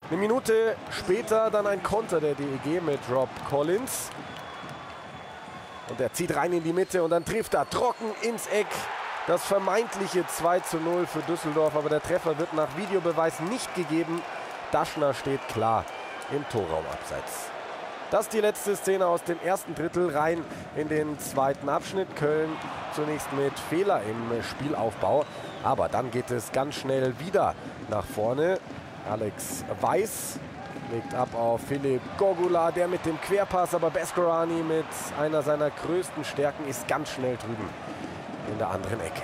Eine Minute später dann ein Konter der DEG mit Rob Collins. Und er zieht rein in die Mitte und dann trifft er trocken ins Eck. Das vermeintliche 2:0 für Düsseldorf, aber der Treffer wird nach Videobeweis nicht gegeben. Daschner steht klar im Torraumabseits. Das ist die letzte Szene aus dem ersten Drittel, rein in den zweiten Abschnitt. Köln zunächst mit Fehler im Spielaufbau, aber dann geht es ganz schnell wieder nach vorne. Alex Weiß legt ab auf Philipp Gogula, der mit dem Querpass, aber Beskorani mit einer seiner größten Stärken ist ganz schnell drüben in der anderen Ecke.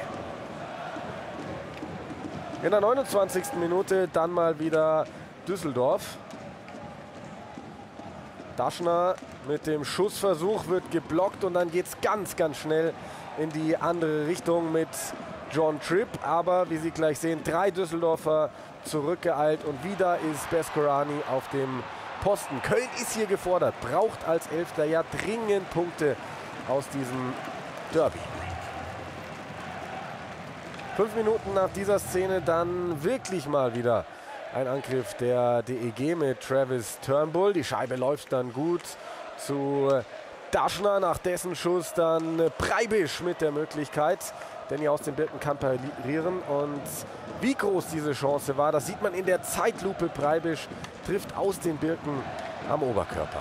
In der 29. Minute dann mal wieder Düsseldorf. Daschner mit dem Schussversuch wird geblockt und dann geht es ganz, ganz schnell in die andere Richtung mit John Tripp. Aber wie Sie gleich sehen, 3 Düsseldorfer zurückgeeilt und wieder ist Beskorani auf dem Posten. Köln ist hier gefordert, braucht als Elfter ja dringend Punkte aus diesem Derby. 5 Minuten nach dieser Szene dann wirklich mal wieder ein Angriff der DEG mit Travis Turnbull. Die Scheibe läuft dann gut zu Daschner, nach dessen Schuss dann Preibisch mit der Möglichkeit, denn hier aus dem Birkenkamp parieren. Und wie groß diese Chance war, das sieht man in der Zeitlupe. Preibisch trifft aus den Birken am Oberkörper.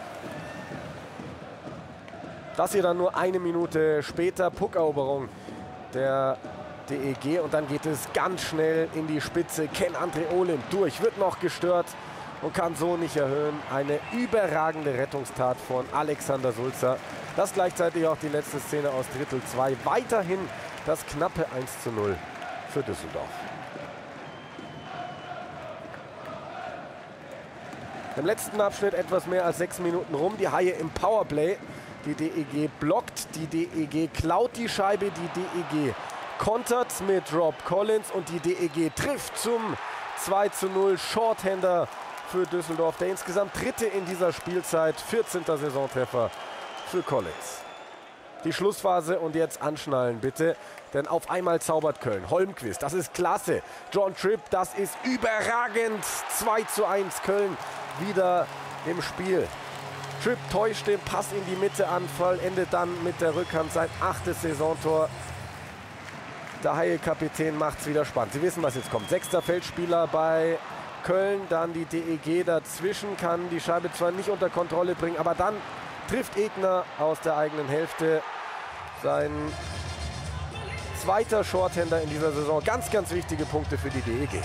Das hier dann nur eine Minute später, Puckeroberung der DEG und dann geht es ganz schnell in die Spitze. Ken-André Olim durch, wird noch gestört und kann so nicht erhöhen. Eine überragende Rettungstat von Alexander Sulzer. Das gleichzeitig auch die letzte Szene aus Drittel 2. Weiterhin das knappe 1:0 für Düsseldorf. Im letzten Abschnitt etwas mehr als 6 Minuten rum. Die Haie im Powerplay. Die DEG blockt, die DEG klaut die Scheibe, die DEG kontert mit Rob Collins und die DEG trifft zum 2:0. Shorthander für Düsseldorf, der insgesamt dritte in dieser Spielzeit, 14. Saisontreffer für Collins. Die Schlussphase und jetzt anschnallen bitte, denn auf einmal zaubert Köln. Holmquist, das ist klasse. John Tripp, das ist überragend. 2:1 Köln wieder im Spiel. Tripp täuscht den Pass in die Mitte an, vollendet dann mit der Rückhand sein 8. Saisontor. Der Haie-Kapitän macht es wieder spannend. Sie wissen, was jetzt kommt. 6. Feldspieler bei Köln, dann die DEG dazwischen, kann die Scheibe zwar nicht unter Kontrolle bringen, aber dann trifft Egner aus der eigenen Hälfte. Sein zweiter Shorthander in dieser Saison. Ganz, ganz wichtige Punkte für die DEG.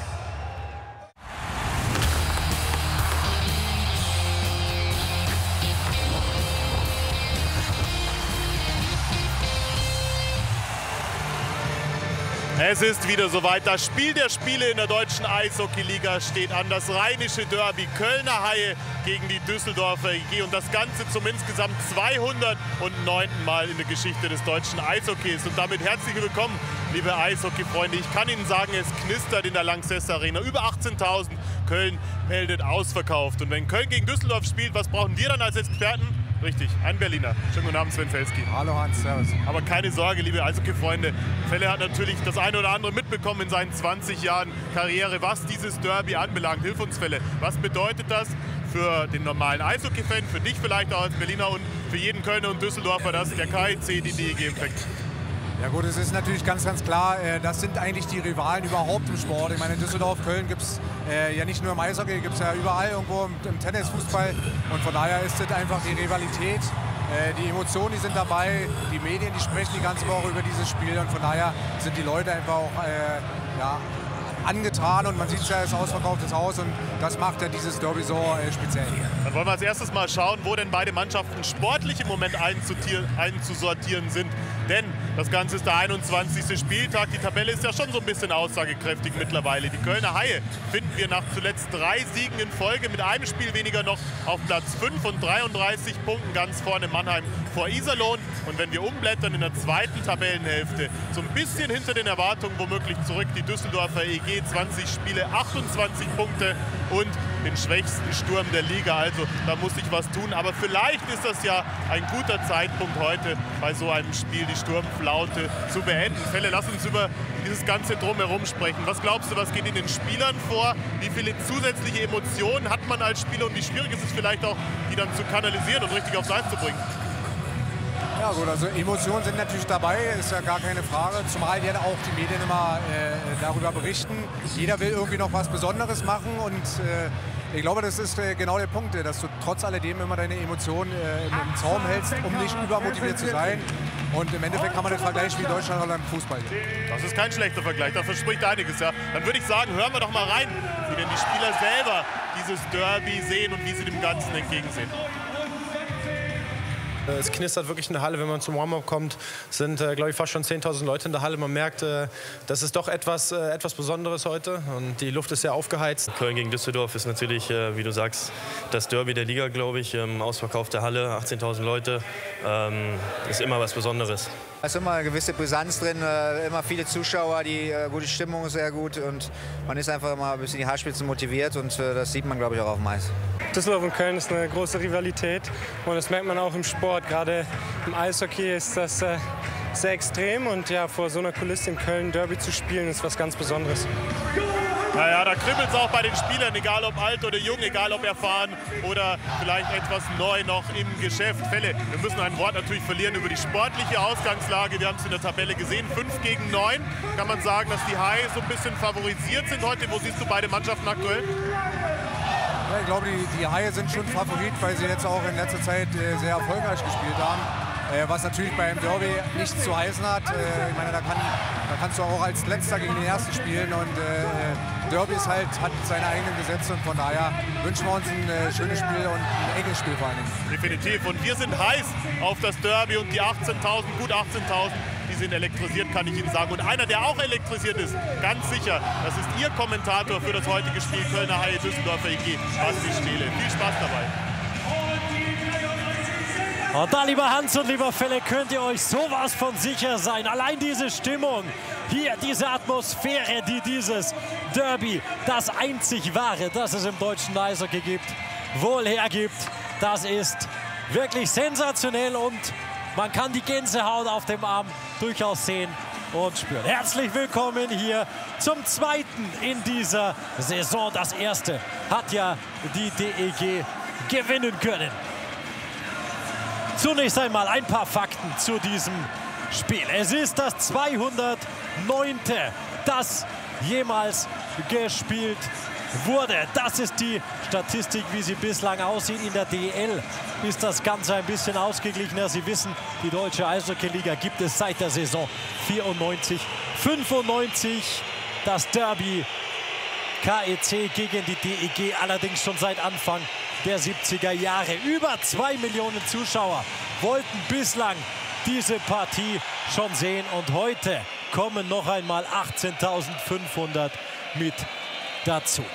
Es ist wieder soweit. Das Spiel der Spiele in der deutschen Eishockeyliga steht an. Das rheinische Derby Kölner Haie gegen die Düsseldorfer EG. Und das Ganze zum insgesamt 209. Mal in der Geschichte des deutschen Eishockeys. Und damit herzlich willkommen, liebe Eishockey-Freunde. Ich kann Ihnen sagen, es knistert in der Lanxess Arena. Über 18.000. Köln meldet ausverkauft. Und wenn Köln gegen Düsseldorf spielt, was brauchen wir dann als Experten? Richtig, ein Berliner. Schönen guten Abend, Sven Felski. Hallo Hans, servus. Aber keine Sorge, liebe Eishockey-Freunde. Felle hat natürlich das eine oder andere mitbekommen in seinen 20 Jahren Karriere, was dieses Derby anbelangt. Hilf uns, Felle. Was bedeutet das für den normalen Eishockey-Fan, für dich vielleicht auch als Berliner und für jeden Kölner und Düsseldorfer, dass der KIC die DEG empfängt? Ja gut, es ist natürlich ganz klar, das sind eigentlich die Rivalen überhaupt im Sport. Ich meine, in Düsseldorf, Köln gibt es ja nicht nur im Eishockey, gibt es ja überall irgendwo im Tennis, Fußball. Und von daher ist es einfach die Rivalität, die Emotionen, die sind dabei, die Medien, die sprechen die ganze Woche über dieses Spiel. Und von daher sind die Leute einfach auch ja, angetan und man sieht ja, es ist ausverkauftes Haus und das macht ja dieses Derby so speziell. Dann wollen wir als erstes mal schauen, wo denn beide Mannschaften sportlich im Moment einzusortieren sind. Denn das Ganze ist der 21. Spieltag. Die Tabelle ist ja schon so ein bisschen aussagekräftig mittlerweile. Die Kölner Haie finden wir nach zuletzt 3 Siegen in Folge mit einem Spiel weniger noch auf Platz 5 und 33 Punkten ganz vorne Mannheim vor Iserlohn. Und wenn wir umblättern in der zweiten Tabellenhälfte, so ein bisschen hinter den Erwartungen womöglich zurück, die Düsseldorfer EG 20 Spiele, 28 Punkte. und den schwächsten Sturm der Liga. Also da muss sich was tun. Aber vielleicht ist das ja ein guter Zeitpunkt heute bei so einem Spiel, die Sturmflaute zu beenden. Felle, lass uns über dieses ganze Drumherum sprechen. Was glaubst du, was geht in den Spielern vor? Wie viele zusätzliche Emotionen hat man als Spieler und wie schwierig ist es vielleicht auch, die dann zu kanalisieren und richtig aufs Eis zu bringen? Ja gut, also Emotionen sind natürlich dabei, ist ja gar keine Frage. Zumal ja auch die Medien immer darüber berichten. Jeder will irgendwie noch was Besonderes machen und ich glaube, das ist genau der Punkt, dass du trotz alledem immer deine Emotionen im Zaum hältst, um nicht übermotiviert zu sein. Und im Endeffekt kann man das vergleichen wie Deutschland oder Fußball. Das ist kein schlechter Vergleich, da verspricht einiges. Ja. Dann würde ich sagen, hören wir doch mal rein, wie denn die Spieler selber dieses Derby sehen und wie sie dem Ganzen entgegensehen. Es knistert wirklich in der Halle, wenn man zum Warm-up kommt. Es sind, glaube ich, fast schon 10.000 Leute in der Halle. Man merkt, das ist doch etwas Besonderes heute und die Luft ist sehr aufgeheizt. Köln gegen Düsseldorf ist natürlich, wie du sagst, das Derby der Liga, glaube ich. Ausverkaufte Halle, 18.000 Leute, ist immer was Besonderes. Es ist immer eine gewisse Brisanz drin, immer viele Zuschauer, die gute Stimmung ist sehr gut und man ist einfach immer ein bisschen die Haarspitzen motiviert und das sieht man, glaube ich, auch auf dem Eis. Düsseldorf und Köln ist eine große Rivalität und das merkt man auch im Sport. Gerade im Eishockey ist das sehr extrem und ja, vor so einer Kulisse in Köln Derby zu spielen, ist was ganz Besonderes. Naja, da kribbelt es auch bei den Spielern, egal ob alt oder jung, egal ob erfahren oder vielleicht etwas neu noch im Geschäft. Felle, wir müssen ein Wort natürlich verlieren über die sportliche Ausgangslage. Wir haben es in der Tabelle gesehen, 5 gegen 9. Kann man sagen, dass die Haie so ein bisschen favorisiert sind heute? Wo siehst du beide Mannschaften aktuell? Ja, ich glaube, die Haie sind schon Favorit, weil sie jetzt auch in letzter Zeit sehr erfolgreich gespielt haben. Was natürlich beim Derby nichts zu heißen hat. Ich meine, da kannst du auch als Letzter gegen den Ersten spielen. Und Derby ist halt, hat seine eigenen Gesetze. Und von daher wünschen wir uns ein schönes Spiel und ein enges Spiel vor allen Dingen. Definitiv. Und wir sind heiß auf das Derby und die 18.000, gut 18.000. Die sind elektrisiert, kann ich Ihnen sagen. Und einer, der auch elektrisiert ist, ganz sicher, das ist Ihr Kommentator für das heutige Spiel Kölner Haie Düsseldorfer EG, Basti Stehle. Viel Spaß dabei. Und da, lieber Hans und lieber Felle, könnt ihr euch sowas von sicher sein. Allein diese Stimmung, hier diese Atmosphäre, die dieses Derby, das einzig wahre, das es im deutschen Eishockey gibt, wohl hergibt, das ist wirklich sensationell und man kann die Gänsehaut auf dem Arm durchaus sehen und spüren. Herzlich willkommen hier zum zweiten in dieser Saison. Das erste hat ja die DEG gewinnen können. Zunächst einmal ein paar Fakten zu diesem Spiel. Es ist das 209. das jemals gespielt wurde. Das ist die Statistik, wie sie bislang aussieht. In der DEL ist das Ganze ein bisschen ausgeglichener. Sie wissen, die deutsche Eishockey-Liga gibt es seit der Saison 94/95. Das Derby KEC gegen die DEG allerdings schon seit Anfang der 70er Jahre. Über 2 Millionen Zuschauer wollten bislang diese Partie schon sehen. Und heute kommen noch einmal 18.500 mit dazu.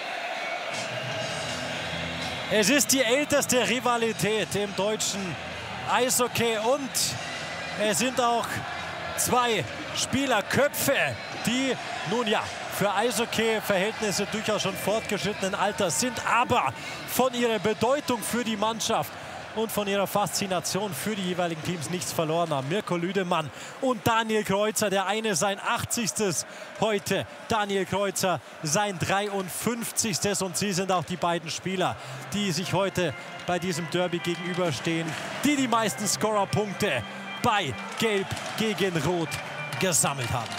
Es ist die älteste Rivalität im deutschen Eishockey und es sind auch zwei Spielerköpfe, die nun ja für Eishockey-Verhältnisse durchaus schon fortgeschrittenen Alters sind, aber von ihrer Bedeutung für die Mannschaft und von ihrer Faszination für die jeweiligen Teams nichts verloren haben. Mirko Lüdemann und Daniel Kreuzer, der eine sein 80. heute, Daniel Kreuzer sein 53. Und sie sind auch die beiden Spieler, die sich heute bei diesem Derby gegenüberstehen, die die meisten Scorerpunkte bei Gelb gegen Rot gesammelt haben.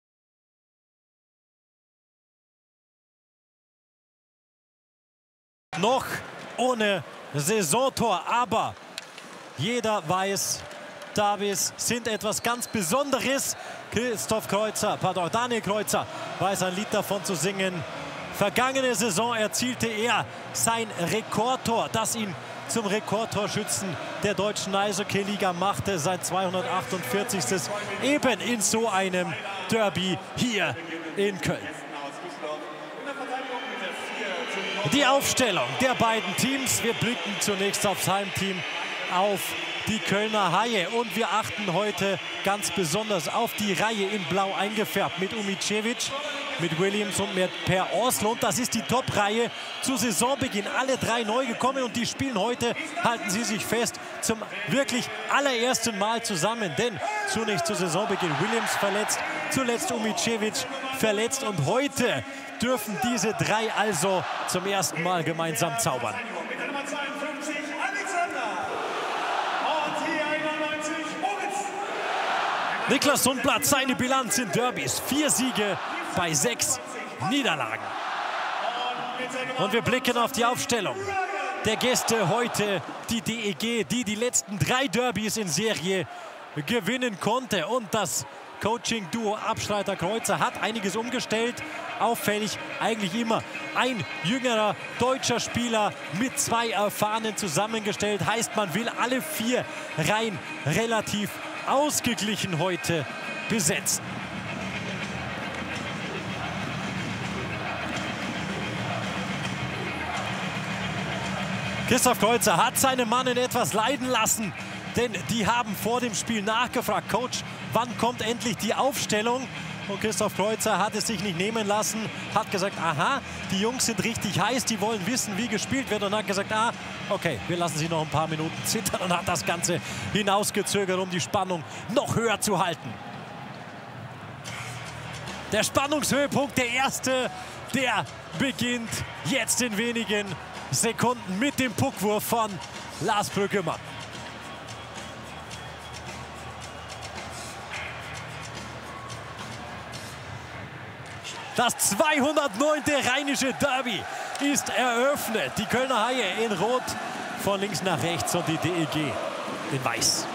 Noch ohne Saisontor, aber jeder weiß, Derbys sind etwas ganz Besonderes. Daniel Kreuzer weiß ein Lied davon zu singen. Vergangene Saison erzielte er sein Rekordtor, das ihn zum Rekordtorschützen der deutschen Eishockey-Liga machte, sein 248. eben in so einem Derby hier in Köln. Die Aufstellung der beiden Teams. Wir blicken zunächst aufs Heimteam, auf die Kölner Haie. Und wir achten heute ganz besonders auf die Reihe in Blau eingefärbt mit Umicevic, mit Williams und mit Per Oslund. Das ist die Top-Reihe zu Saisonbeginn. Alle 3 neu gekommen und die spielen heute, halten Sie sich fest, zum wirklich allerersten Mal zusammen. Denn zunächst zu Saisonbeginn Williams verletzt, zuletzt Umicevic verletzt und heute dürfen diese 3 also zum ersten Mal gemeinsam zaubern. Niklas Sundblatt, seine Bilanz in Derbys: 4 Siege bei 6 Niederlagen. Und wir blicken auf die Aufstellung der Gäste heute. Die DEG, die letzten 3 Derbys in Serie gewinnen konnte. Und das Coaching-Duo Abschreiter-Kreuzer hat einiges umgestellt. Auffällig eigentlich immer ein jüngerer deutscher Spieler mit 2 Erfahrenen zusammengestellt. Heißt, man will alle 4 Reihen relativ ausgeglichen heute besetzen. Christoph Kreuzer hat seine Mannen etwas leiden lassen, denn die haben vor dem Spiel nachgefragt: Coach, wann kommt endlich die Aufstellung? Und Christoph Kreuzer hat es sich nicht nehmen lassen, hat gesagt, aha, die Jungs sind richtig heiß, die wollen wissen, wie gespielt wird, und hat gesagt, ah, okay, wir lassen sie noch ein paar Minuten zittern, und hat das Ganze hinausgezögert, um die Spannung noch höher zu halten. Der Spannungshöhepunkt, der erste, der beginnt jetzt in wenigen Sekunden mit dem Puckwurf von Lars Brüggemann. Das 209. Rheinische Derby ist eröffnet. Die Kölner Haie in Rot von links nach rechts und die DEG in Weiß.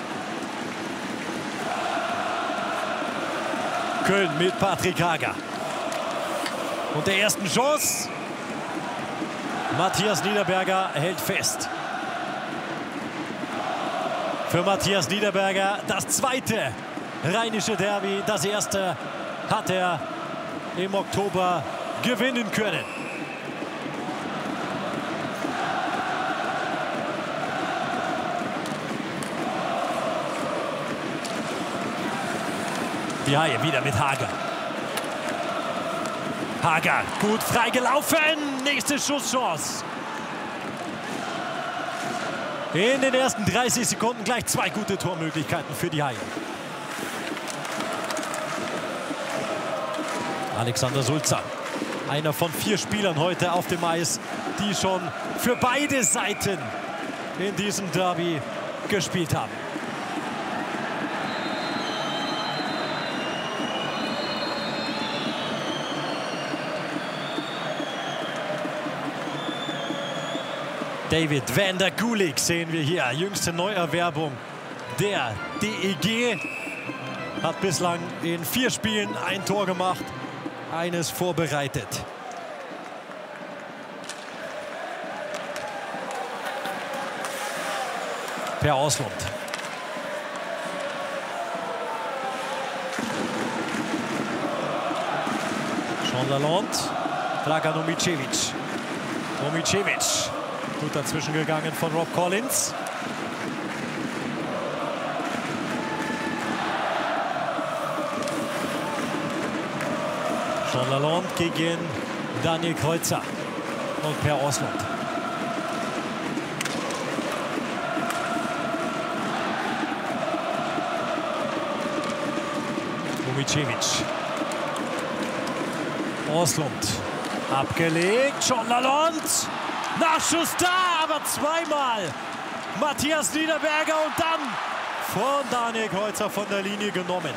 Köln mit Patrick Hager. Und der ersten Chance. Matthias Niederberger hält fest. Für Matthias Niederberger das 2. Rheinische Derby. Das erste hat er im Oktober gewinnen können. Die Haie wieder mit Hager. Hager gut freigelaufen. Nächste Schusschance. In den ersten 30 Sekunden gleich 2 gute Tormöglichkeiten für die Haie. Alexander Sulzer, einer von 4 Spielern heute auf dem Eis, die schon für beide Seiten in diesem Derby gespielt haben. David van der Gulik sehen wir hier, jüngste Neuerwerbung der DEG. Hat bislang in 4 Spielen ein Tor gemacht, eines vorbereitet. Per Oslund. Jean Lalonde, Dragan Umicevic. Umicevic, gut dazwischen gegangen von Rob Collins. Jean Lalonde gegen Daniel Kreuzer und Per Oslund. Umicevic. Oslund abgelegt. Jean Lalonde. Nachschuss da, aber zweimal Matthias Niederberger und dann von Daniel Kreuzer von der Linie genommen.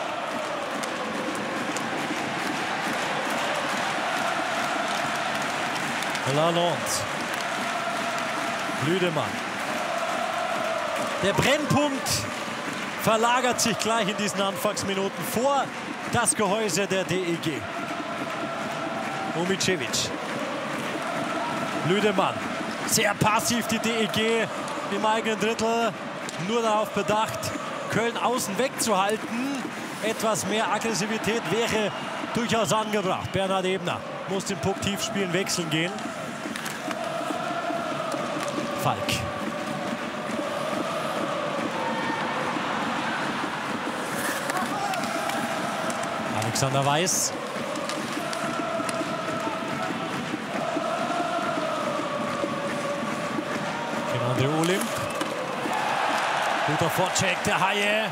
Lalonde. Lüdemann. Der Brennpunkt verlagert sich gleich in diesen Anfangsminuten vor das Gehäuse der DEG. Umicevic. Lüdemann. Sehr passiv die DEG im eigenen Drittel. Nur darauf bedacht, Köln außen wegzuhalten. Etwas mehr Aggressivität wäre durchaus angebracht. Bernhard Ebner muss den Puck tief spielen, wechseln gehen. Falk. Alexander Weiß. André Olymp. Guter Vorcheck der Haie.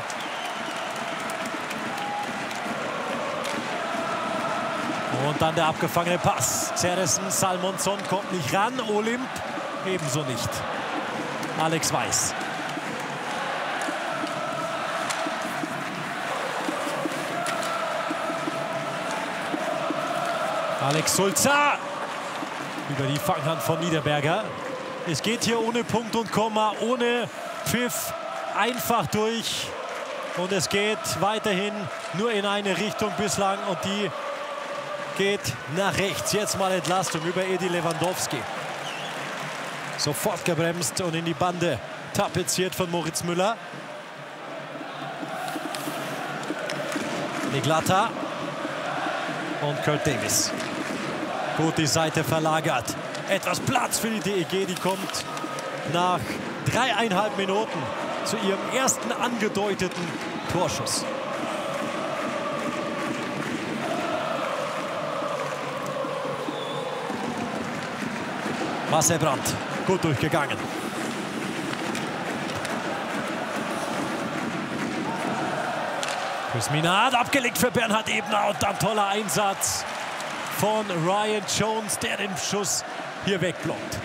Und dann der abgefangene Pass. Zerrissen, Salmonsson kommt nicht ran. Olymp ebenso nicht. Alex Weiß. Alex Sulzer über die Fanghand von Niederberger. Es geht hier ohne Punkt und Komma, ohne Pfiff, einfach durch. Und es geht weiterhin nur in eine Richtung bislang und die geht nach rechts. Jetzt mal Entlastung über Edi Lewandowski. Sofort gebremst und in die Bande tapeziert von Moritz Müller. Niglata und Kurt Davis. Gut die Seite verlagert. Etwas Platz für die DEG, die kommt nach 3,5 Minuten zu ihrem ersten angedeuteten Torschuss. Marcel Brandt, gut durchgegangen. Chris Minard abgelegt für Bernhard Ebner und dann toller Einsatz von Ryan Jones, der den Schuss hier wegblockt.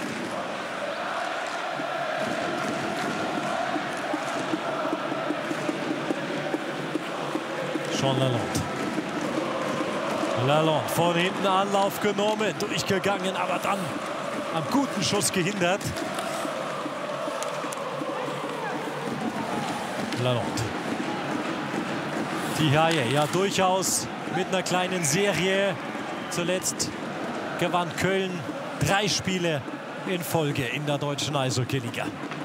Sean Lalonde. Lalonde von hinten Anlauf genommen, durchgegangen, aber dann am guten Schuss gehindert. Lalonde. Die Haie ja durchaus mit einer kleinen Serie. Zuletzt gewann Köln 3 Spiele in Folge in der deutschen Eishockey-Liga.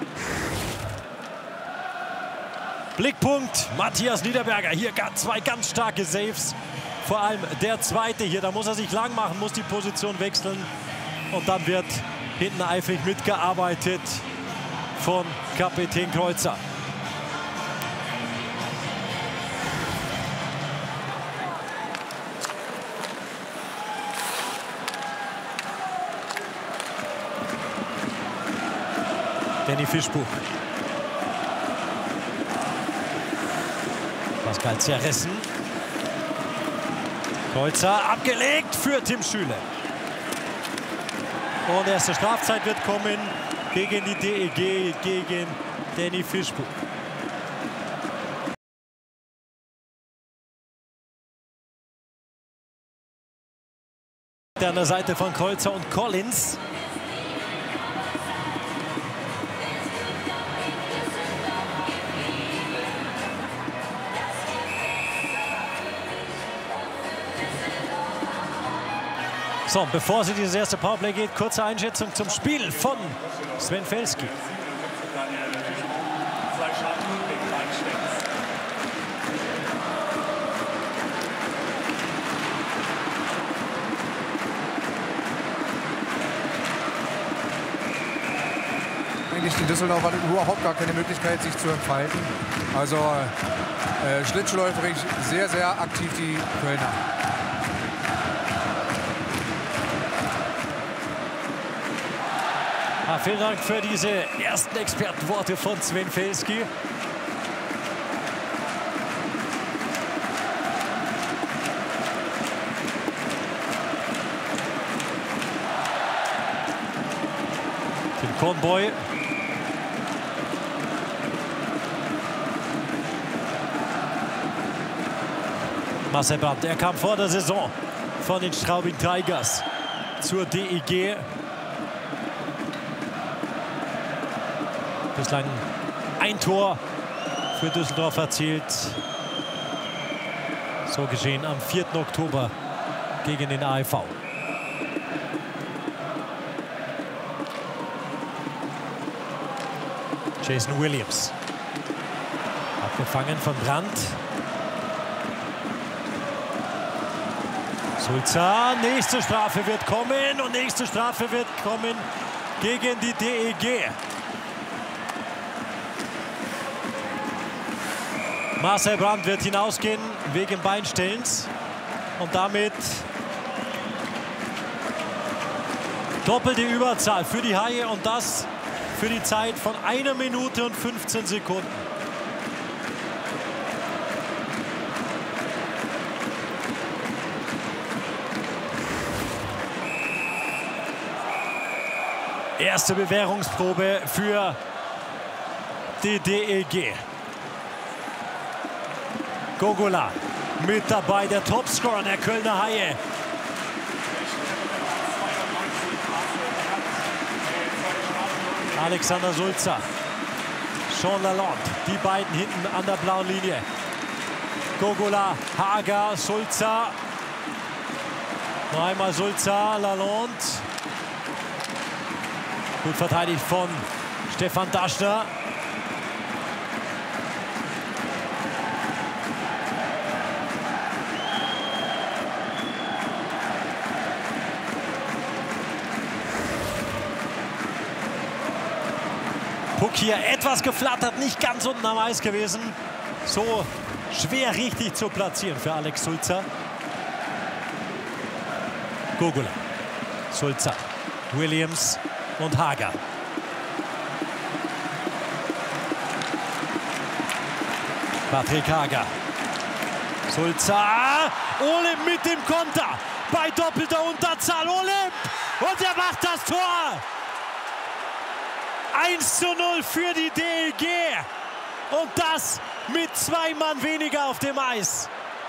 Blickpunkt Matthias Niederberger. Hier 2 ganz starke Saves. Vor allem der zweite hier. Da muss er sich lang machen, muss die Position wechseln. Und dann wird hinten eifrig mitgearbeitet von Kapitän Kreuzer. Danny Fischbuch. Pascal Zerrissen. Kreuzer abgelegt für Tim Schüle. Und erste Strafzeit wird kommen gegen die DEG, gegen Danny Fischbuch. An der Seite von Kreuzer und Collins. So, bevor sie dieses erste Powerplay geht, kurze Einschätzung zum Spiel von Sven Felski. Eigentlich die Düsseldorfer hatten überhaupt gar keine Möglichkeit, sich zu entfalten. Also schlittschuhläuferig sehr, sehr aktiv die Kölner. Vielen Dank für diese ersten Expertenworte von Sven Felski. Tim Conboy. Marcel Brandt, er kam vor der Saison von den Straubing Tigers zur DEG. Bislang ein Tor für Düsseldorf erzielt. So geschehen am 4. Oktober gegen den AIV. Jason Williams. Abgefangen von Brandt. Sulzer, nächste Strafe wird kommen und nächste Strafe wird kommen gegen die DEG. Marcel Brandt wird hinausgehen wegen Beinstellens und damit doppelte Überzahl für die Haie und das für die Zeit von 1 Minute und 15 Sekunden. Erste Bewährungsprobe für die DEG. Gogola mit dabei, der Topscorer der Kölner Haie. Alexander Sulzer, Sean Lalonde, die beiden hinten an der blauen Linie. Gogola, Hager, Sulzer. Noch einmal Sulzer, Lalonde. Gut verteidigt von Stefan Daschner. Puck hier etwas geflattert, nicht ganz unten am Eis gewesen. So schwer richtig zu platzieren für Alex Sulzer. Gogola, Sulzer, Williams und Hager. Patrick Hager. Sulzer. Olymp mit dem Konter. Bei doppelter Unterzahl. Olymp. Und er macht das Tor. 1:0 für die DEG. Und das mit 2 Mann weniger auf dem Eis.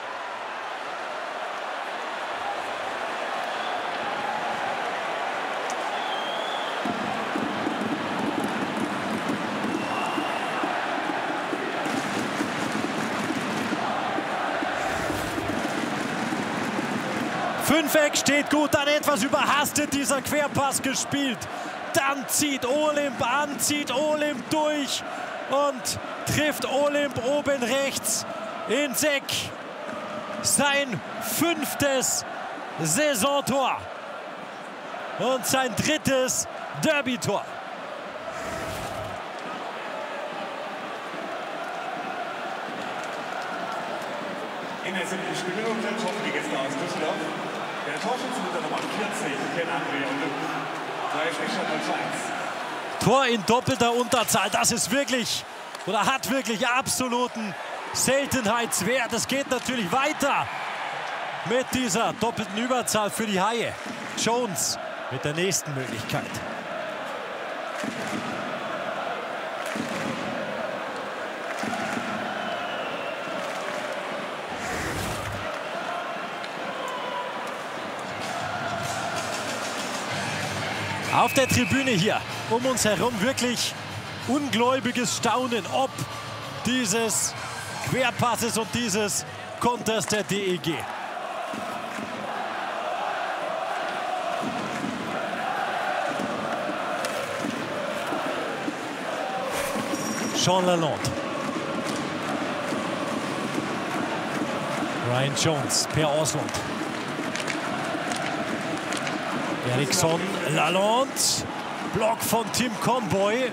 Fünfeck steht gut, dann etwas überhastet dieser Querpass gespielt. Dann zieht Olymp an, zieht Olymp durch und trifft Olymp oben rechts ins Eck. Sein 5. Saisontor und sein 3. Derby-Tor. In der 7. Spielminute schaffen die Gäste aus Düsseldorf. Der Torschütze mit der Nummer 40, Ken André Olymp. Tor in doppelter Unterzahl, das ist wirklich oder hat wirklich absoluten Seltenheitswert. Es geht natürlich weiter mit dieser doppelten Überzahl für die Haie. Jones mit der nächsten Möglichkeit. Auf der Tribüne hier um uns herum wirklich ungläubiges Staunen, ob dieses Querpasses und dieses Konters der DEG. Sean Lalonde. Ryan Jones, Per Oslund. Eriksson, Lalonde, Block von Tim Conboy.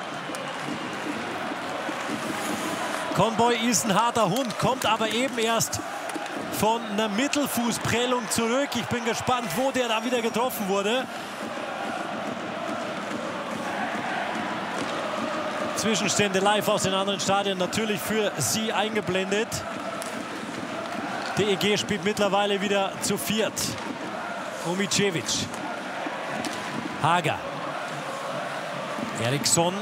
Conboy ist ein harter Hund, kommt aber eben erst von einer Mittelfußprellung zurück. Ich bin gespannt, wo der da wieder getroffen wurde. Zwischenstände live aus den anderen Stadien natürlich für Sie eingeblendet. DEG spielt mittlerweile wieder zu 4. Umicevic. Hager. Eriksson.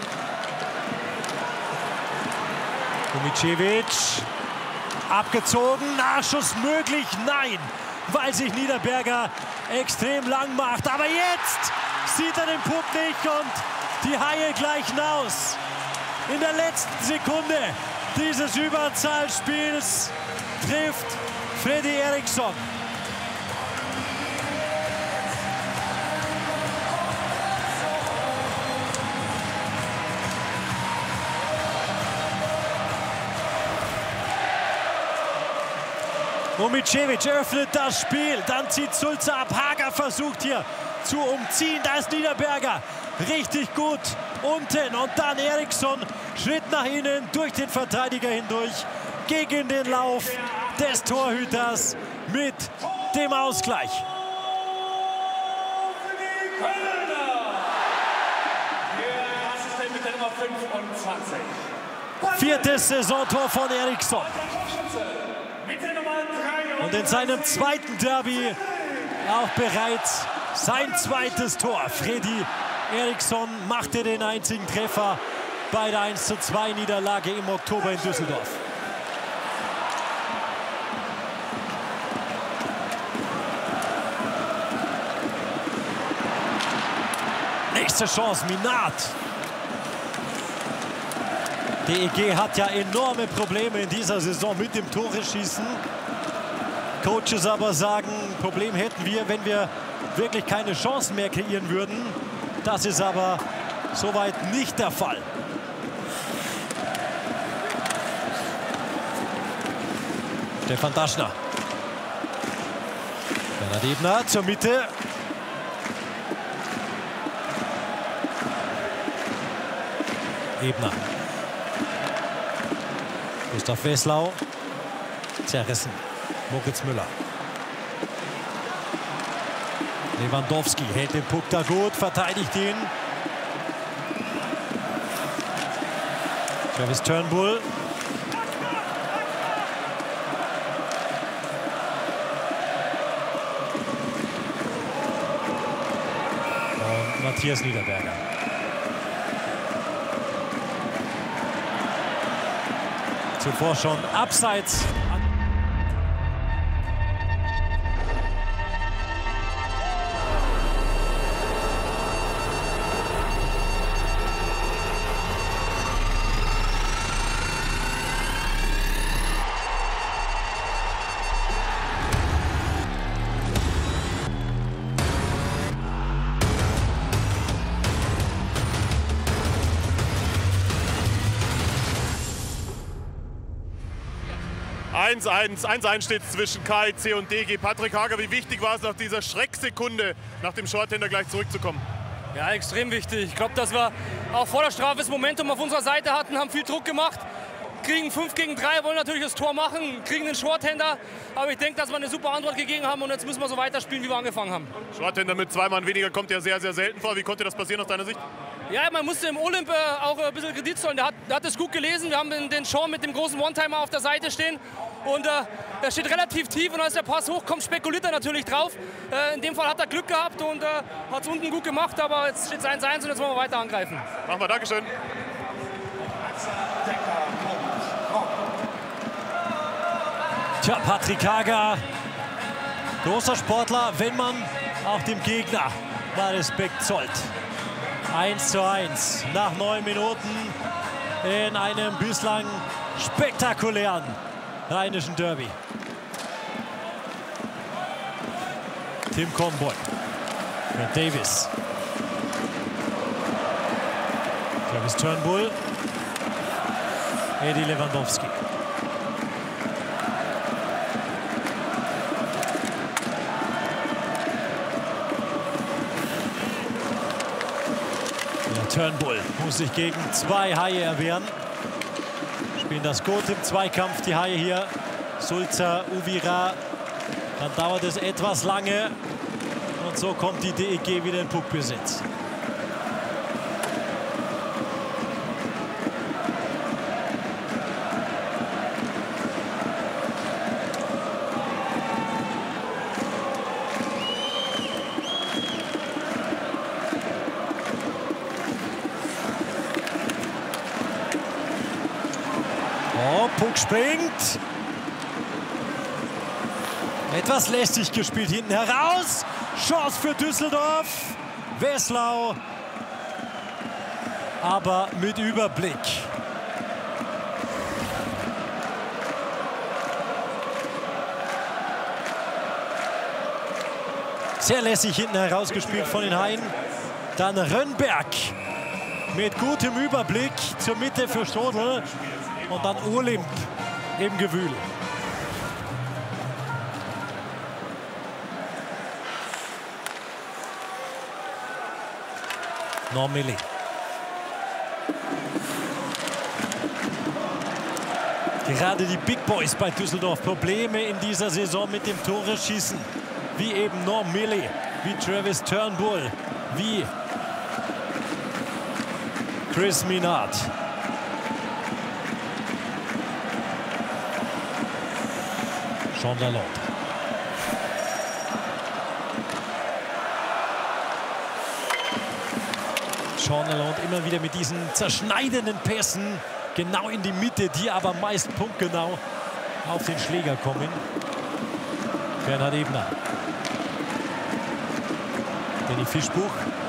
Umicevic. Abgezogen. Nachschuss möglich. Nein, weil sich Niederberger extrem lang macht. Aber jetzt sieht er den Puck nicht und die Haie gleichen aus. In der letzten Sekunde dieses Überzahlspiels trifft Freddy Eriksson. Umicevic öffnet das Spiel, dann zieht Sulzer ab. Hager versucht hier zu umziehen. Da ist Niederberger richtig gut unten und dann Eriksson Schritt nach innen durch den Verteidiger hindurch gegen den Lauf des Torhüters mit dem Ausgleich. Der 25. Viertes Saisontor von Eriksson. Mit der Nummer 3. Und in seinem zweiten Derby auch bereits sein zweites Tor. Freddy Eriksson machte den einzigen Treffer bei der 1:2 Niederlage im Oktober in Düsseldorf. Nächste Chance, Minard. DEG hat ja enorme Probleme in dieser Saison mit dem Tore-Schießen. Coaches aber sagen, Problem hätten wir, wenn wir wirklich keine Chancen mehr kreieren würden. Das ist aber soweit nicht der Fall. Stefan Daschner. Bernhard Ebner zur Mitte. Ebner. Gustav Weslau. Zerrissen. Moritz Müller. Lewandowski hält den Puck da gut, verteidigt ihn. Travis Turnbull. Und Matthias Niederberger. Zuvor schon abseits. Eins steht zwischen KIC und DEG. Patrick Hager, wie wichtig war es nach dieser Schrecksekunde, nach dem Shorthander gleich zurückzukommen? Ja, extrem wichtig. Ich glaube, dass wir auch vor der Strafe das Momentum auf unserer Seite hatten, haben viel Druck gemacht, kriegen 5 gegen 3, wollen natürlich das Tor machen, kriegen den Shorthander. Aber ich denke, dass wir eine super Antwort gegeben haben und jetzt müssen wir so weiterspielen, wie wir angefangen haben. Shorthander mit 2 Mann weniger kommt ja sehr, sehr selten vor. Wie konnte das passieren aus deiner Sicht? Ja, man musste im Olymp auch ein bisschen Kredit zollen. Der hat es gut gelesen. Wir haben den Sean mit dem großen One-Timer auf der Seite stehen. Und er steht relativ tief und als der Pass hochkommt, spekuliert er natürlich drauf. In dem Fall hat er Glück gehabt und hat es unten gut gemacht. Aber jetzt steht es 1:1 und jetzt wollen wir weiter angreifen. Machen wir, Dankeschön. Tja, Patrick Hager, großer Sportler, wenn man auch dem Gegner mal Respekt zollt. 1:1 nach 9 Minuten in einem bislang spektakulären rheinischen Derby. Tim Comboy mit Davis. Travis Turnbull. Edi Lewandowski. Turnbull muss sich gegen 2 Haie erwehren. Spielen das gut im Zweikampf, die Haie hier. Sulzer, Uvira. Dann dauert es etwas lange. Und so kommt die DEG wieder in Puckbesitz. Puck springt. Etwas lästig gespielt hinten heraus. Chance für Düsseldorf. Weslau. Aber mit Überblick. Sehr lässig hinten herausgespielt von den Haien. Dann Rönnberg mit gutem Überblick zur Mitte für Stodl. Und dann Olymp im Gewühl. Normili. Gerade die Big Boys bei Düsseldorf Probleme in dieser Saison mit dem Tore-Schießen. Wie eben Normili, wie Travis Turnbull, wie Chris Minard. Sean Lalonde. Sean Lalonde immer wieder mit diesen zerschneidenden Pässen genau in die Mitte, die aber meist punktgenau auf den Schläger kommen. Bernhard Ebner. Danny Fischbuch.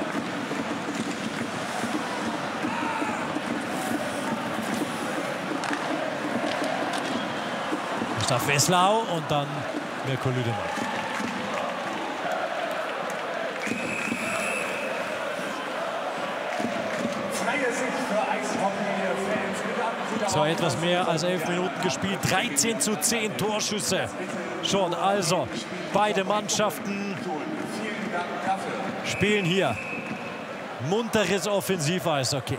Gustav Wesslau und dann Mirko Lüdemann. So, etwas mehr als 11 Minuten gespielt. 13:10 Torschüsse schon. Also, beide Mannschaften spielen hier munteres Offensiv-Eishockey.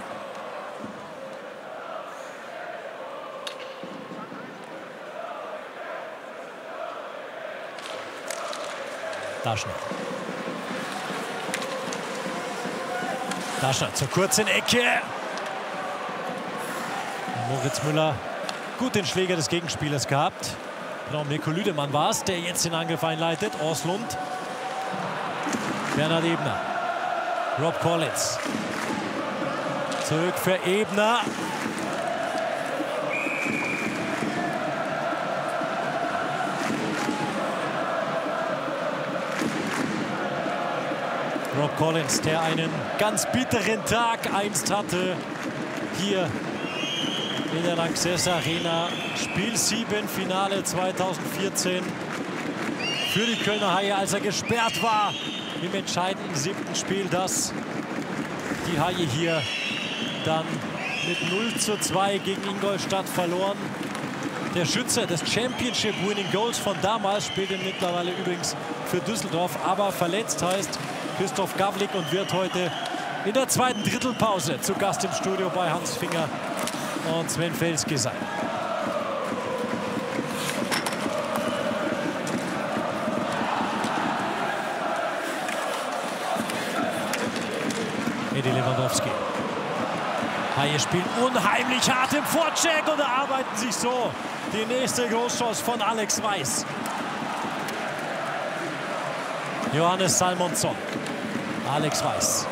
Daschner. Daschner zur kurzen Ecke. Moritz Müller gut den Schläger des Gegenspielers gehabt. Genau, Mirko Lüdemann war es, der jetzt den Angriff einleitet. Orslund. Bernhard Ebner. Rob Collins. Zurück für Ebner. Rob Collins, der einen ganz bitteren Tag einst hatte, hier in der Lanxess Arena. Spiel 7, Finale 2014 für die Kölner Haie, als er gesperrt war im entscheidenden 7. Spiel, das die Haie hier dann mit 0:2 gegen Ingolstadt verloren. Der Schütze des Championship Winning Goals von damals spielt mittlerweile übrigens für Düsseldorf, aber verletzt heißt Christoph Gavlik und wird heute in der zweiten Drittelpause zu Gast im Studio bei Hans Finger und Sven Felske sein. Edi Lewandowski. Haie spielen unheimlich hart im Vorcheck und erarbeiten sich so die nächste Großchance von Alex Weiß. Johannes Salmonsson. Alex Weiß.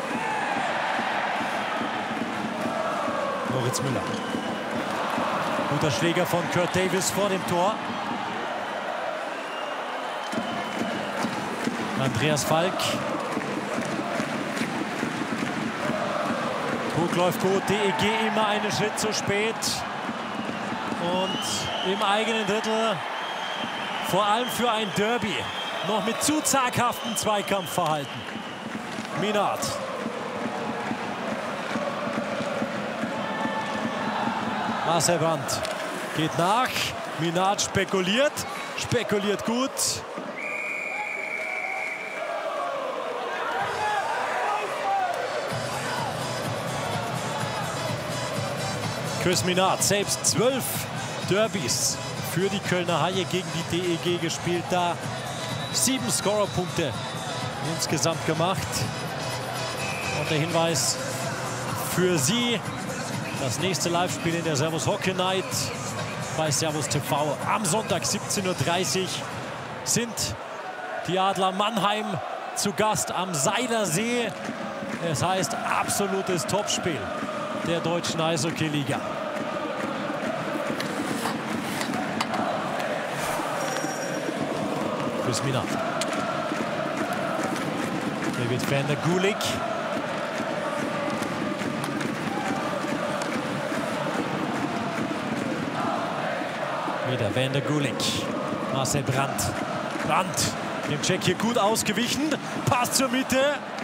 Moritz Müller. Guter Schläger von Kurt Davis vor dem Tor. Andreas Falk. Puck läuft gut. DEG immer einen Schritt zu spät. Und im eigenen Drittel, vor allem für ein Derby, noch mit zu zaghaftem Zweikampfverhalten. Minard. Marcel Brandt geht nach. Minard spekuliert. Spekuliert gut. Chris Minard, selbst 12 Derbys für die Kölner Haie gegen die DEG gespielt. Da 7 Scorerpunkte insgesamt gemacht. Und der Hinweis für Sie: das nächste Live-Spiel in der Servus Hockey Night bei Servus TV am Sonntag 17:30 Uhr sind die Adler Mannheim zu Gast am Seilersee. Es heißt absolutes Topspiel der deutschen Eishockey-Liga. Chris Minard. David van der Gulik. Wieder van der Gulik. Marcel Brandt. Brandt dem Check hier gut ausgewichen. Pass zur Mitte.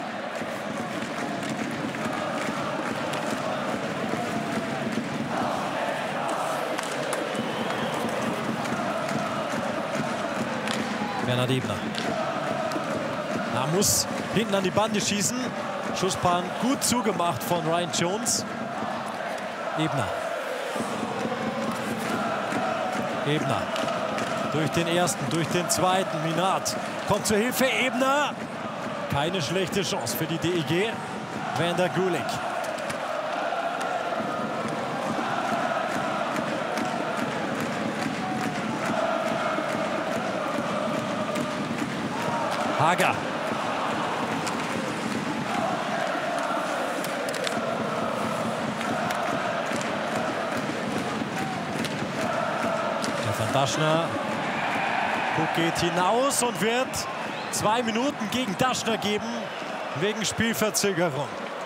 Bernhard Ebner. Er muss hinten an die Bande schießen. Schussbahn gut zugemacht von Ryan Jones. Ebner. Ebner. Durch den ersten, durch den zweiten. Minard kommt zur Hilfe. Ebner. Keine schlechte Chance für die DEG. Van der Gulik. Hager. Stefan Daschner. Puck geht hinaus und wird 2 Minuten gegen Daschner geben, wegen Spielverzögerung.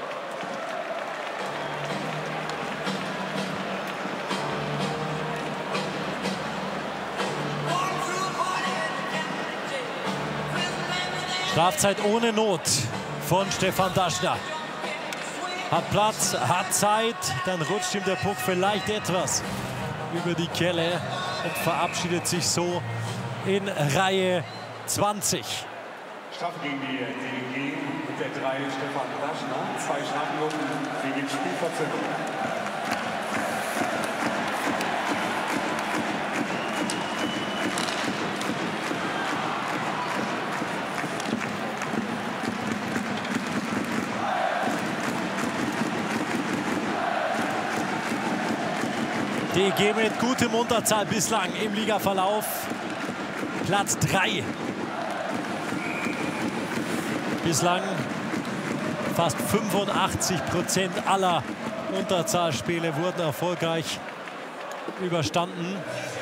Strafzeit ohne Not von Stefan Daschner. Hat Platz, hat Zeit, dann rutscht ihm der Puck vielleicht etwas über die Kelle und verabschiedet sich so in Reihe 20. Strafe gegen die DEG mit der 3 Stefan Daschner. 2 Strafminuten wegen Spielverzögerung. DEG mit gutem Unterzahl bislang im Ligaverlauf. Platz 3. Bislang fast 85% aller Unterzahlspiele wurden erfolgreich überstanden.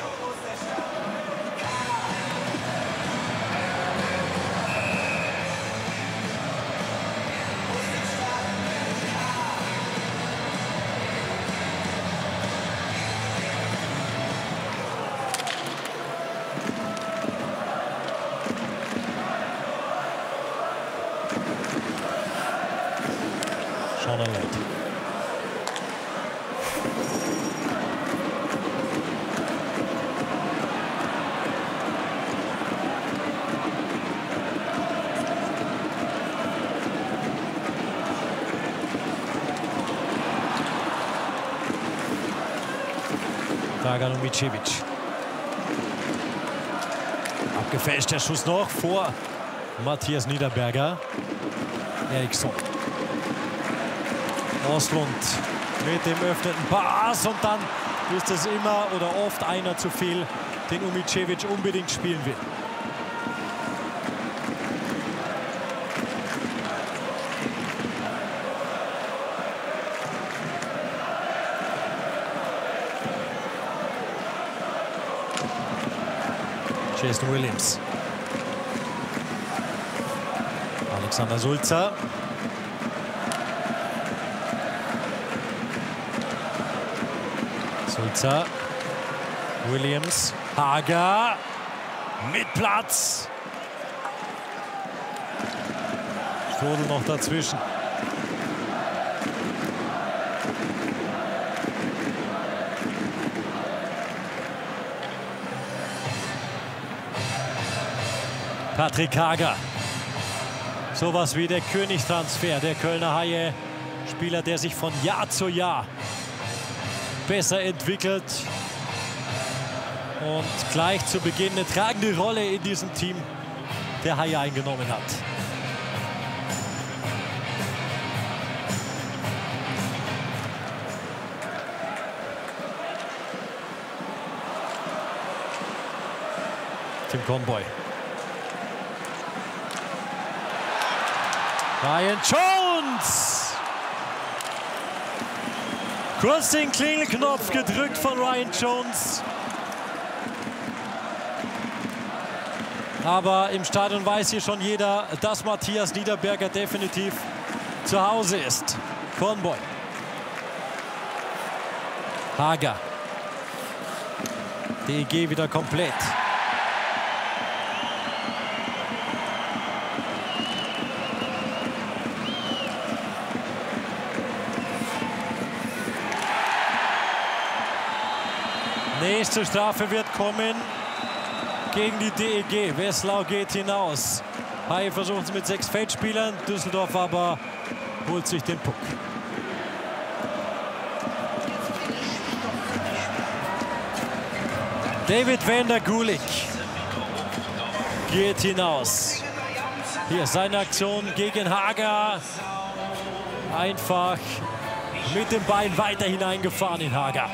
Dragan Umicevic. Abgefälscht der Schuss noch vor Matthias Niederberger. Eriksson. Oslund mit dem öffnenden Pass und dann ist es immer oder oft einer zu viel, den Umicevic unbedingt spielen will. Jason Williams. Alexander Sulzer. Sulzer. Williams. Hager. Mit Platz. Stodl noch dazwischen. Patrick Hager. Sowas wie der Königstransfer der Kölner Haie. Spieler, der sich von Jahr zu Jahr besser entwickelt und gleich zu Beginn eine tragende Rolle in diesem Team der Haie eingenommen hat. Tim Conboy. Ryan Jones! Kurz den Klingelknopf gedrückt von Ryan Jones. Aber im Stadion weiß hier schon jeder, dass Matthias Niederberger definitiv zu Hause ist. Conboy. Hager. DEG wieder komplett. Nächste Strafe wird kommen gegen die DEG. Wesslau geht hinaus. Haie versuchen es mit 6 Feldspielern. Düsseldorf aber holt sich den Puck. David Vander Gulik geht hinaus. Hier seine Aktion gegen Hager. Einfach mit dem Bein weiter hineingefahren in Hager.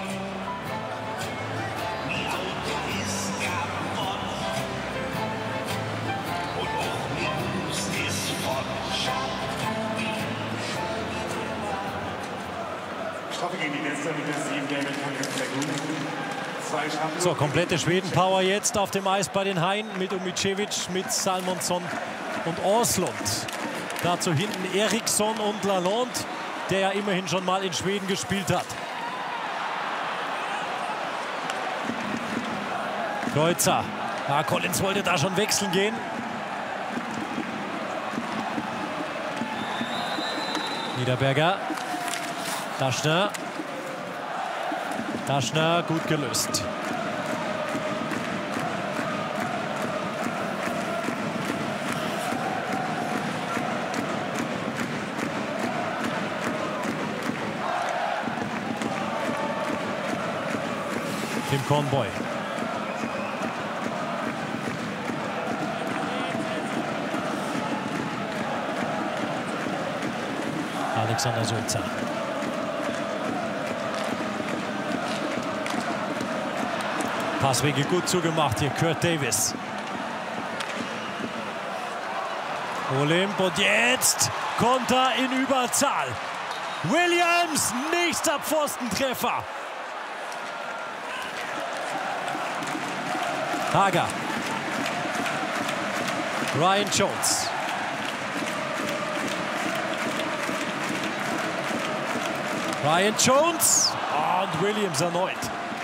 Strafe gegen die Gäste mit der 7 der Weltrangliste. So, komplette Schweden-Power jetzt auf dem Eis bei den Haien mit Umicevic, mit Salmonsson und Åslund. Dazu hinten Eriksson und Lalonde, der ja immerhin schon mal in Schweden gespielt hat. Kreuzer. Ja, Collins wollte da schon wechseln gehen. Niederberger. Daschner. Daschner, gut gelöst. Tim Conboy. Alexander Sulzer. Passwege gut zugemacht hier, Kurt Davis. Olymp und jetzt Konter in Überzahl. Williams, nächster Pfostentreffer. Hager. Ryan Jones. Ryan Jones und Williams erneut.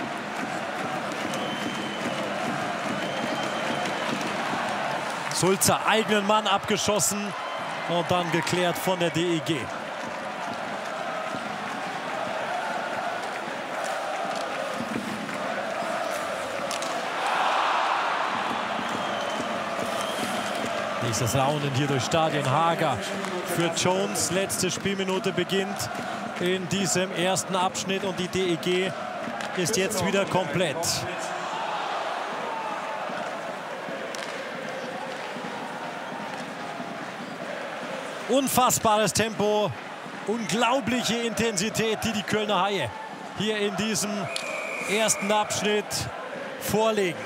Sulzer, eigenen Mann abgeschossen und dann geklärt von der DEG. Nächstes Raunen hier durch Stadion. Hager für Jones. Letzte Spielminute beginnt in diesem ersten Abschnitt und die DEG ist jetzt wieder komplett. Unfassbares Tempo, unglaubliche Intensität, die die Kölner Haie hier in diesem ersten Abschnitt vorlegen.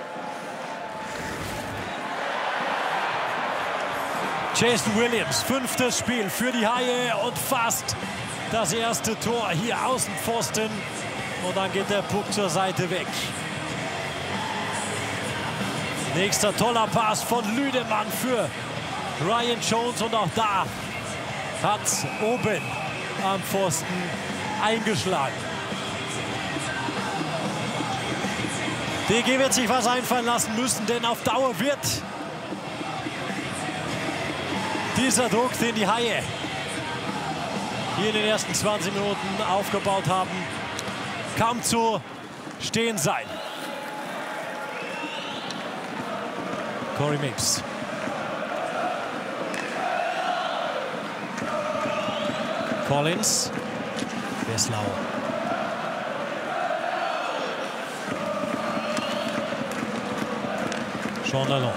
Jason Williams, 5. Spiel für die Haie und fast das erste Tor hier Außenpfosten. Und dann geht der Puck zur Seite weg. Nächster toller Pass von Lüdemann für Ryan Jones und auch da hat oben am Pfosten eingeschlagen. DG wird sich was einfallen lassen müssen, denn auf Dauer wird dieser Druck, den die Haie hier in den ersten 20 Minuten aufgebaut haben, kaum zu stehen sein. Corey Mapes. Collins. Weslau. Sean Lalonde.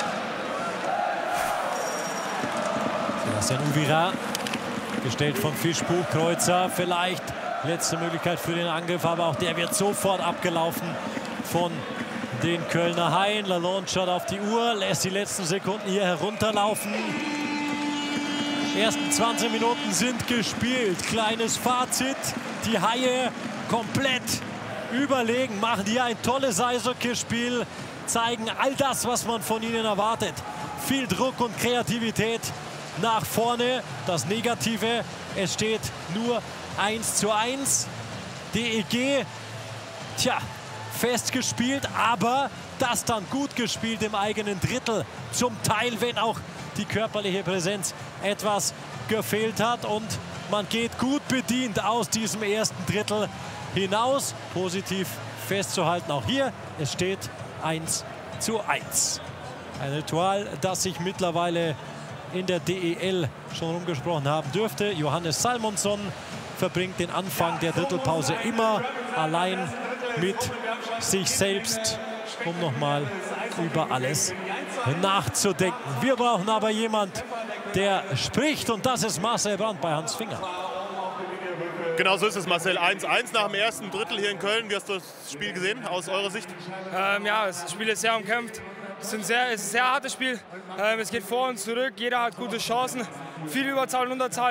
Sebastian Uvira. Gestellt von Fischbuch. Kreuzer vielleicht. Letzte Möglichkeit für den Angriff, aber auch der wird sofort abgelaufen von den Kölner Haien. Lalonde schaut auf die Uhr, lässt die letzten Sekunden hier herunterlaufen. Die ersten 20 Minuten sind gespielt. Kleines Fazit. Die Haie komplett überlegen, machen hier ein tolles Eishockeyspiel, zeigen all das, was man von ihnen erwartet. Viel Druck und Kreativität nach vorne. Das Negative, es steht nur 1:1. DEG, tja, fest gespielt, aber das dann gut gespielt im eigenen Drittel. Zum Teil, wenn auch die körperliche Präsenz etwas gefehlt hat. Und man geht gut bedient aus diesem ersten Drittel hinaus. Positiv festzuhalten auch hier, es steht 1:1. Ein Ritual, das sich mittlerweile in der DEL schon rumgesprochen haben dürfte. Johannes Salmonsson verbringt den Anfang der Drittelpause immer allein mit sich selbst, um nochmal über alles nachzudenken. Wir brauchen aber jemand, der spricht, und das ist Marcel Brandt bei Hans Finger. Genau so ist es, Marcel. 1:1 nach dem ersten Drittel hier in Köln. Wie hast du das Spiel gesehen, aus eurer Sicht? Ja, das Spiel ist sehr umkämpft. Es ist ein sehr hartes Spiel. Es geht vor und zurück. Jeder hat gute Chancen. Viel Überzahl und Unterzahl.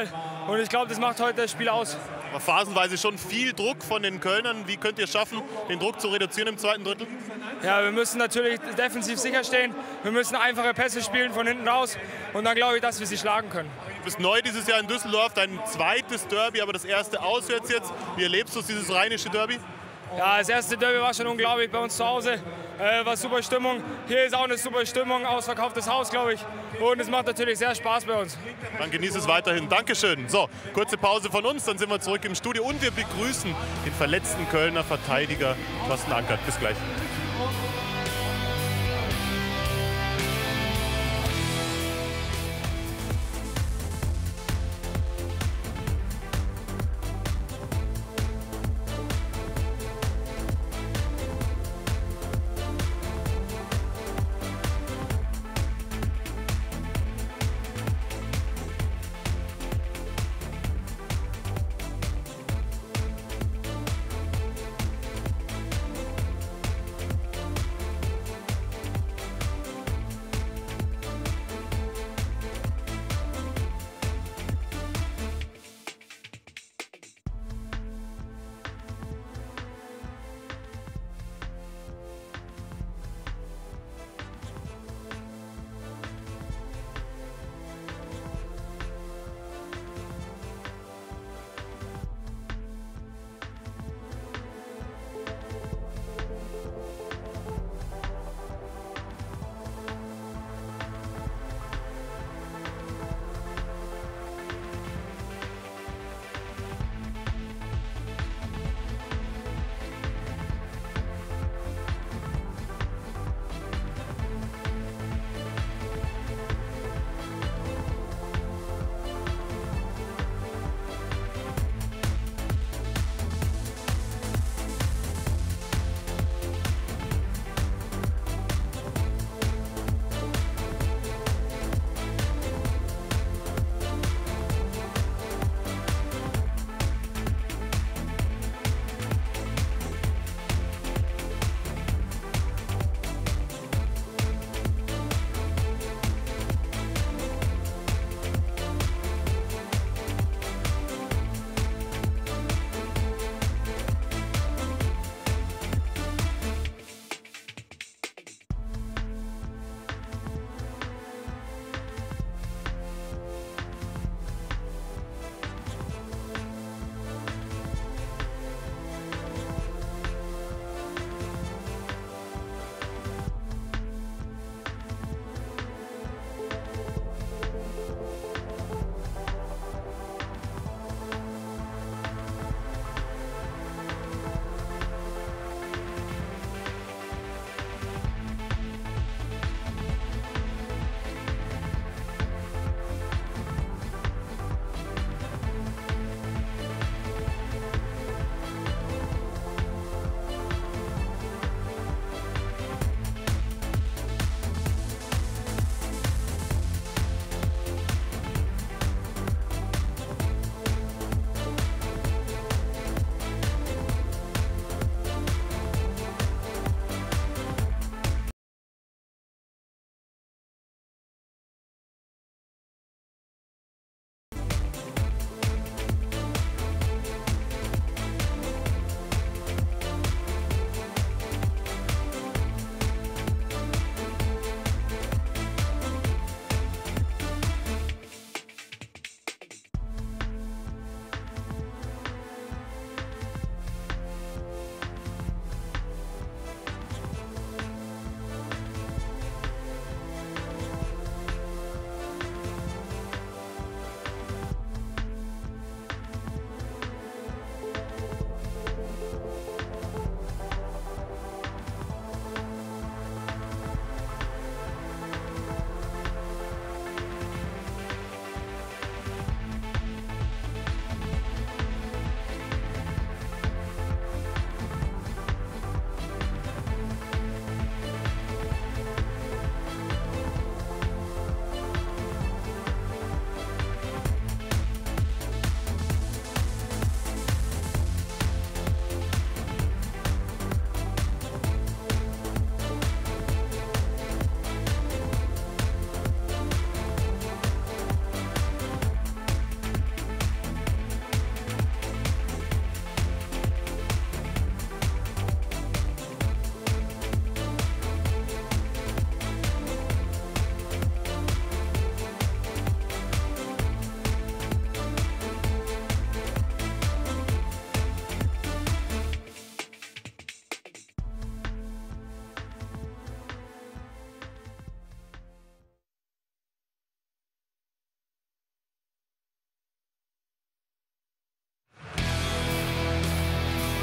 Und ich glaube, das macht heute das Spiel aus. Aber phasenweise schon viel Druck von den Kölnern. Wie könnt ihr es schaffen, den Druck zu reduzieren im zweiten Drittel? Ja, wir müssen natürlich defensiv sicher stehen. Wir müssen einfache Pässe spielen von hinten raus. Und dann glaube ich, dass wir sie schlagen können. Du bist neu dieses Jahr in Düsseldorf, dein zweites Derby, aber das erste auswärts jetzt. Wie erlebst du dieses rheinische Derby? Ja, das erste Derby war schon unglaublich bei uns zu Hause. War super Stimmung. Hier ist auch eine super Stimmung, ausverkauftes Haus, glaube ich. Und es macht natürlich sehr Spaß bei uns. Dann genieß es weiterhin. Dankeschön. So, kurze Pause von uns, dann sind wir zurück im Studio und wir begrüßen den verletzten Kölner Verteidiger Thorsten Ankert. Bis gleich.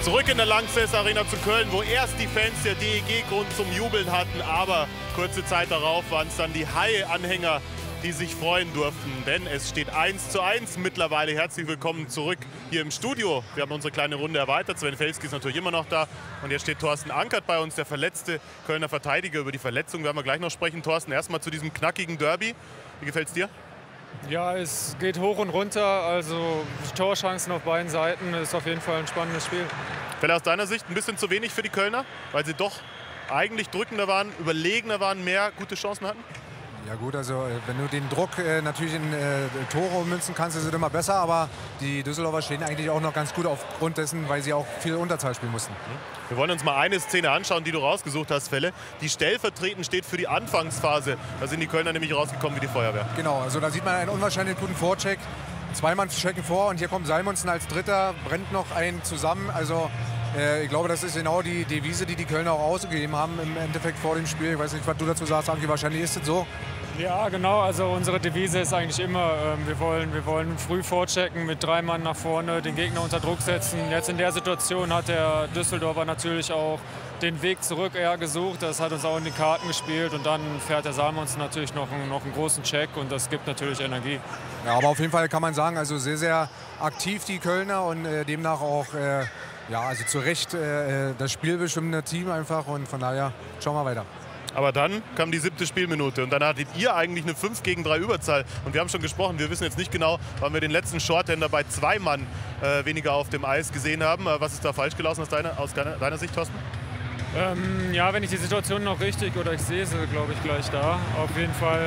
Zurück in der Lanxess Arena zu Köln, wo erst die Fans der DEG Grund zum Jubeln hatten, aber kurze Zeit darauf waren es dann die Haie-Anhänger, die sich freuen durften, denn es steht 1:1 mittlerweile. Herzlich willkommen zurück hier im Studio. Wir haben unsere kleine Runde erweitert. Sven Felski ist natürlich immer noch da und jetzt steht Thorsten Ankert bei uns, der verletzte Kölner Verteidiger. Über die Verletzung werden wir gleich noch sprechen. Thorsten, erstmal zu diesem knackigen Derby. Wie gefällt es dir? Ja, es geht hoch und runter, also Torchancen auf beiden Seiten. Das ist auf jeden Fall ein spannendes Spiel. Fälle aus deiner Sicht ein bisschen zu wenig für die Kölner, weil sie doch eigentlich drückender waren, überlegener waren, mehr gute Chancen hatten? Ja gut, also wenn du den Druck natürlich in Tore ummünzen kannst, ist es immer besser, aber die Düsseldorfer stehen eigentlich auch noch ganz gut aufgrund dessen, weil sie auch viel Unterzahl spielen mussten. Wir wollen uns mal eine Szene anschauen, die du rausgesucht hast, Felle, die stellvertretend steht für die Anfangsphase. Da sind die Kölner nämlich rausgekommen wie die Feuerwehr. Genau, also da sieht man einen unwahrscheinlich guten Vorcheck. Zwei Mann checken vor und hier kommt Salmonsen als Dritter, brennt noch einen zusammen. Also ich glaube, das ist genau die Devise, die die Kölner auch ausgegeben haben im Endeffekt vor dem Spiel. Ich weiß nicht, was du dazu sagst, Anki, wahrscheinlich ist es so. Ja, genau. Also unsere Devise ist eigentlich immer, wir wollen früh vorchecken, mit 3 Mann nach vorne, den Gegner unter Druck setzen. Jetzt in der Situation hat der Düsseldorfer natürlich auch den Weg zurück eher gesucht. Das hat uns auch in die Karten gespielt und dann fährt der Salmonsen natürlich noch einen großen Check und das gibt natürlich Energie. Ja, aber auf jeden Fall kann man sagen, also sehr, sehr aktiv die Kölner und demnach auch ja, also zu Recht das spielbestimmende Team einfach und von daher schauen wir weiter. Aber dann kam die 7. Spielminute und dann hattet ihr eigentlich eine 5-gegen-3 Überzahl. Und wir haben schon gesprochen, wir wissen jetzt nicht genau, wann wir den letzten Shorthander bei 2 Mann weniger auf dem Eis gesehen haben. Was ist da falsch gelaufen aus deiner Sicht, Thorsten? Ja, wenn ich die Situation noch richtig oder ich sehe sie, glaube ich, gleich da. Auf jeden Fall,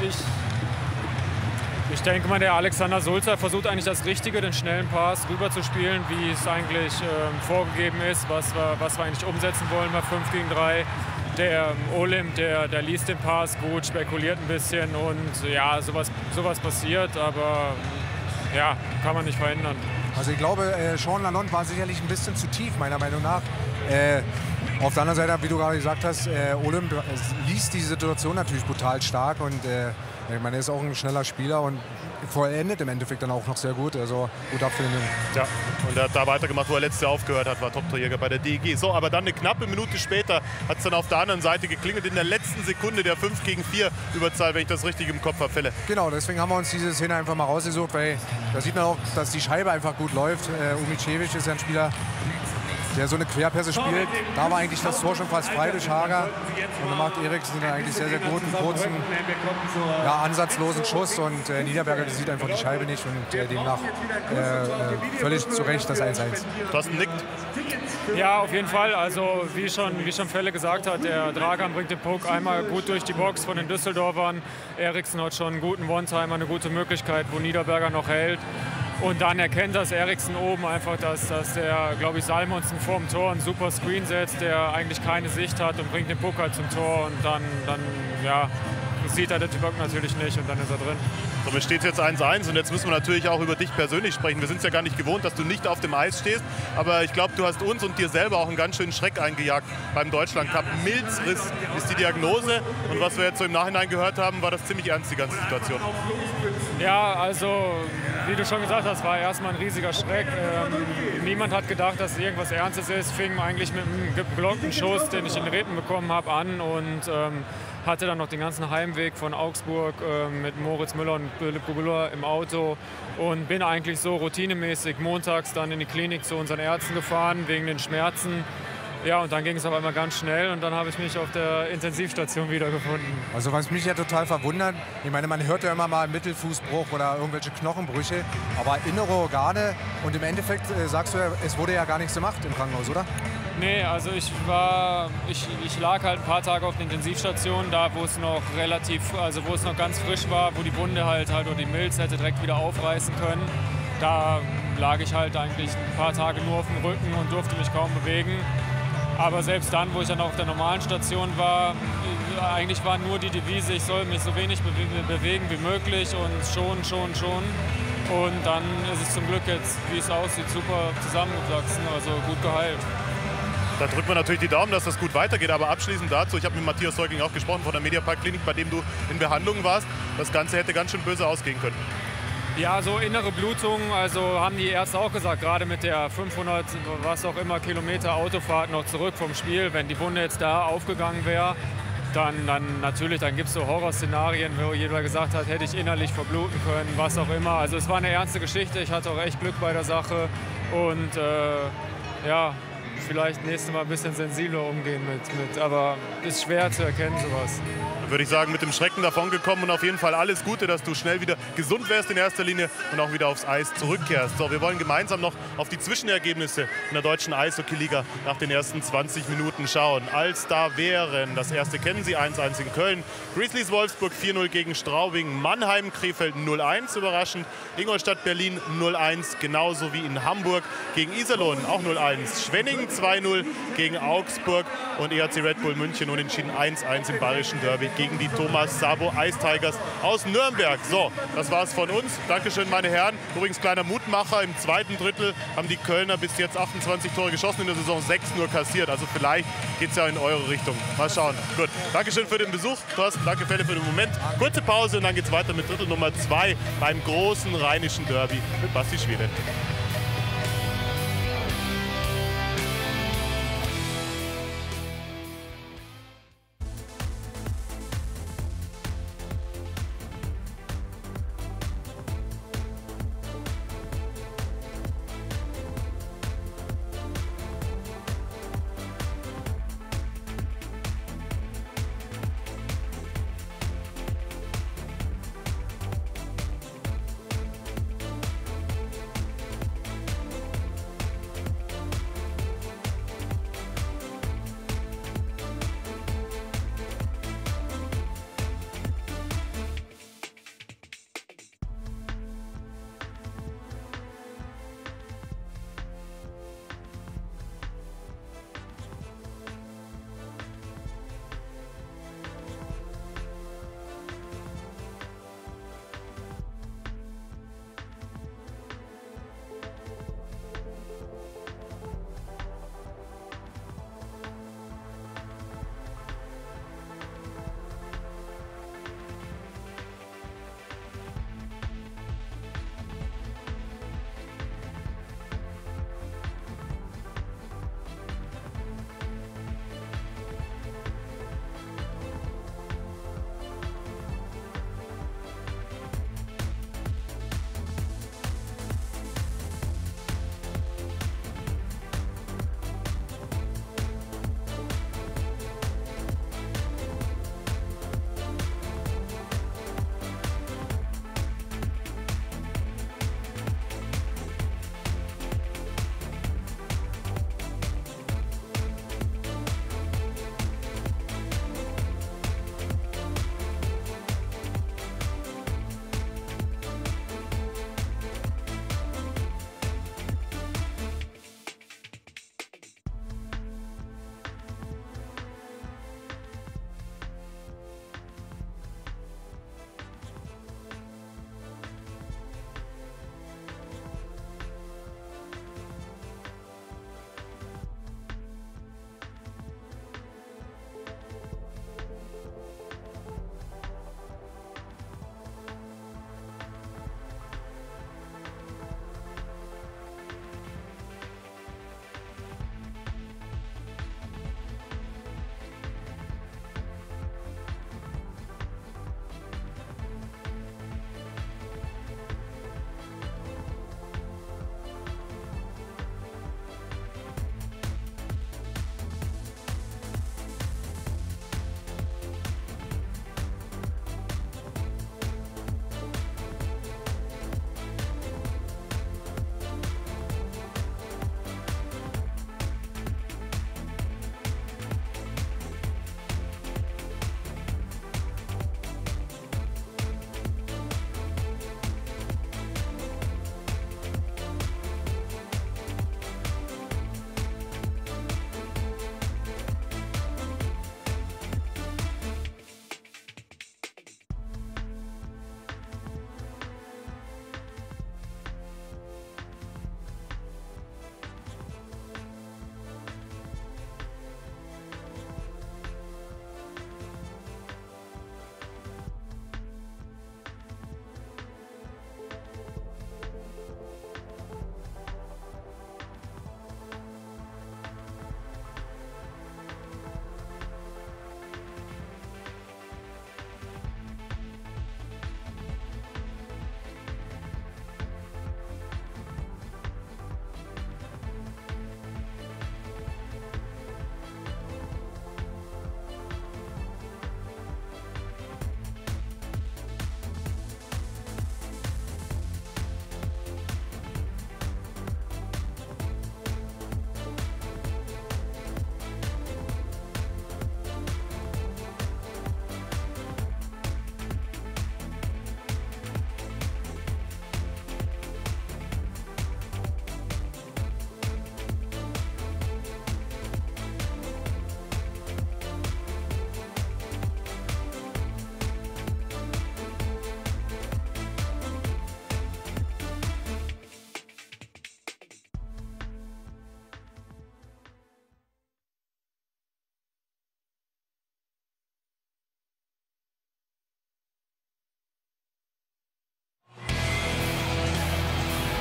ich denke mal, der Alexander Sulzer versucht eigentlich das Richtige, den schnellen Pass rüber zu spielen, wie es eigentlich vorgegeben ist, was wir eigentlich umsetzen wollen bei 5-gegen-3. Der Olymp, der liest den Pass gut, spekuliert ein bisschen und ja, sowas passiert, aber ja, kann man nicht verhindern. Also ich glaube, Sean Lalonde war sicherlich ein bisschen zu tief, meiner Meinung nach. Auf der anderen Seite, wie du gerade gesagt hast, Olymp liest die Situation natürlich brutal stark und ich meine, er ist auch ein schneller Spieler und vollendet im Endeffekt dann auch noch sehr gut. Also gut ab für den Jungen. Ja, und er hat da weitergemacht, wo er letztes Jahr aufgehört hat, war Top-Torjäger bei der DEG. So, aber dann eine knappe Minute später hat es dann auf der anderen Seite geklingelt, in der letzten Sekunde der 5-gegen-4 Überzahl, wenn ich das richtig im Kopf habe, Fälle. Genau, deswegen haben wir uns diese Szene einfach mal rausgesucht, weil da sieht man auch, dass die Scheibe einfach gut läuft. Umicevic ist ja ein Spieler, der so eine Querpässe spielt. Da war eigentlich das Tor schon fast frei durch Hager. Und dann macht Eriksen dann eigentlich sehr, sehr guten, kurzen, ja, ansatzlosen Schuss. Und Niederberger sieht einfach die Scheibe nicht und demnach völlig zu Recht das 1:1. Thorsten nickt. Ja, auf jeden Fall. Also wie schon Felle gesagt hat, der Dragan bringt den Puck einmal gut durch die Box von den Düsseldorfern. Eriksen hat schon einen guten One-Timer, eine gute Möglichkeit, wo Niederberger noch hält. Und dann erkennt das Eriksen oben einfach, dass der, glaube ich, Salmonsen vorm Tor einen super Screen setzt, der eigentlich keine Sicht hat und bringt den Puck halt zum Tor. Und dann ja, sieht er den Puck natürlich nicht und dann ist er drin. Somit steht es jetzt 1:1 und jetzt müssen wir natürlich auch über dich persönlich sprechen. Wir sind es ja gar nicht gewohnt, dass du nicht auf dem Eis stehst, aber ich glaube, du hast uns und dir selber auch einen ganz schönen Schreck eingejagt beim Deutschland-Cup. Milzriss ist die Diagnose und was wir jetzt so im Nachhinein gehört haben, war das ziemlich ernst, die ganze Situation. Ja, also wie du schon gesagt hast, war erstmal ein riesiger Schreck. Niemand hat gedacht, dass irgendwas Ernstes ist. Fing eigentlich mit einem geblockten Schuss, den ich in den Rippen bekommen habe, an und hatte dann noch den ganzen Heimweg von Augsburg mit Moritz Müller und Philipp Gugula im Auto und bin eigentlich so routinemäßig montags dann in die Klinik zu unseren Ärzten gefahren wegen den Schmerzen. Ja, und dann ging es auf einmal ganz schnell und dann habe ich mich auf der Intensivstation wiedergefunden. Also was mich ja total verwundert, ich meine, man hört ja immer mal Mittelfußbruch oder irgendwelche Knochenbrüche, aber innere Organe und im Endeffekt sagst du ja, es wurde ja gar nichts gemacht im Krankenhaus, oder? Nee, also ich lag halt ein paar Tage auf der Intensivstation, da wo es noch wo es noch ganz frisch war, wo die Wunde halt oder die Milz hätte direkt wieder aufreißen können. Da lag ich halt eigentlich ein paar Tage nur auf dem Rücken und durfte mich kaum bewegen. Aber selbst dann, wo ich dann auf der normalen Station war, eigentlich war nur die Devise, ich soll mich so wenig bewegen wie möglich und schon. Und dann ist es zum Glück jetzt, wie es aussieht, super zusammengewachsen, also gut geheilt. Da drückt man natürlich die Daumen, dass das gut weitergeht. Aber abschließend dazu, ich habe mit Matthias Säugling auch gesprochen von der Mediapark Klinik, bei dem du in Behandlung warst. Das Ganze hätte ganz schön böse ausgehen können. Ja, so innere Blutung, also haben die Ärzte auch gesagt, gerade mit der 500, was auch immer, Kilometer Autofahrt noch zurück vom Spiel, wenn die Wunde jetzt da aufgegangen wäre, dann natürlich, dann gibt es so Horrorszenarien, wo jeder gesagt hat, hätte ich innerlich verbluten können, was auch immer. Also es war eine ernste Geschichte, ich hatte auch echt Glück bei der Sache und ja, vielleicht nächstes Mal ein bisschen sensibler umgehen mit, aber ist schwer zu erkennen sowas. Würde ich sagen, mit dem Schrecken davon gekommen und auf jeden Fall alles Gute, dass du schnell wieder gesund wärst in erster Linie und auch wieder aufs Eis zurückkehrst. So, wir wollen gemeinsam noch auf die Zwischenergebnisse in der deutschen Eishockey-Liga nach den ersten 20 Minuten schauen. Als da wären, das erste kennen Sie, 1-1 in Köln, Grizzlies Wolfsburg 4-0 gegen Straubing, Mannheim Krefeld 0-1, überraschend, Ingolstadt Berlin 0-1, genauso wie in Hamburg gegen Iserlohn auch 0-1, Schwenningen 2-0 gegen Augsburg und EHC Red Bull München unentschieden 1-1 im bayerischen Derby gegen die Thomas Sabo Ice Tigers aus Nürnberg. So, das war's von uns. Dankeschön, meine Herren. Übrigens kleiner Mutmacher, im zweiten Drittel haben die Kölner bis jetzt 28 Tore geschossen, in der Saison 6 nur kassiert. Also vielleicht geht es ja in eure Richtung. Mal schauen. Gut, Dankeschön für den Besuch, Thorsten. Danke Felle für den Moment. Kurze Pause und dann geht's weiter mit Drittel Nummer 2 beim großen rheinischen Derby mit Basti Schwede.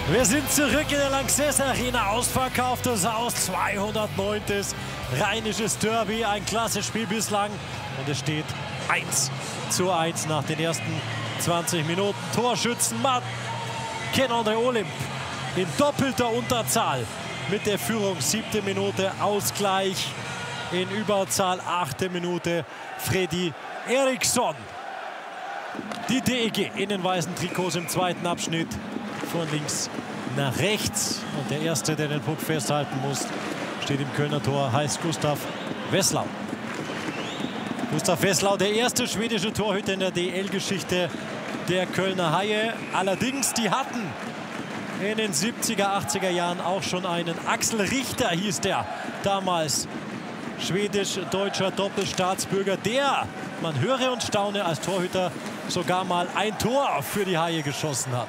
Wir sind zurück in der Lanxess Arena. Ausverkauftes Haus, 209. Rheinisches Derby. Ein klasse Spiel bislang. Und es steht 1:1 nach den ersten 20 Minuten. Torschützen Marc-André Olympe in doppelter Unterzahl mit der Führung. 7. Minute Ausgleich in Überzahl. 8. Minute Freddy Eriksson. Die DEG in den weißen Trikots im zweiten Abschnitt. Von links nach rechts. Und der Erste, der den Puck festhalten muss, steht im Kölner Tor, heißt Gustav Wesslau. Gustav Wesslau, der erste schwedische Torhüter in der DL-Geschichte der Kölner Haie. Allerdings, die hatten in den 70er, 80er Jahren auch schon einen. Axel Richter hieß der damals. Schwedisch-deutscher Doppelstaatsbürger, der, man höre und staune, als Torhüter sogar mal ein Tor für die Haie geschossen hat.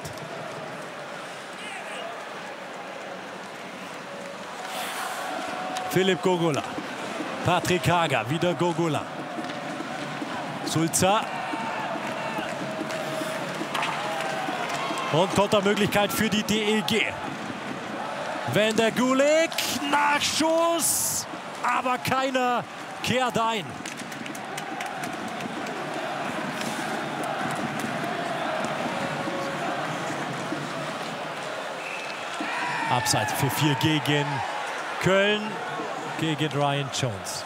Philipp Gogola, Patrick Hager, wieder Gogola. Sulzer. Und Kontermöglichkeit für die DEG. Vander Gulik, Nachschuss, aber keiner kehrt ein. Abseits für 4 gegen Köln, gegen Ryan Jones.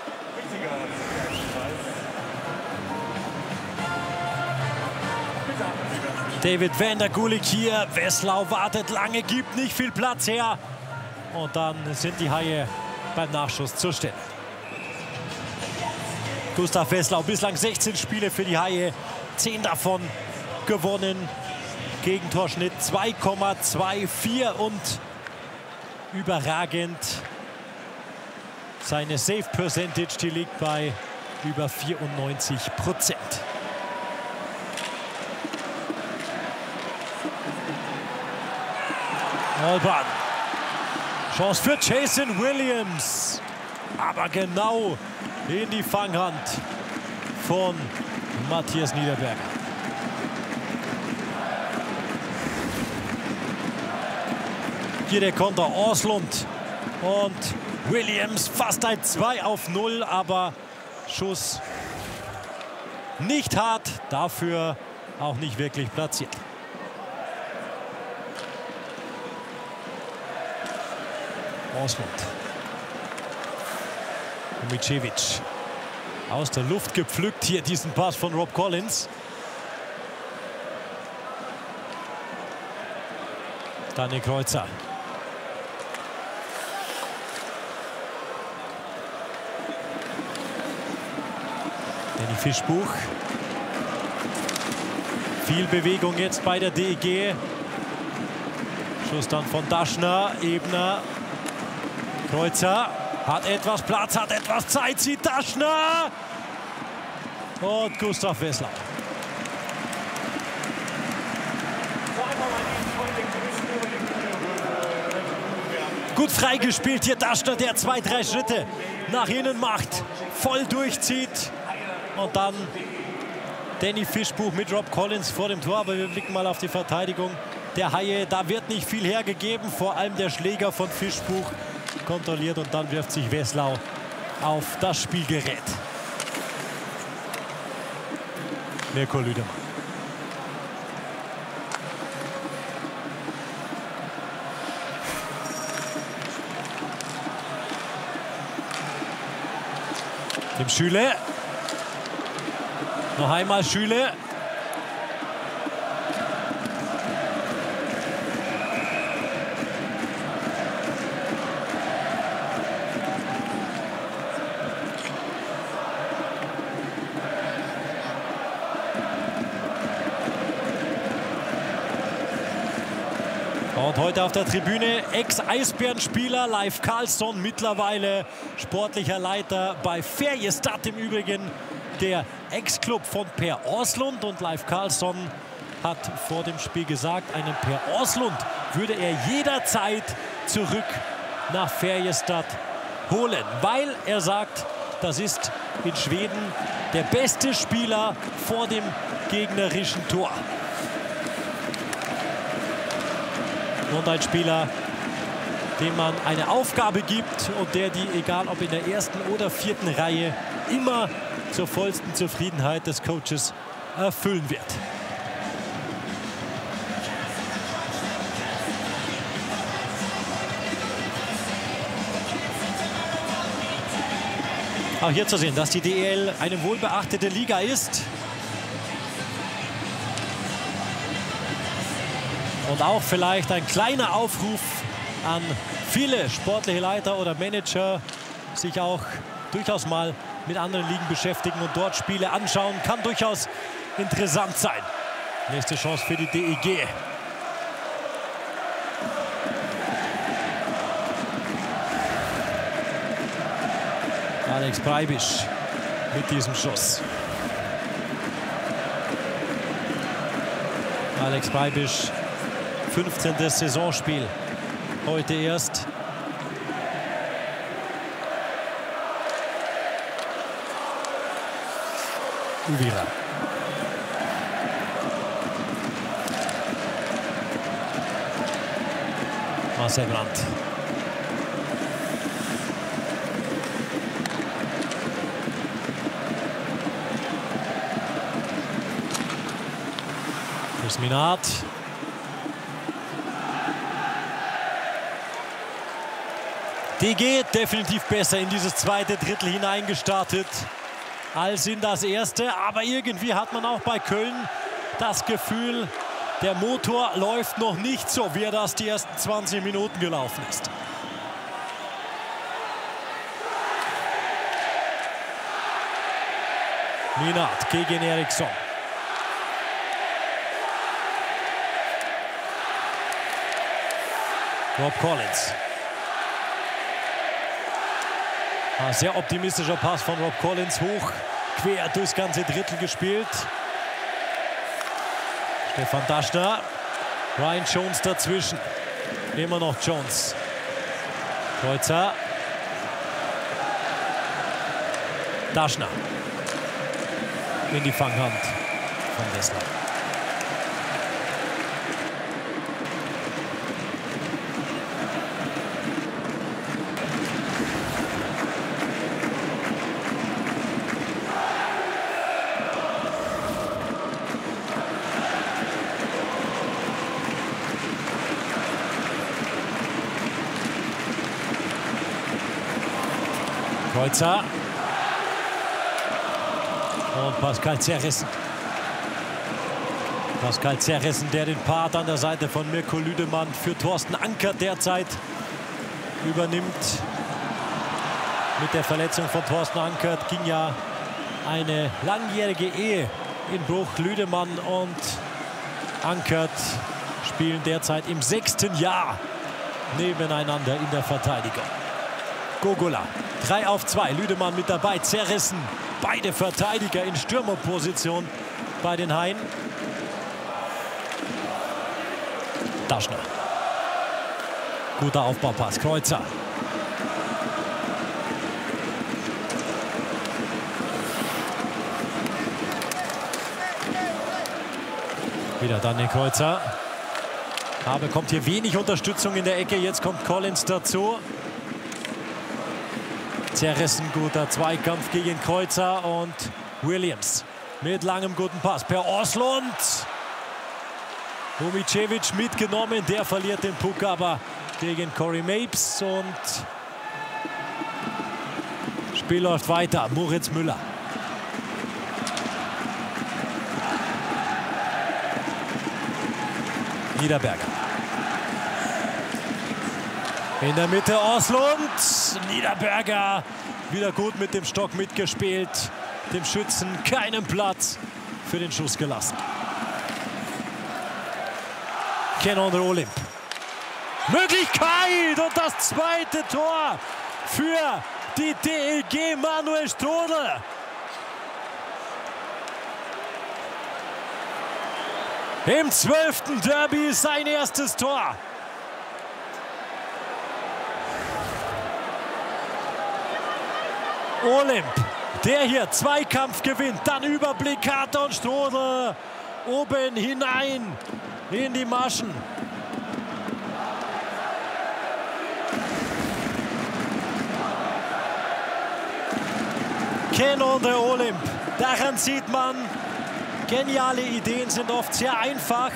David Vander Gulik hier. Wesslau wartet lange, gibt nicht viel Platz her. Und dann sind die Haie beim Nachschuss zur Stelle. Gustav Wesslau, bislang 16 Spiele für die Haie, 10 davon gewonnen. Gegentorschnitt 2,24 und überragend. Seine Save Percentage, die liegt bei über 94%. Alban. Chance für Jason Williams. Aber genau in die Fanghand von Matthias Niederberger. Hier der Konter Orslund und Williams fast ein 2:0, aber Schuss nicht hart, dafür auch nicht wirklich platziert. Orslund. Micevic aus der Luft gepflückt hier diesen Pass von Rob Collins. Daniel Kreuzer. Danny Fischbuch. Viel Bewegung jetzt bei der DEG. Schuss dann von Daschner, Ebner. Kreuzer hat etwas Platz, hat etwas Zeit, zieht Daschner. Und Gustav Wesslau. Gut freigespielt hier Daschner, der 2-3 Schritte nach innen macht, voll durchzieht. Und dann Danny Fischbuch mit Rob Collins vor dem Tor. Aber wir blicken mal auf die Verteidigung der Haie. Da wird nicht viel hergegeben, vor allem der Schläger von Fischbuch kontrolliert. Und dann wirft sich Wesslau auf das Spielgerät. Mirko Lüdemann. Dem Schüle. Noch einmal Schüle. Und heute auf der Tribüne Ex-Eisbären-Spieler Leif Karlsson, mittlerweile sportlicher Leiter bei Färjestad im Übrigen, der Ex-Club von Per Orslund. Und Leif Karlsson hat vor dem Spiel gesagt, einen Per Orslund würde er jederzeit zurück nach Färjestad holen, weil er sagt, das ist in Schweden der beste Spieler vor dem gegnerischen Tor. Und ein Spieler, dem man eine Aufgabe gibt und der die, egal ob in der ersten oder vierten Reihe, immer zur vollsten Zufriedenheit des Coaches erfüllen wird. Auch hier zu sehen, dass die DEL eine wohlbeachtete Liga ist. Und auch vielleicht ein kleiner Aufruf an viele sportliche Leiter oder Manager, sich auch durchaus mal mit anderen Ligen beschäftigen und dort Spiele anschauen. Kann durchaus interessant sein. Nächste Chance für die DEG. Alex Breibisch mit diesem Schuss. Alex Breibisch, 15. Saisonspiel. Heute erst. Uvira. Marcel Brandt. Minat. DG definitiv besser in dieses zweite Drittel hineingestartet als in das erste. Aber irgendwie hat man auch bei Köln das Gefühl, der Motor läuft noch nicht so, wie er das die ersten 20 Minuten gelaufen ist. Minat gegen Eriksson. Rob Collins. Ein sehr optimistischer Pass von Rob Collins, hoch, quer durchs ganze Drittel gespielt. Stefan Daschner, Ryan Jones dazwischen. Immer noch Jones. Kreuzer. Daschner. In die Fanghand von Dessler. Kreuzer. Und Pascal Zerrissen. Pascal Zerrissen, der den Part an der Seite von Mirko Lüdemann für Thorsten Ankert derzeit übernimmt. Mit der Verletzung von Thorsten Ankert ging ja eine langjährige Ehe in Bruch. Lüdemann und Ankert spielen derzeit im 6. Jahr nebeneinander in der Verteidigung. Gogola, 3-2, Lüdemann mit dabei, Zerrissen, beide Verteidiger in Stürmerposition bei den Haien. Daschner. Guter Aufbaupass, Kreuzer. Wieder dann den Kreuzer. Aber bekommt hier wenig Unterstützung in der Ecke, jetzt kommt Collins dazu. Zerrissen, guter Zweikampf gegen Kreuzer und Williams mit langem guten Pass per Oslund. Humicevic mitgenommen, der verliert den Puck aber gegen Corey Mapes und Spiel läuft weiter. Moritz Müller. Niederberger. In der Mitte Oslund. Niederberger wieder gut mit dem Stock mitgespielt. Dem Schützen keinen Platz für den Schuss gelassen. Kenon Olymp. Möglichkeit und das zweite Tor für die DEG. Manuel Strodel. Im 12. Derby sein erstes Tor. Olymp, der hier Zweikampf gewinnt, dann Überblick hat und Strodel oben hinein in die Maschen. Ken und der Olymp. Daran sieht man, geniale Ideen sind oft sehr einfach.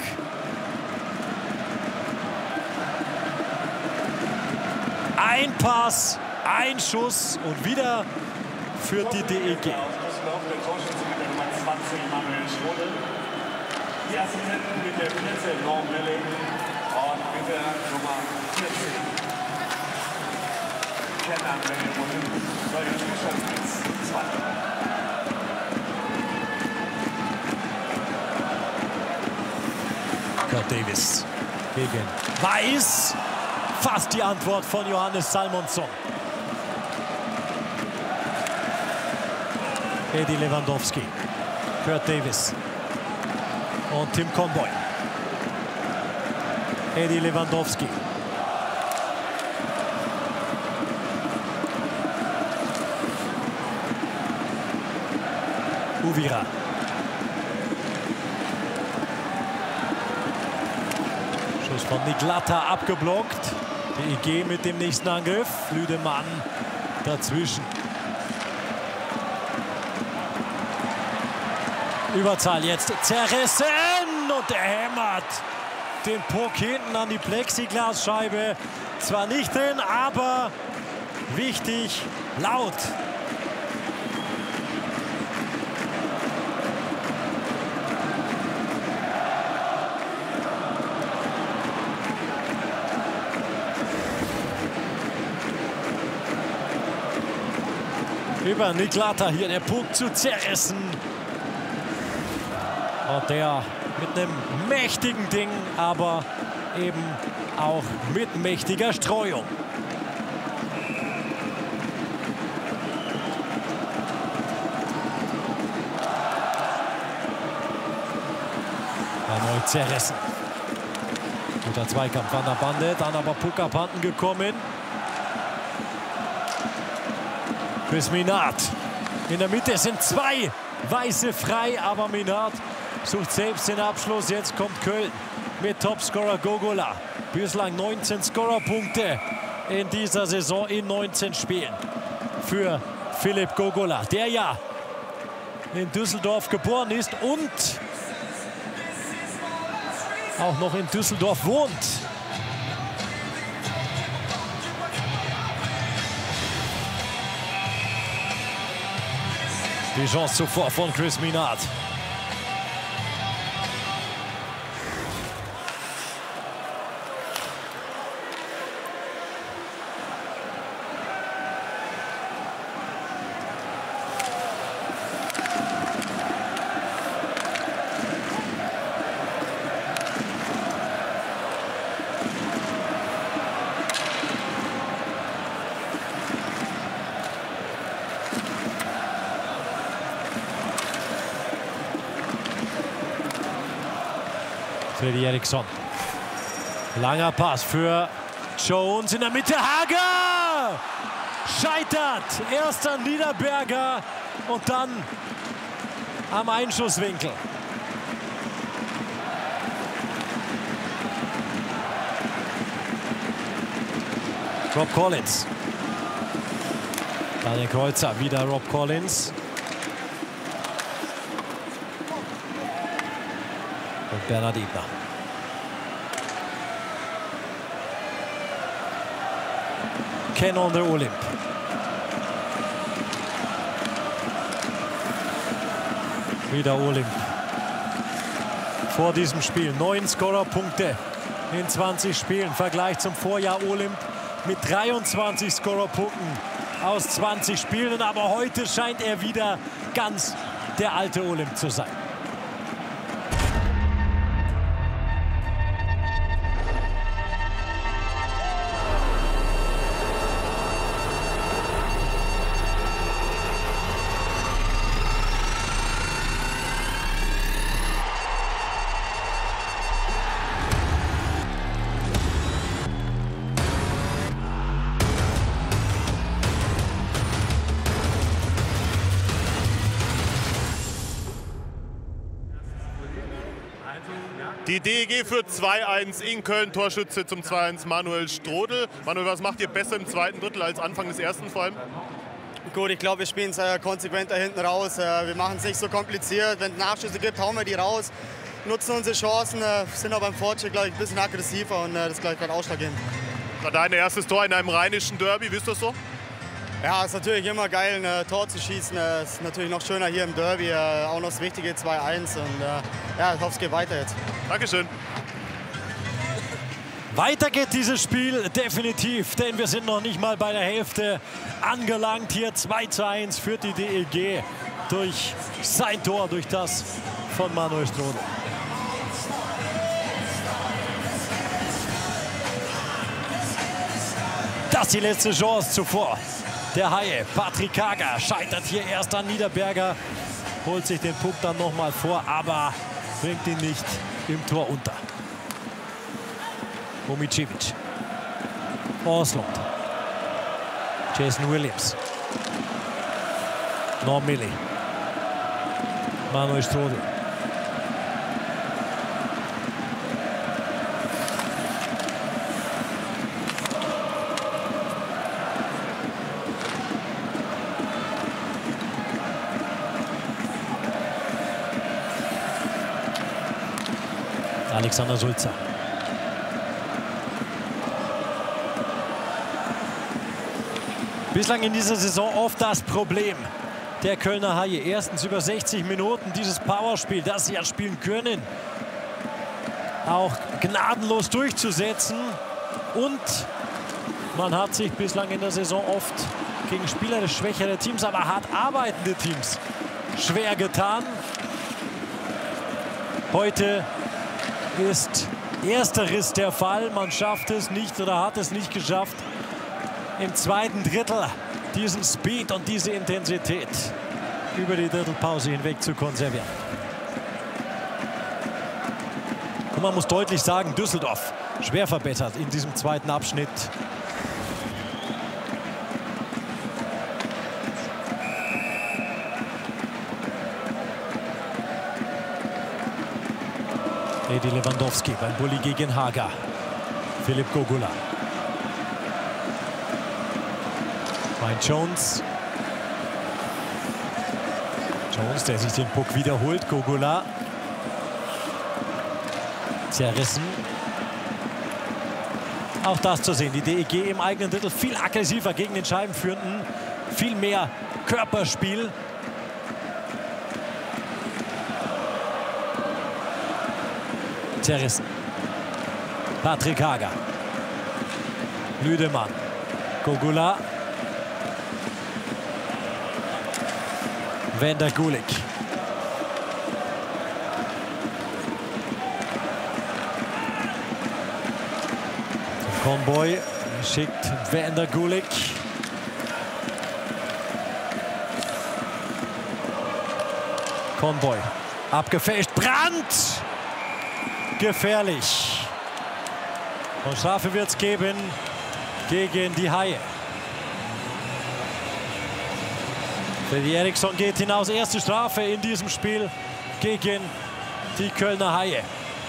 Ein Pass, ein Schuss und wieder führt die DEG. Der Torschütze mit der Nummer 20, Manuel Strodel. Die Assistenten mit der 14, Norm Melling. Und mit der Nummer 14, Ken André und Julian Fischer-Spitz 2. Kurt Davis gegen Weiß. Fast die Antwort von Johannes Salmonsson. Edi Lewandowski, Kurt Davis und Tim Conboy. Edi Lewandowski. Uvira. Schuss von Niklata abgeblockt. DEG mit dem nächsten Angriff. Lüdemann dazwischen. Überzahl jetzt zerrissen und er hämmert den Puck hinten an die Plexiglasscheibe. Zwar nicht drin, aber wichtig, laut. Über Niklata hier der Puck zu zerrissen. Und der mit einem mächtigen Ding, aber eben auch mit mächtiger Streuung. Erneut zerrissen. Guter Zweikampf an der Bande, dann aber Puck abhanden gekommen. Chris Minard. In der Mitte sind zwei Weiße frei, aber Minard sucht selbst den Abschluss. Jetzt kommt Köln mit Topscorer Gogola. Bislang 19 Scorerpunkte in dieser Saison in 19 Spielen für Philipp Gogola, der ja in Düsseldorf geboren ist und auch noch in Düsseldorf wohnt. Die Chance zuvor von Chris Minard. Freddy Eriksson. Langer Pass für Jones in der Mitte. Hager scheitert. Erst an Niederberger und dann am Einschusswinkel. Rob Collins. Daniel Kreuzer, wieder Rob Collins. Und Bernhard Ebner. Ken on der Olymp. Wieder Olymp. Vor diesem Spiel 9 Scorerpunkte in 20 Spielen. Vergleich zum Vorjahr Olymp mit 23 Scorerpunkten aus 20 Spielen. Aber heute scheint er wieder ganz der alte Olymp zu sein. Die DEG führt 2-1 in Köln, Torschütze zum 2-1 Manuel Strodel. Manuel, was macht ihr besser im zweiten Drittel als Anfang des ersten vor allem? Gut, ich glaube, wir spielen es konsequent da hinten raus. Wir machen es nicht so kompliziert. Wenn es Nachschüsse gibt, hauen wir die raus, nutzen unsere Chancen, sind aber beim Fortschritt, glaube ich, ein bisschen aggressiver und das ist, glaube ich, gerade ausschlaggebend. War dein erstes Tor in einem rheinischen Derby, wisst ihr das so? Ja, es ist natürlich immer geil, ein Tor zu schießen. Es ist natürlich noch schöner hier im Derby, auch noch das wichtige 2-1. Und ja, ich hoffe, es geht weiter jetzt. Dankeschön. Weiter geht dieses Spiel definitiv, denn wir sind noch nicht mal bei der Hälfte angelangt. Hier 2:1 führt die DEG durch sein Tor, durch das von Manuel Strodl. Das ist die letzte Chance zuvor. Der Haie, Patrick Hager, scheitert hier erst an Niederberger, holt sich den Puck dann noch mal vor, aber bringt ihn nicht im Tor unter. Momicic, Oslund, Jason Williams, Norm Milli, Manuel Strodl. Alexander Sulzer. Bislang in dieser Saison oft das Problem der Kölner Haie. Erstens über 60 Minuten dieses Powerspiel, das sie ja spielen können, auch gnadenlos durchzusetzen. Und man hat sich bislang in der Saison oft gegen spielerisch schwächere Teams, aber hart arbeitende Teams schwer getan. Heute ist ersteres der Fall. Man schafft es nicht oder hat es nicht geschafft, im zweiten Drittel diesen Speed und diese Intensität über die Drittelpause hinweg zu konservieren. Und man muss deutlich sagen, Düsseldorf schwer verbessert in diesem zweiten Abschnitt. Edi Lewandowski beim Bulli gegen Hager. Philipp Gogula. Ryan Jones. Jones, der sich den Puck wiederholt. Gogula. Zerrissen. Auch das zu sehen. Die DEG im eigenen Drittel viel aggressiver gegen den Scheibenführenden. Viel mehr Körperspiel. Zerrissen. Patrick Hager. Lüdemann. Gogula. Vander Gulik. Conboy schickt Vander Gulik. Conboy. Abgefälscht. Brandt! Gefährlich. Und Strafe wird es geben gegen die Haie. Freddy Eriksson geht hinaus. Erste Strafe in diesem Spiel gegen die Kölner Haie.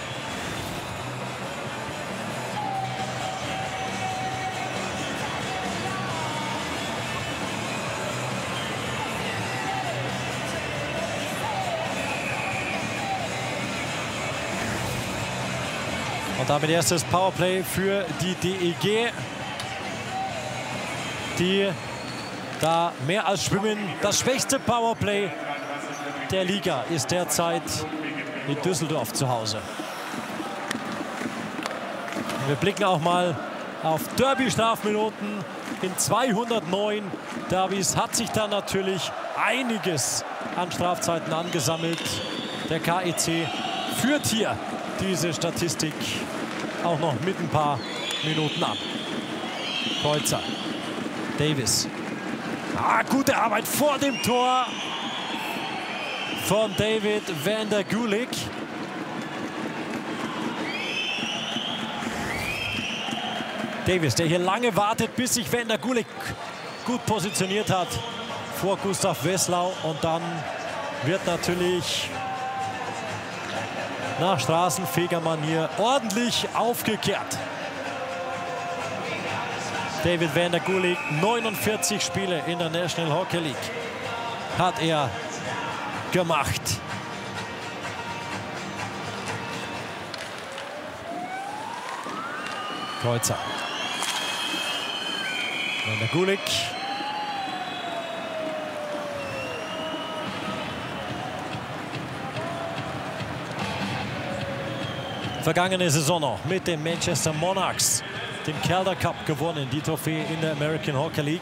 Und damit erstes Powerplay für die DEG, die da mehr als schwimmen. Das schwächste Powerplay der Liga ist derzeit in Düsseldorf zu Hause. Und wir blicken auch mal auf Derby-Strafminuten. In 209 Derbys hat sich da natürlich einiges an Strafzeiten angesammelt. Der KEC führt hier diese Statistik auch noch mit ein paar Minuten ab. Kreuzer. Davis. Gute Arbeit vor dem Tor von David Vander Gulik. Davis, der hier lange wartet, bis sich Vander Gulik gut positioniert hat vor Gustav Wesslau. Und dann wird natürlich nach Straßenfegermanier ordentlich aufgekehrt. David van der Gulik, 49 Spiele in der National Hockey League hat er gemacht. Kreuzer. Van der Gulik. Vergangene Saison noch mit den Manchester Monarchs den Calder Cup gewonnen, die Trophäe in der American Hockey League.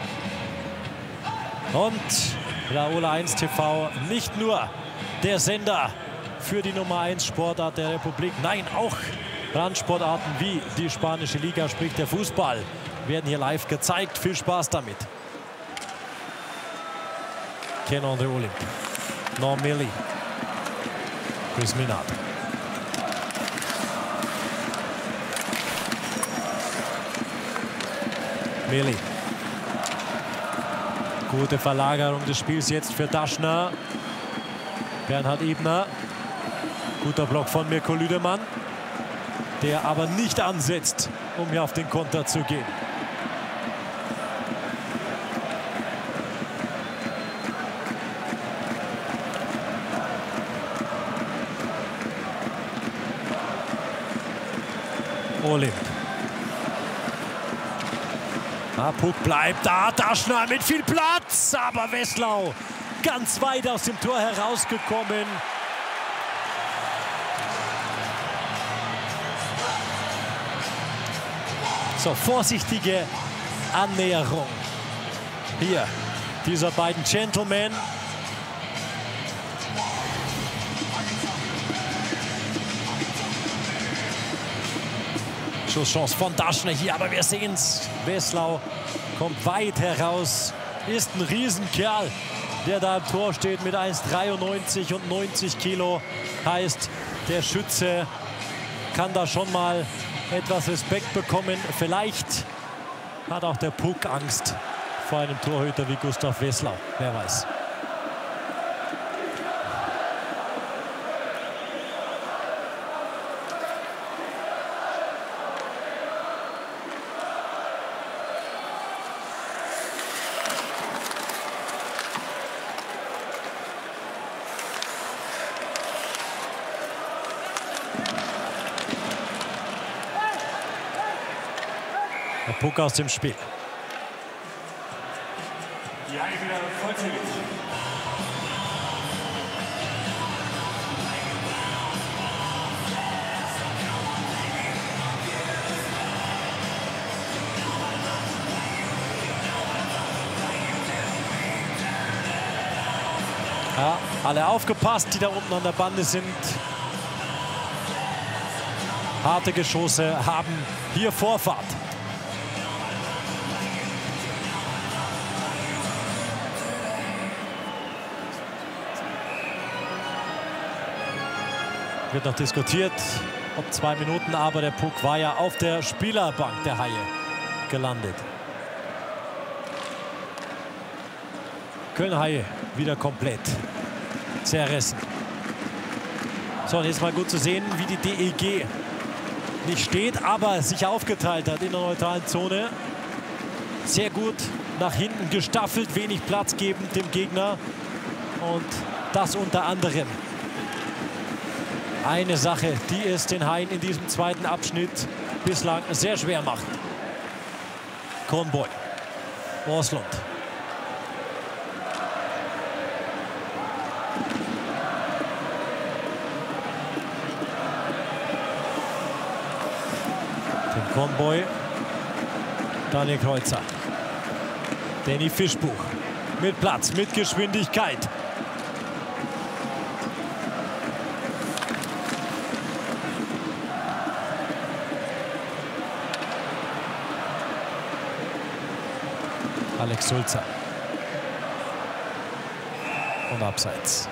Und Laola 1 TV, nicht nur der Sender für die Nummer 1 Sportart der Republik, nein, auch Randsportarten wie die spanische Liga, sprich der Fußball, werden hier live gezeigt. Viel Spaß damit. Ken-André Olymp, Norm Milley, Chris Minard. Milley. Gute Verlagerung des Spiels jetzt für Daschner. Bernhard Ebner. Guter Block von Mirko Lüdemann, der aber nicht ansetzt, um hier auf den Konter zu gehen. Olymp. Puck bleibt da, Daschner mit viel Platz, aber Wesslau ganz weit aus dem Tor herausgekommen. So, vorsichtige Annäherung hier dieser beiden Gentlemen. Schusschance von Daschner hier, aber wir sehen es. Wesslau kommt weit heraus, ist ein Riesenkerl, der da im Tor steht mit 1,93 und 90 Kilo. Heißt, der Schütze kann da schon mal etwas Respekt bekommen. Vielleicht hat auch der Puck Angst vor einem Torhüter wie Gustav Wesslau, wer weiß. Der Puck aus dem Spiel. Die Haie wieder vollzählig. Ja, alle aufgepasst, die da unten an der Bande sind. Harte Geschosse haben hier Vorfahrt. Wird noch diskutiert, ob 2 Minuten, aber der Puck war ja auf der Spielerbank der Haie gelandet. Kölner Haie wieder komplett zerrissen. So, und jetzt mal gut zu sehen, wie die DEG nicht steht, aber sich aufgeteilt hat in der neutralen Zone. Sehr gut nach hinten gestaffelt, wenig Platz gebend dem Gegner. Und das unter anderem eine Sache, die es den Haien in diesem zweiten Abschnitt bislang sehr schwer macht. Kronborg, Orslund. Tim Kronborg, Daniel Kreuzer, Danny Fischbuch mit Platz, mit Geschwindigkeit. Alex Sulzer. Und abseits.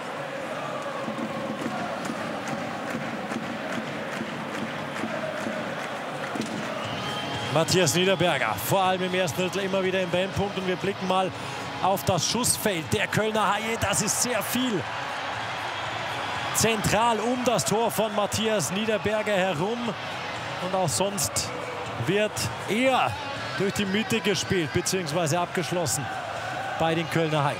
Matthias Niederberger, vor allem im ersten Drittel immer wieder im Brennpunkt. Und wir blicken mal auf das Schussfeld der Kölner Haie. Das ist sehr viel zentral um das Tor von Matthias Niederberger herum. Und auch sonst wird eher durch die Mitte gespielt bzw. abgeschlossen bei den Kölner Haien.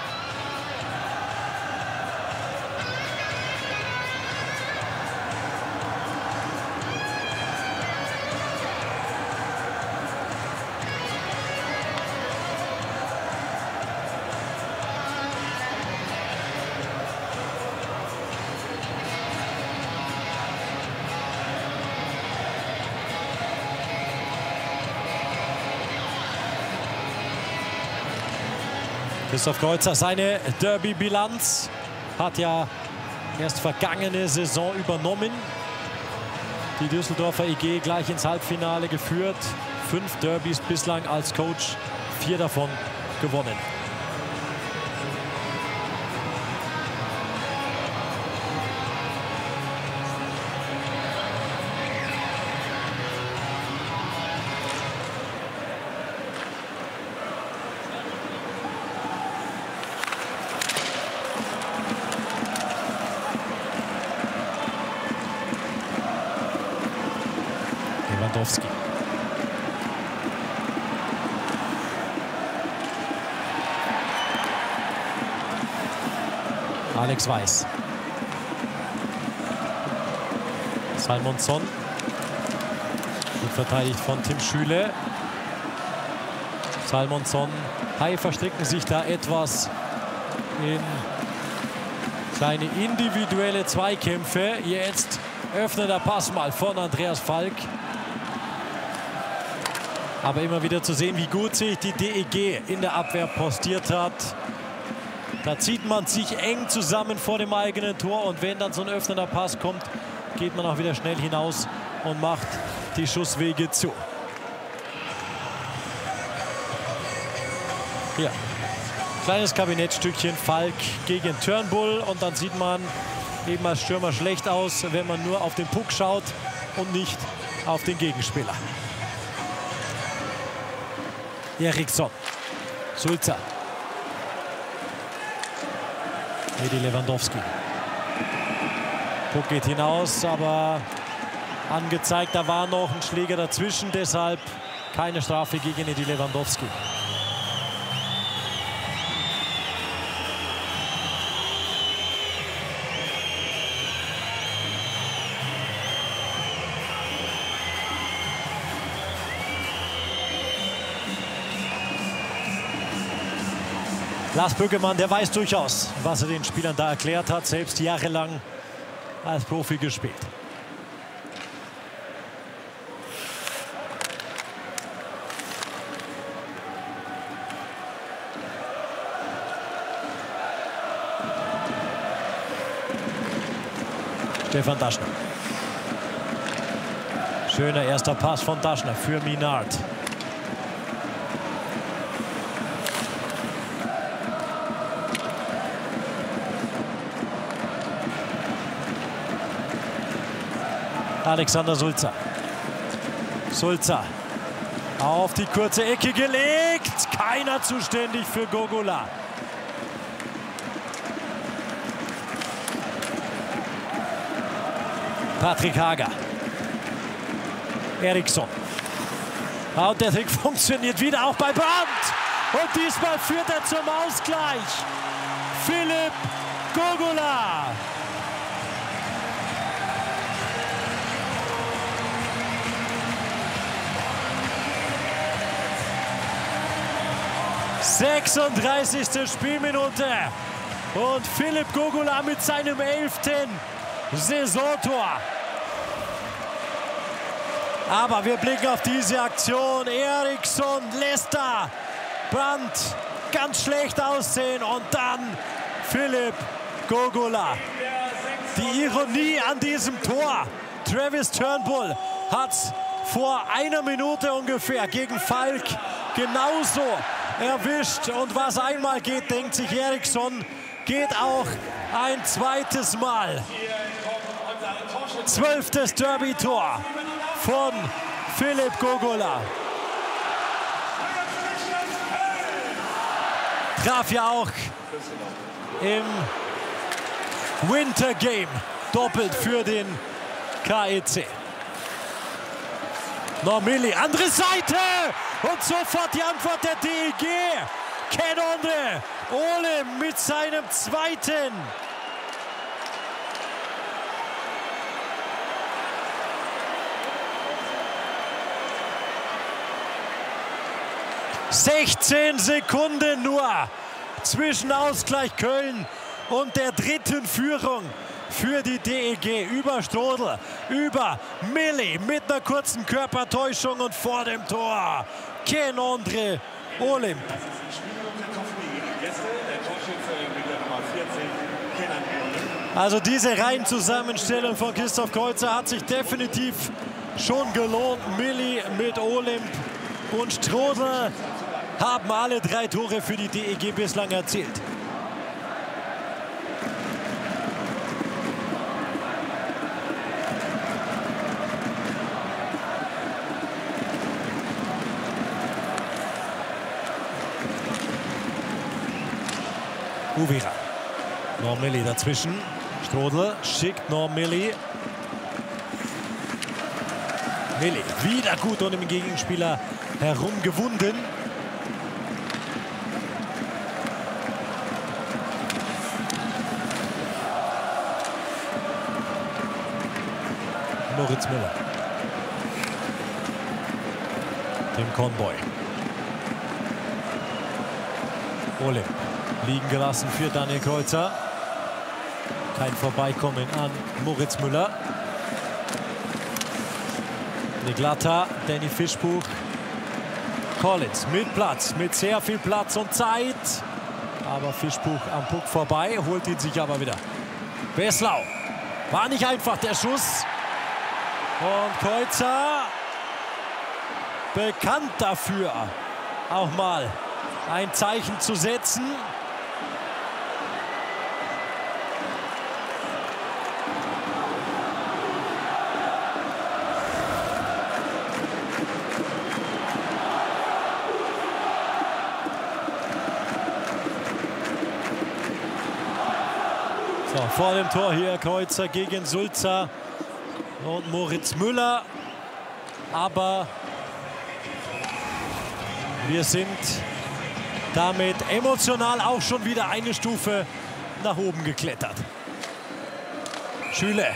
Christoph Kreuzer, seine Derby-Bilanz, hat ja erst vergangene Saison übernommen. Die Düsseldorfer EG gleich ins Halbfinale geführt. 5 Derbys bislang als Coach, 4 davon gewonnen. Lewandowski. Alex Weiß. Salmonson. Gut verteidigt von Tim Schüle. Salmonson. Hai verstricken sich da etwas in kleine individuelle Zweikämpfe. Jetzt öffnet der Pass mal von Andreas Falk. Aber immer wieder zu sehen, wie gut sich die DEG in der Abwehr postiert hat. Da zieht man sich eng zusammen vor dem eigenen Tor. Und wenn dann so ein öffnender Pass kommt, geht man auch wieder schnell hinaus und macht die Schusswege zu. Hier, kleines Kabinettstückchen, Falk gegen Turnbull. Und dann sieht man eben als Stürmer schlecht aus, wenn man nur auf den Puck schaut und nicht auf den Gegenspieler. Eriksson. Sulzer. Edi Lewandowski. Puck geht hinaus, aber angezeigt, da war noch ein Schläger dazwischen, deshalb keine Strafe gegen Edi Lewandowski. Lars Böckemann, der weiß durchaus, was er den Spielern da erklärt hat, selbst jahrelang als Profi gespielt. Stefan Daschner. Schöner erster Pass von Daschner für Minard. Alexander Sulzer. Sulzer auf die kurze Ecke gelegt. Keiner zuständig für Gogola. Patrick Hager. Eriksson. Und der Trick funktioniert wieder auch bei Brandt. Und diesmal führt er zum Ausgleich. Philipp Gogola. »36. Spielminute und Philipp Gogola mit seinem 11. Saisontor. Aber wir blicken auf diese Aktion. Eriksson lässt da Brandt ganz schlecht aussehen und dann Philipp Gogola. Die Ironie an diesem Tor. Travis Turnbull hat es vor einer Minute ungefähr gegen Falk genauso erwischt. Und was einmal geht, denkt sich Eriksson, geht auch ein zweites Mal. 12. Derby-Tor von Philipp Gogola. Traf ja auch im Winter Game doppelt für den KEC. Normilli, andere Seite! Und sofort die Antwort der DEG. Ken-Ondre Olem mit seinem zweiten. ...16 Sekunden nur zwischen Ausgleich Köln und der dritten Führung für die DEG. Über Strodl, über Milli mit einer kurzen Körpertäuschung und vor dem Tor Ken-Ondre Olem. Also diese Reihenzusammenstellung von Christoph Kreuzer hat sich definitiv schon gelohnt. Milli mit Olem und Strodl haben alle 3 Tore für die DEG bislang erzielt. Uvira. Norm Milli dazwischen. Strodl schickt Norm Milli. Milli wieder gut um den Gegenspieler herumgewunden. Moritz Müller. Tim Conboy. Olem liegen gelassen für Daniel Kreuzer. Kein Vorbeikommen an Moritz Müller. Neglata, Danny Fischbuch. Collins mit Platz, mit sehr viel Platz und Zeit. Aber Fischbuch am Puck vorbei, holt ihn sich aber wieder. Breslau. War nicht einfach der Schuss. Und Kreuzer bekannt dafür, auch mal ein Zeichen zu setzen. So, vor dem Tor hier Kreuzer gegen Sulzer und Moritz Müller. Aber wir sind damit emotional auch schon wieder eine Stufe nach oben geklettert. Schüle.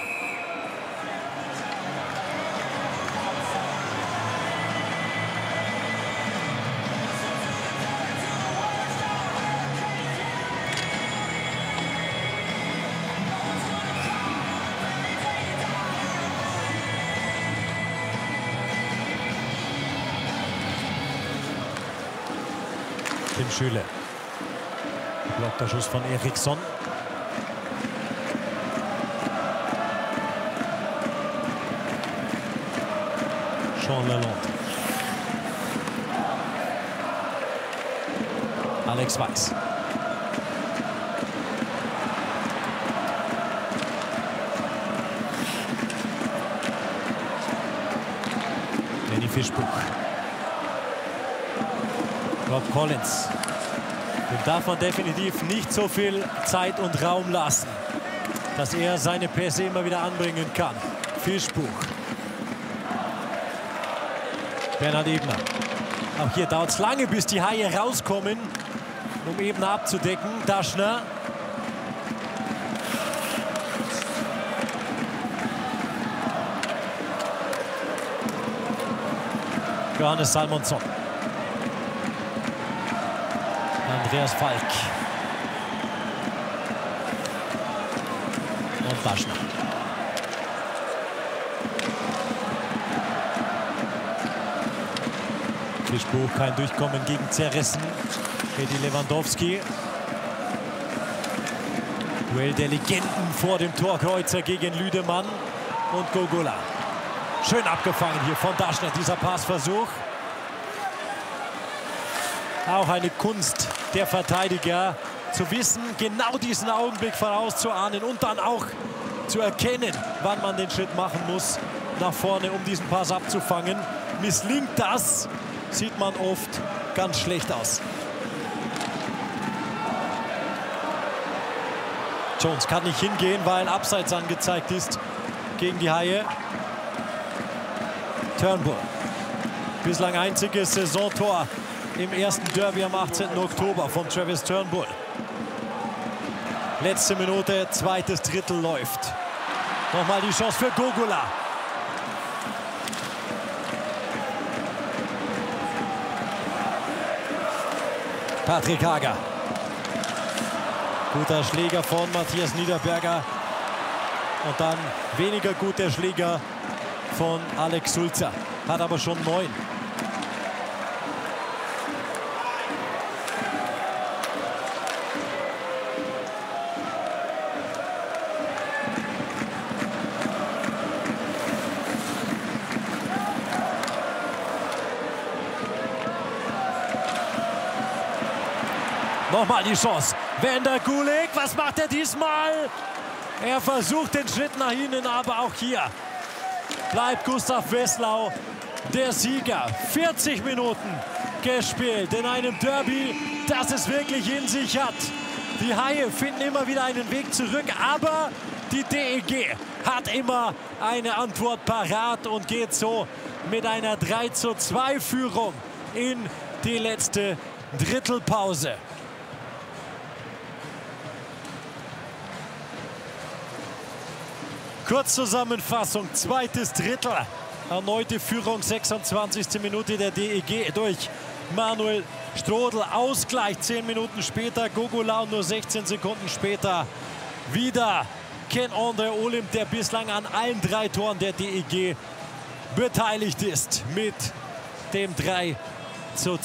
Tim Schüle. Blockter Schuss von Eriksson. Sean Lalonde. Alex Weiß. Danny Fischbuch. Rob Collins. Dem darf man definitiv nicht so viel Zeit und Raum lassen, dass er seine Pässe immer wieder anbringen kann. Fischbuch. Bernhard Ebner. Auch hier dauert es lange, bis die Haie rauskommen, um Ebner abzudecken. Daschner. Johannes Salmonsson. Andreas Falk. Und Daschner. Fischbuch, kein Durchkommen gegen Zerrissen. Edi Lewandowski. Duell der Legenden vor dem Tor. Kreuzer gegen Lüdemann und Gogola. Schön abgefangen hier von Daschner, dieser Passversuch. Auch eine Kunst der Verteidiger, zu wissen, genau diesen Augenblick vorauszuahnen und dann auch zu erkennen, wann man den Schritt machen muss nach vorne, um diesen Pass abzufangen. Misslingt das, sieht man oft ganz schlecht aus. Jones kann nicht hingehen, weil Abseits angezeigt ist gegen die Haie. Turnbull. Bislang einziges Saisontor im ersten Derby am 18. Oktober von Travis Turnbull. Letzte Minute, zweites Drittel läuft. Nochmal die Chance für Gogola. Patrick Hager. Guter Schläger von Matthias Niederberger. Und dann weniger guter Schläger von Alex Sulzer. Hat aber schon 9. Nochmal die Chance. Wender Gulik, was macht er diesmal? Er versucht den Schritt nach innen, aber auch hier bleibt Gustav Wesslau der Sieger. 40 Minuten gespielt in einem Derby, das es wirklich in sich hat. Die Haie finden immer wieder einen Weg zurück, aber die DEG hat immer eine Antwort parat und geht so mit einer 3:2 Führung in die letzte Drittelpause. Kurzzusammenfassung, zweites Drittel. Erneute Führung, 26. Minute der DEG durch Manuel Strodl. Ausgleich 10 Minuten später, Gogola und nur 16 Sekunden später wieder Ken-Andre Olymp, der bislang an allen 3 Toren der DEG beteiligt ist mit dem 3:2. Vor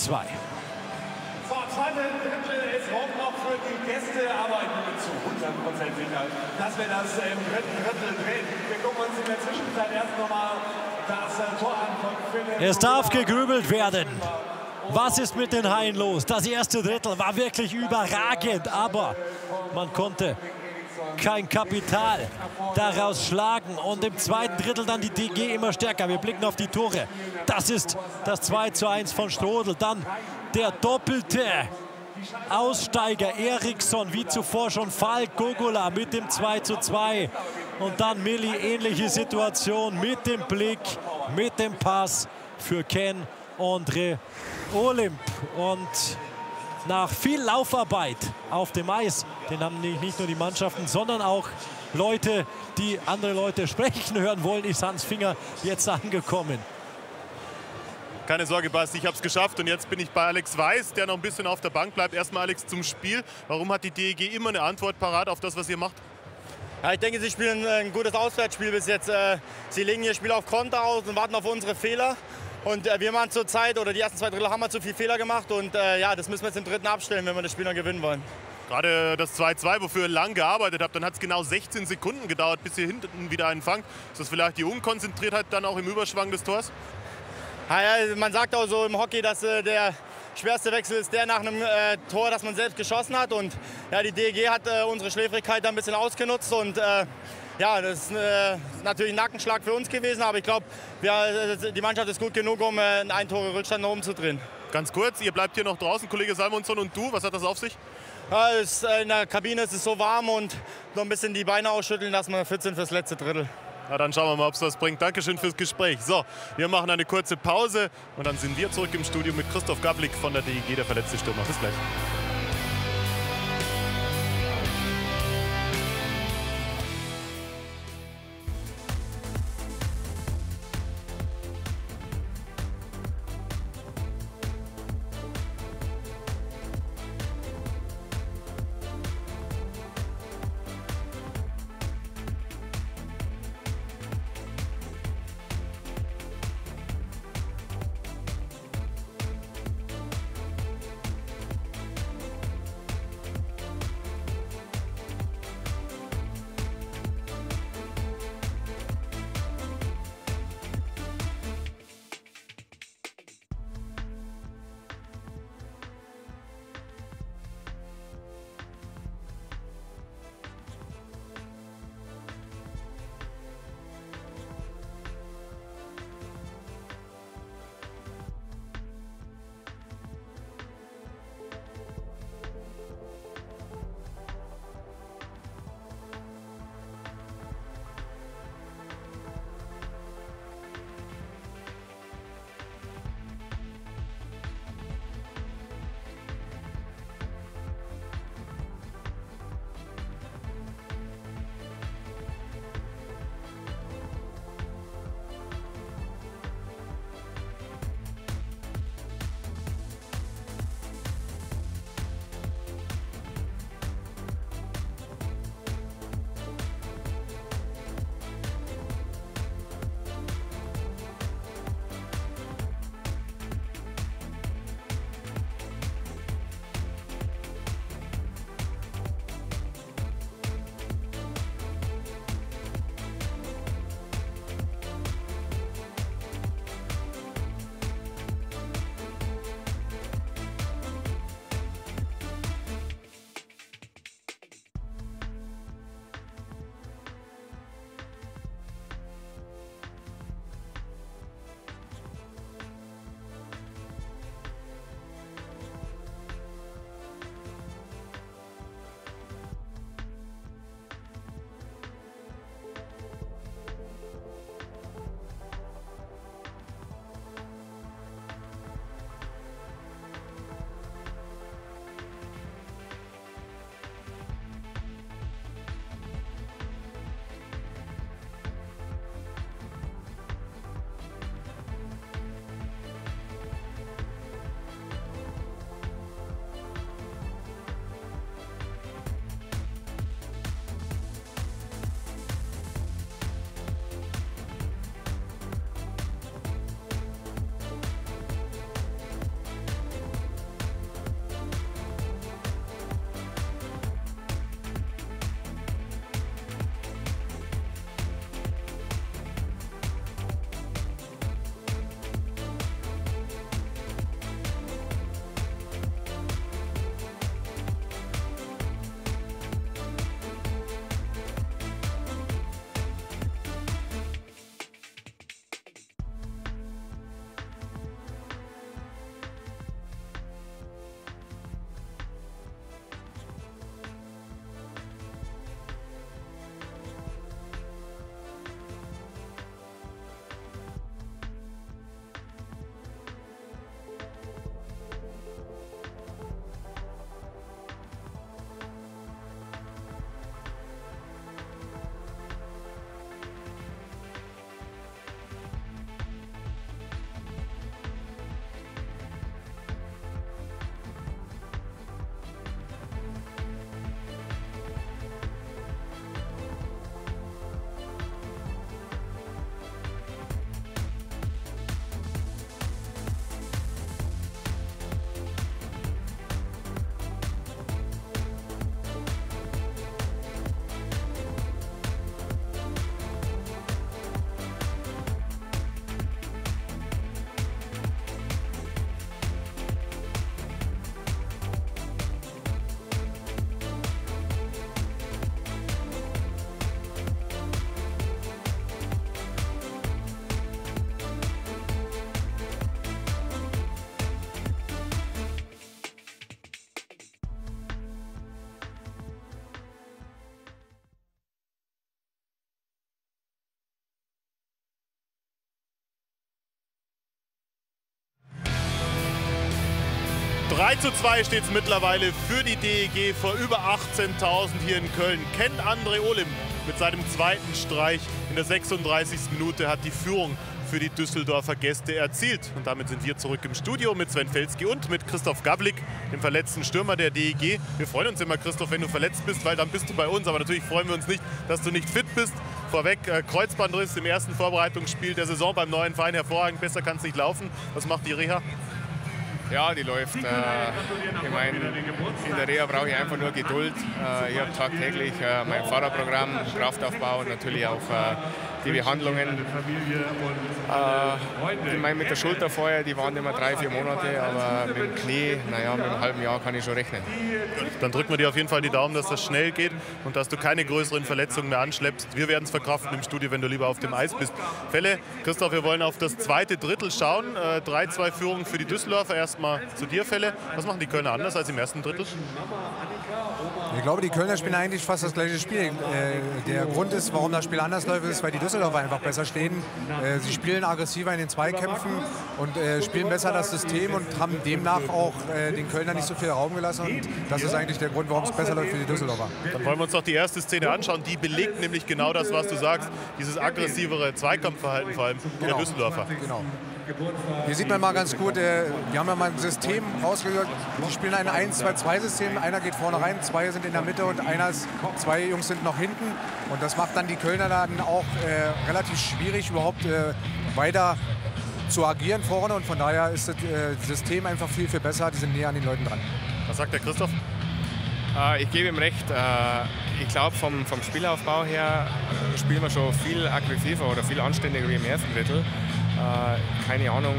zweiten Drittel ist Raum noch für die Gäste, aber ich bin zu 100% sicher, dass wir das im dritten Drittel drehen. Wir gucken uns in der Zwischenzeit erst nochmal das Tor an von Philipp. Es darf gegrübelt werden. Was ist mit den Haien los? Das erste Drittel war wirklich überragend, aber man konnte kein Kapital daraus schlagen. Und im zweiten Drittel dann die DG immer stärker. Wir blicken auf die Tore. Das ist das 2:1 von Strodl. Dann der doppelte Aussteiger Eriksson, wie zuvor schon Falk Gogola mit dem 2:2. Und dann Milli, ähnliche Situation mit dem Blick, mit dem Pass für Ken-Andre Olymp. Und nach viel Laufarbeit auf dem Eis, den haben nicht nur die Mannschaften, sondern auch Leute, die andere Leute sprechen hören wollen, ist Hans Finger jetzt angekommen. Keine Sorge, Basti, ich habe es geschafft. Und jetzt bin ich bei Alex Weiß, der noch ein bisschen auf der Bank bleibt. Erstmal, Alex, zum Spiel. Warum hat die DEG immer eine Antwort parat auf das, was ihr macht? Ja, ich denke, sie spielen ein gutes Auswärtsspiel bis jetzt. Sie legen ihr Spiel auf Konter aus und warten auf unsere Fehler. Und wir machen zur Zeit, oder die ersten 2 Drittel haben wir zu viel Fehler gemacht. Und ja, das müssen wir jetzt im dritten abstellen, wenn wir das Spiel noch gewinnen wollen. Gerade das 2:2, wofür ihr lang gearbeitet habt, dann hat es genau 16 Sekunden gedauert, bis ihr hinten wieder einen fangt. Ist das vielleicht die Unkonzentriertheit dann auch im Überschwang des Tors? Ja, man sagt auch so im Hockey, dass der schwerste Wechsel ist der nach einem Tor, das man selbst geschossen hat. Und ja, die DEG hat unsere Schläfrigkeit ein bisschen ausgenutzt. Und ja, das ist natürlich ein Nackenschlag für uns gewesen. Aber ich glaube, die Mannschaft ist gut genug, um einen 1-Tore-Rückstand noch umzudrehen. Ganz kurz, ihr bleibt hier noch draußen, Kollege Salmonsson und du. Was hat das auf sich? Ja, in der Kabine ist es so warm und noch ein bisschen die Beine ausschütteln, dass wir fit sind fürs letzte Drittel. Na, dann schauen wir mal, ob es was bringt. Dankeschön fürs Gespräch. So, wir machen eine kurze Pause und dann sind wir zurück im Studio mit Christoph Gablik von der DEG, der verletzte Stürmer. Bis gleich. 3:2 steht es mittlerweile für die DEG vor über 18.000 hier in Köln. Ken André Olim mit seinem zweiten Streich in der 36. Minute hat die Führung für die Düsseldorfer Gäste erzielt. Und damit sind wir zurück im Studio mit Sven Felski und mit Christoph Gablik, dem verletzten Stürmer der DEG. Wir freuen uns immer, Christoph, wenn du verletzt bist, weil dann bist du bei uns. Aber natürlich freuen wir uns nicht, dass du nicht fit bist. Vorweg, Kreuzbandriss im ersten Vorbereitungsspiel der Saison beim neuen Verein. Hervorragend, besser kann es nicht laufen. Was macht die Reha? Ja, die läuft. Ich meine, in der Reha brauche ich einfach nur Geduld. Ich habe tagtäglich mein Fahrradprogramm, Kraftaufbau und natürlich auch die Behandlungen. Ich meine, mit der Schulter vorher, die waren immer 3-4 Monate, aber mit dem Knie, naja, mit einem halben Jahr kann ich schon rechnen. Dann drücken wir dir auf jeden Fall die Daumen, dass das schnell geht und dass du keine größeren Verletzungen mehr anschleppst. Wir werden es verkraften im Studio, wenn du lieber auf dem Eis bist. Fälle, Christoph, wir wollen auf das zweite Drittel schauen. 3:2 Führung für die Düsseldorfer. Erstmal zu dir, Fälle. Was machen die Kölner anders als im ersten Drittel? Ich glaube, die Kölner spielen eigentlich fast das gleiche Spiel. Der Grund ist, warum das Spiel anders läuft, ist, weil die Düsseldorfer einfach besser stehen. Sie spielen aggressiver in den Zweikämpfen und spielen besser das System und haben demnach auch den Kölnern nicht so viel Raum gelassen. Und das ist eigentlich der Grund, warum es besser läuft für die Düsseldorfer. Dann wollen wir uns doch die erste Szene anschauen. Die belegt nämlich genau das, was du sagst. Dieses aggressivere Zweikampfverhalten vor allem der Düsseldorfer. Genau. Hier sieht man mal ganz gut, wir haben ja mal ein System ausgesucht. Die spielen ein 1-2-2-System. Einer geht vorne rein, zwei sind in der Mitte und zwei Jungs sind noch hinten. Und das macht dann die Kölner dann auch relativ schwierig, überhaupt weiter zu agieren vorne. Und von daher ist das System einfach viel, viel besser. Die sind näher an den Leuten dran. Was sagt der Christoph? Ich gebe ihm recht. Ich glaube, vom Spielaufbau her spielen wir schon viel aggressiver oder viel anständiger wie im ersten Drittel. Keine Ahnung,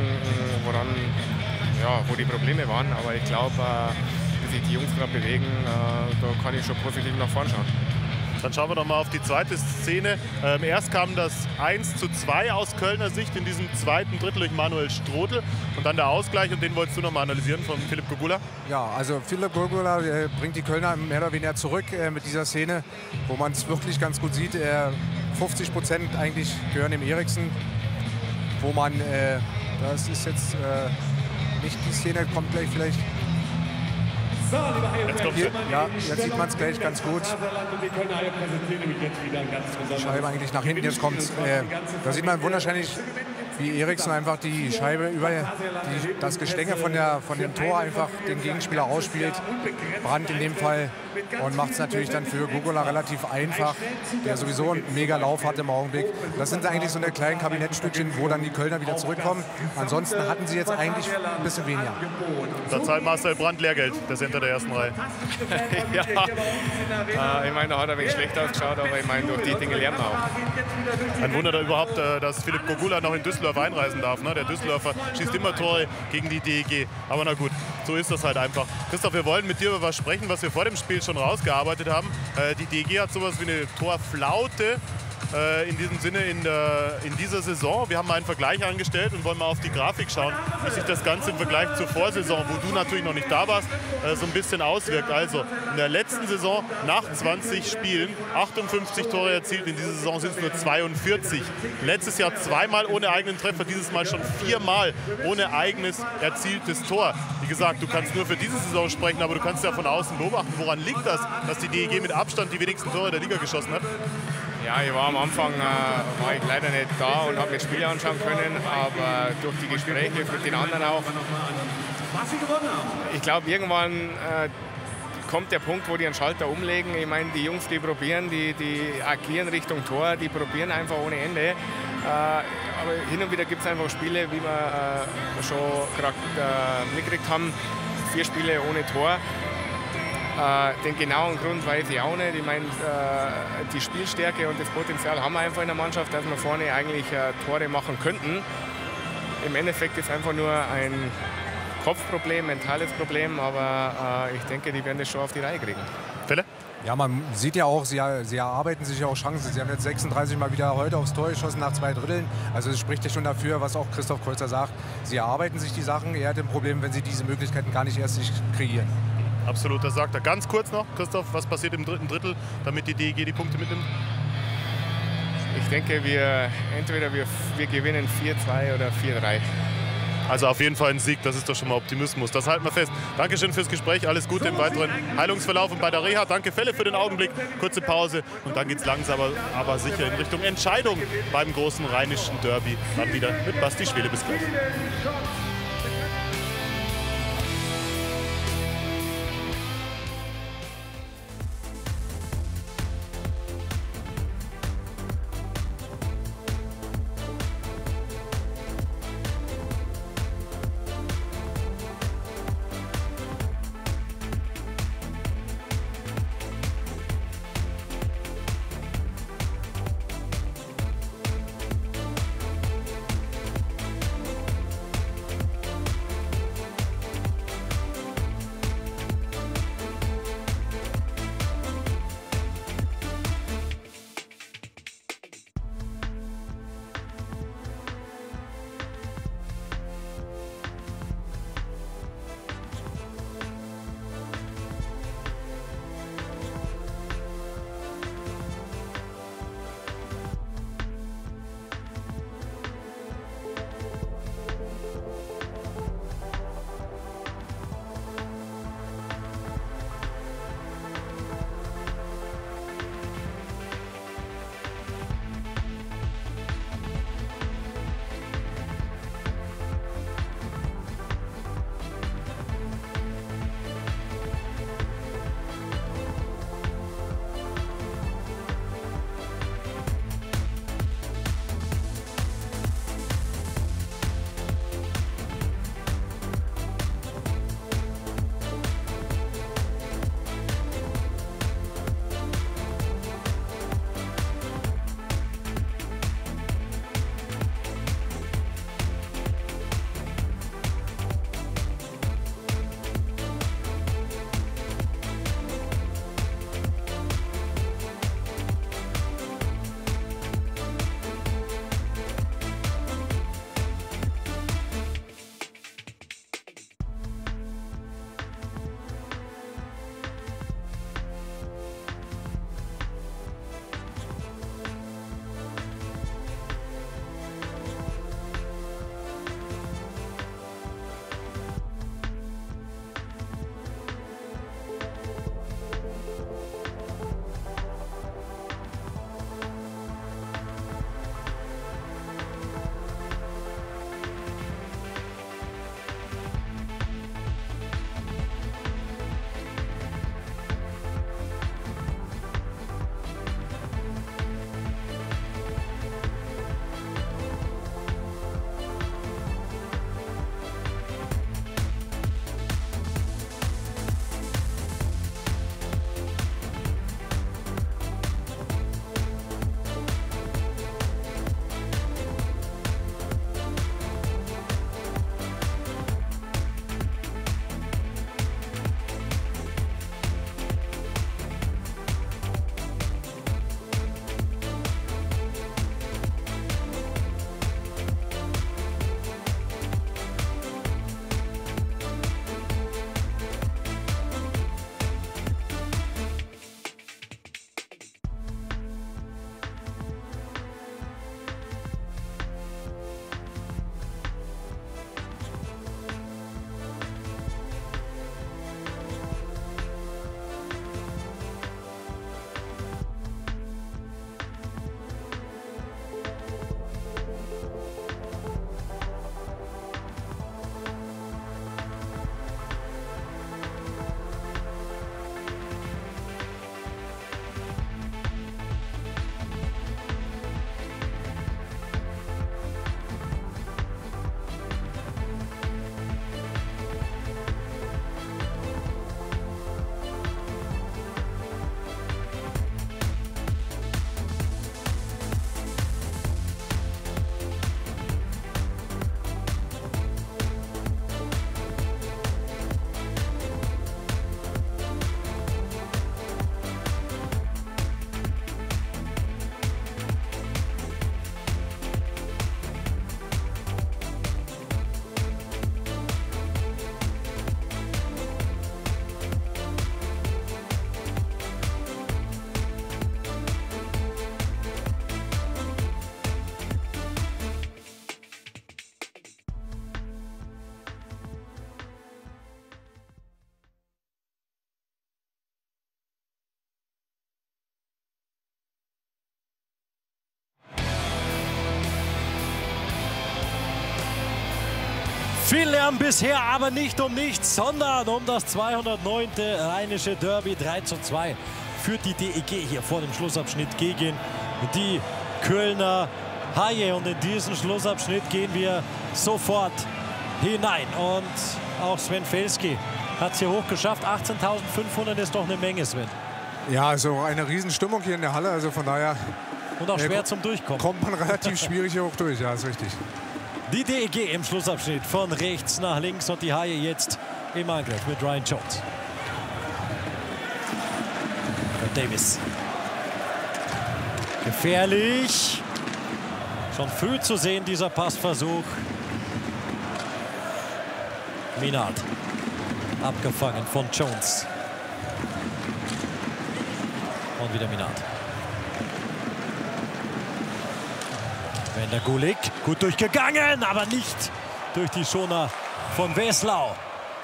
wo die Probleme waren, aber ich glaube, wie sich die Jungs gerade bewegen, da kann ich schon positiv nach vorne schauen. Dann schauen wir doch mal auf die zweite Szene. Erst kam das 1:2 aus Kölner Sicht in diesem zweiten Drittel durch Manuel Strodl und dann der Ausgleich, und den wolltest du noch mal analysieren von Philipp Gogula? Ja, also Philipp Gogula bringt die Kölner mehr oder weniger zurück mit dieser Szene, wo man es wirklich ganz gut sieht. 50% eigentlich gehören dem Eriksen, wo man, das ist jetzt nicht die Szene, kommt gleich vielleicht. Jetzt sieht man es gleich ganz gut. Die Scheibe eigentlich nach hinten, jetzt kommt da sieht man wunderscheinlich, wie Eriksen einfach die Scheibe über das Gestänge von dem Tor einfach den Gegenspieler ausspielt. Brandt in dem Fall, und macht es natürlich dann für Gogula relativ einfach, der sowieso einen mega Lauf hat im Augenblick. Das sind eigentlich so eine kleinen Kabinettstückchen, wo dann die Kölner wieder zurückkommen. Ansonsten hatten sie jetzt eigentlich ein bisschen weniger. Da zahlt Marcel Brandt Lehrgeld, der Center der ersten Reihe. Ich meine, da hat er ein wenig schlecht ausgeschaut, aber ich meine, durch die Dinge lernen wir auch. Ein Wunder da überhaupt, dass Philipp Gogula noch in Düsseldorf einreisen darf. Ne? Der Düsseldorfer schießt immer Tore gegen die DEG. Aber na gut, so ist das halt einfach. Christoph, wir wollen mit dir über was sprechen, was wir vor dem Spiel schon rausgearbeitet haben. Die DEG hat sowas wie eine Torflaute in diesem Sinne in dieser Saison. Wir haben mal einen Vergleich angestellt und wollen mal auf die Grafik schauen, wie sich das Ganze im Vergleich zur Vorsaison, wo du natürlich noch nicht da warst, so ein bisschen auswirkt. Also in der letzten Saison nach 20 Spielen 58 Tore erzielt, in dieser Saison sind es nur 42. Letztes Jahr zweimal ohne eigenen Treffer, dieses Mal schon 4-mal ohne eigenes erzieltes Tor. Wie gesagt, du kannst nur für diese Saison sprechen, aber du kannst ja von außen beobachten, woran liegt das, dass die DEG mit Abstand die wenigsten Tore der Liga geschossen hat? Ja, ich war am Anfang war ich leider nicht da und habe mir Spiele anschauen können, aber durch die Gespräche mit den anderen auch. Ich glaube, irgendwann kommt der Punkt, wo die einen Schalter umlegen. Ich meine, die Jungs, die probieren, die agieren Richtung Tor, die probieren einfach ohne Ende. Aber hin und wieder gibt es einfach Spiele, wie wir schon gerade mitgekriegt haben, 4 Spiele ohne Tor. Den genauen Grund weiß ich auch nicht. Ich meine, die Spielstärke und das Potenzial haben wir einfach in der Mannschaft, dass wir vorne eigentlich Tore machen könnten. Im Endeffekt ist es einfach nur ein Kopfproblem, mentales Problem, aber ich denke, die werden das schon auf die Reihe kriegen. Fälle? Ja, man sieht ja auch, sie erarbeiten sich ja auch Chancen. Sie haben jetzt 36 Mal wieder heute aufs Tor geschossen nach 2 Dritteln. Also es spricht ja schon dafür, was auch Christoph Kreuzer sagt. Sie erarbeiten sich die Sachen. Er hat ein Problem, wenn sie diese Möglichkeiten gar nicht erst sich kreieren. Absolut, das sagt er. Ganz kurz noch, Christoph, was passiert im dritten Drittel, damit die DEG die Punkte mitnimmt? Ich denke, entweder wir gewinnen 4-2 oder 4-3. Also auf jeden Fall ein Sieg, das ist doch schon mal Optimismus. Das halten wir fest. Dankeschön fürs Gespräch, alles Gute im weiteren Heilungsverlauf und bei der Reha. Danke Felle für den Augenblick, kurze Pause und dann geht es langsam aber sicher in Richtung Entscheidung beim großen rheinischen Derby. Dann wieder mit Basti Schwele. Bis gleich. Viel Lärm bisher, aber nicht um nichts, sondern um das 209. Rheinische Derby. 3:2 führt die DEG hier vor dem Schlussabschnitt gegen die Kölner Haie. Und in diesen Schlussabschnitt gehen wir sofort hinein. Und auch Sven Felski hat es hier hoch geschafft. 18.500 ist doch eine Menge, Sven. Ja, also eine Riesenstimmung hier in der Halle. Also von daher. Und auch schwer zum Durchkommen. Kommt man relativ schwierig hier hoch durch, ja, ist richtig. Die DEG im Schlussabschnitt von rechts nach links und die Haie jetzt im Angriff mit Ryan Jones. Und Davis. Gefährlich. Schon früh zu sehen, dieser Passversuch. Minard. Abgefangen von Jones. Und wieder Minard. Wender Gulik, gut durchgegangen, aber nicht durch die Schoner von Weslau.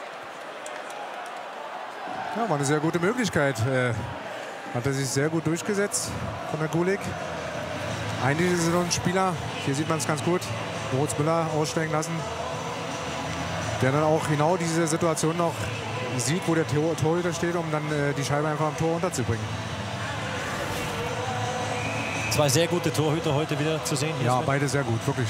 Ja, war eine sehr gute Möglichkeit. Hat er sich sehr gut durchgesetzt von der Gulik. Einige sind so ein Spieler, hier sieht man es ganz gut, Moritz Müller aussteigen lassen, der dann auch genau diese Situation noch sieht, wo der Torhüter steht, um dann die Scheibe einfach am Tor unterzubringen. Zwei sehr gute Torhüter heute wieder zu sehen. Ja, beide sehr gut, wirklich.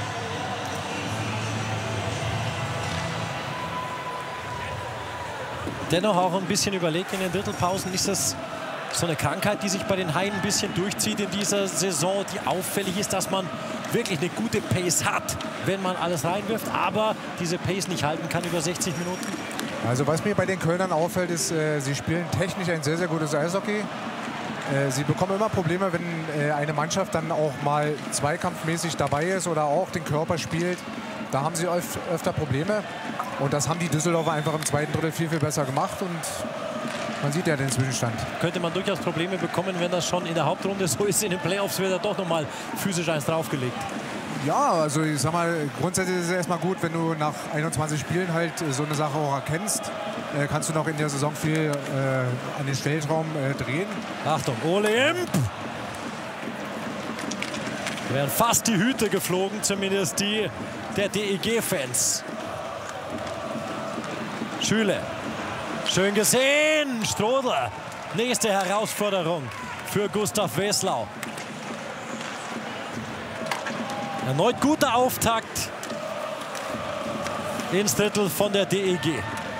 Dennoch auch ein bisschen überlegt in den Drittelpausen. Ist das so eine Krankheit, die sich bei den Haien ein bisschen durchzieht in dieser Saison, die auffällig ist, dass man wirklich eine gute Pace hat, wenn man alles reinwirft, aber diese Pace nicht halten kann über 60 Minuten? Also was mir bei den Kölnern auffällt, ist, sie spielen technisch ein sehr, sehr gutes Eishockey. Sie bekommen immer Probleme, wenn eine Mannschaft dann auch mal zweikampfmäßig dabei ist oder auch den Körper spielt. Da haben sie öfter Probleme. Und das haben die Düsseldorfer einfach im zweiten Drittel viel, viel besser gemacht. Und man sieht ja den Zwischenstand. Könnte man durchaus Probleme bekommen, wenn das schon in der Hauptrunde so ist. In den Playoffs wird er doch noch mal physisch eins draufgelegt. Ja, also ich sag mal, grundsätzlich ist es erstmal gut, wenn du nach 21 Spielen halt so eine Sache auch erkennst. Kannst du noch in der Saison viel an den Stellraum drehen. Achtung, Olymp! Wären fast die Hüte geflogen, zumindest die der DEG-Fans. Schüle. Schön gesehen, Strodler. Nächste Herausforderung für Gustav Weslau. Erneut guter Auftakt ins Drittel von der DEG.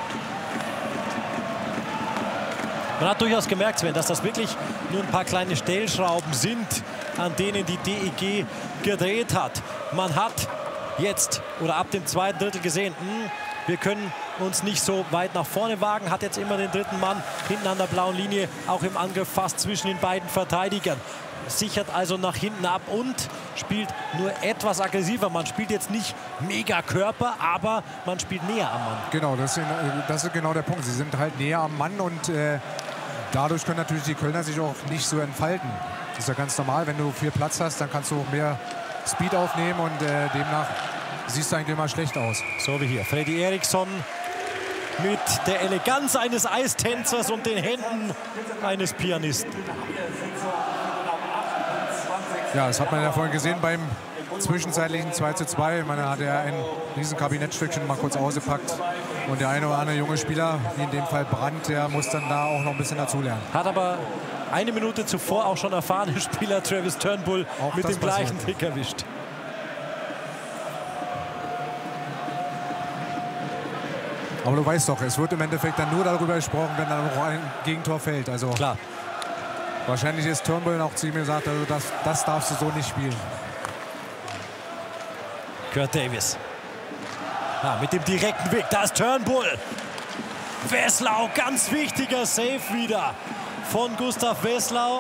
Man hat durchaus gemerkt, Sven, dass das wirklich nur ein paar kleine Stellschrauben sind, an denen die DEG gedreht hat. Man hat jetzt oder ab dem zweiten Drittel gesehen, wir können uns nicht so weit nach vorne wagen, hat jetzt immer den dritten Mann hinten an der blauen Linie, auch im Angriff fast zwischen den beiden Verteidigern. Sichert also nach hinten ab und spielt nur etwas aggressiver. Man spielt jetzt nicht mega Körper, aber man spielt näher am Mann. Genau, das ist genau der Punkt. Sie sind halt näher am Mann und dadurch können natürlich die Kölner sich auch nicht so entfalten. Das ist ja ganz normal, wenn du viel Platz hast, dann kannst du auch mehr Speed aufnehmen und demnach siehst du eigentlich immer schlecht aus. So wie hier, Freddy Eriksson mit der Eleganz eines Eistänzers und den Händen eines Pianisten. Ja, das hat man ja vorhin gesehen beim zwischenzeitlichen 2:2. Man hat ja ein riesen Kabinettstückchen mal kurz ausgepackt. Und der eine oder andere junge Spieler, wie in dem Fall Brandt, der muss dann da auch noch ein bisschen dazulernen. Hat aber eine Minute zuvor auch schon erfahrene Spieler Travis Turnbull auch mit dem gleichen Trick erwischt. Aber du weißt doch, es wird im Endeffekt dann nur darüber gesprochen, wenn dann auch ein Gegentor fällt. Also klar. Wahrscheinlich ist Turnbull auch zu ihm gesagt, also das darfst du so nicht spielen. Kurt Davis. Ja, mit dem direkten Weg, da ist Turnbull. Weslau, ganz wichtiger Save wieder von Gustav Weslau.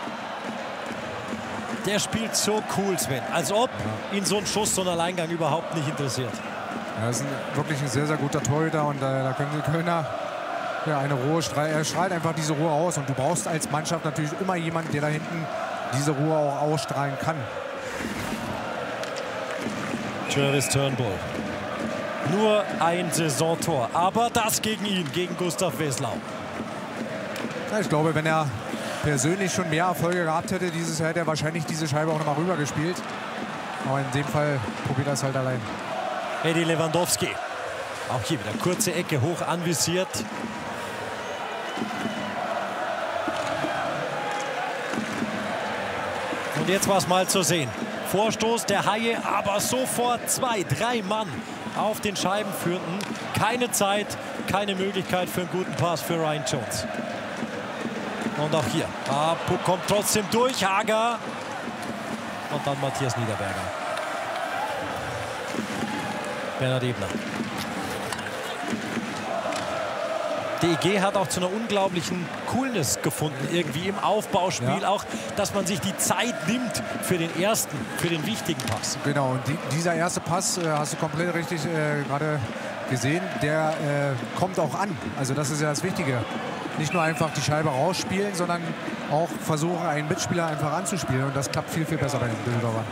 Der spielt so cool, Sven. Als ob ihn so ein Schuss, so ein Alleingang überhaupt nicht interessiert. Ja, das ist wirklich ein sehr, sehr guter Torhüter und da können die Kölner eine Ruhe strahlen. Er strahlt einfach diese Ruhe aus und du brauchst als Mannschaft natürlich immer jemanden, der da hinten diese Ruhe auch ausstrahlen kann. Travis Turnbull. Nur ein Saisontor, aber das gegen ihn, gegen Gustav Weslau. Ja, ich glaube, wenn er persönlich schon mehr Erfolge gehabt hätte dieses Jahr, hätte er wahrscheinlich diese Scheibe auch noch mal rübergespielt. Aber in dem Fall probiert er es halt allein. Eddie Lewandowski. Auch hier wieder kurze Ecke, hoch anvisiert. Und jetzt war es mal zu sehen. Vorstoß der Haie, aber sofort 2, 3 Mann auf den Scheibenführenden. Keine Zeit, keine Möglichkeit für einen guten Pass für Ryan Jones. Und auch hier. Puck kommt trotzdem durch. Hager. Und dann Matthias Niederberger. Bernhard Ebner. DEG hat auch zu einer unglaublichen Coolness gefunden, irgendwie im Aufbauspiel. Ja. Auch, dass man sich die Zeit nimmt für den ersten, für den wichtigen Pass. Genau, und dieser erste Pass, hast du komplett richtig gerade gesehen, der kommt auch an. Also das ist ja das Wichtige. Nicht nur einfach die Scheibe rausspielen, sondern auch versuchen, einen Mitspieler einfach anzuspielen. Und das klappt viel, viel besser bei den Düsseldorfern.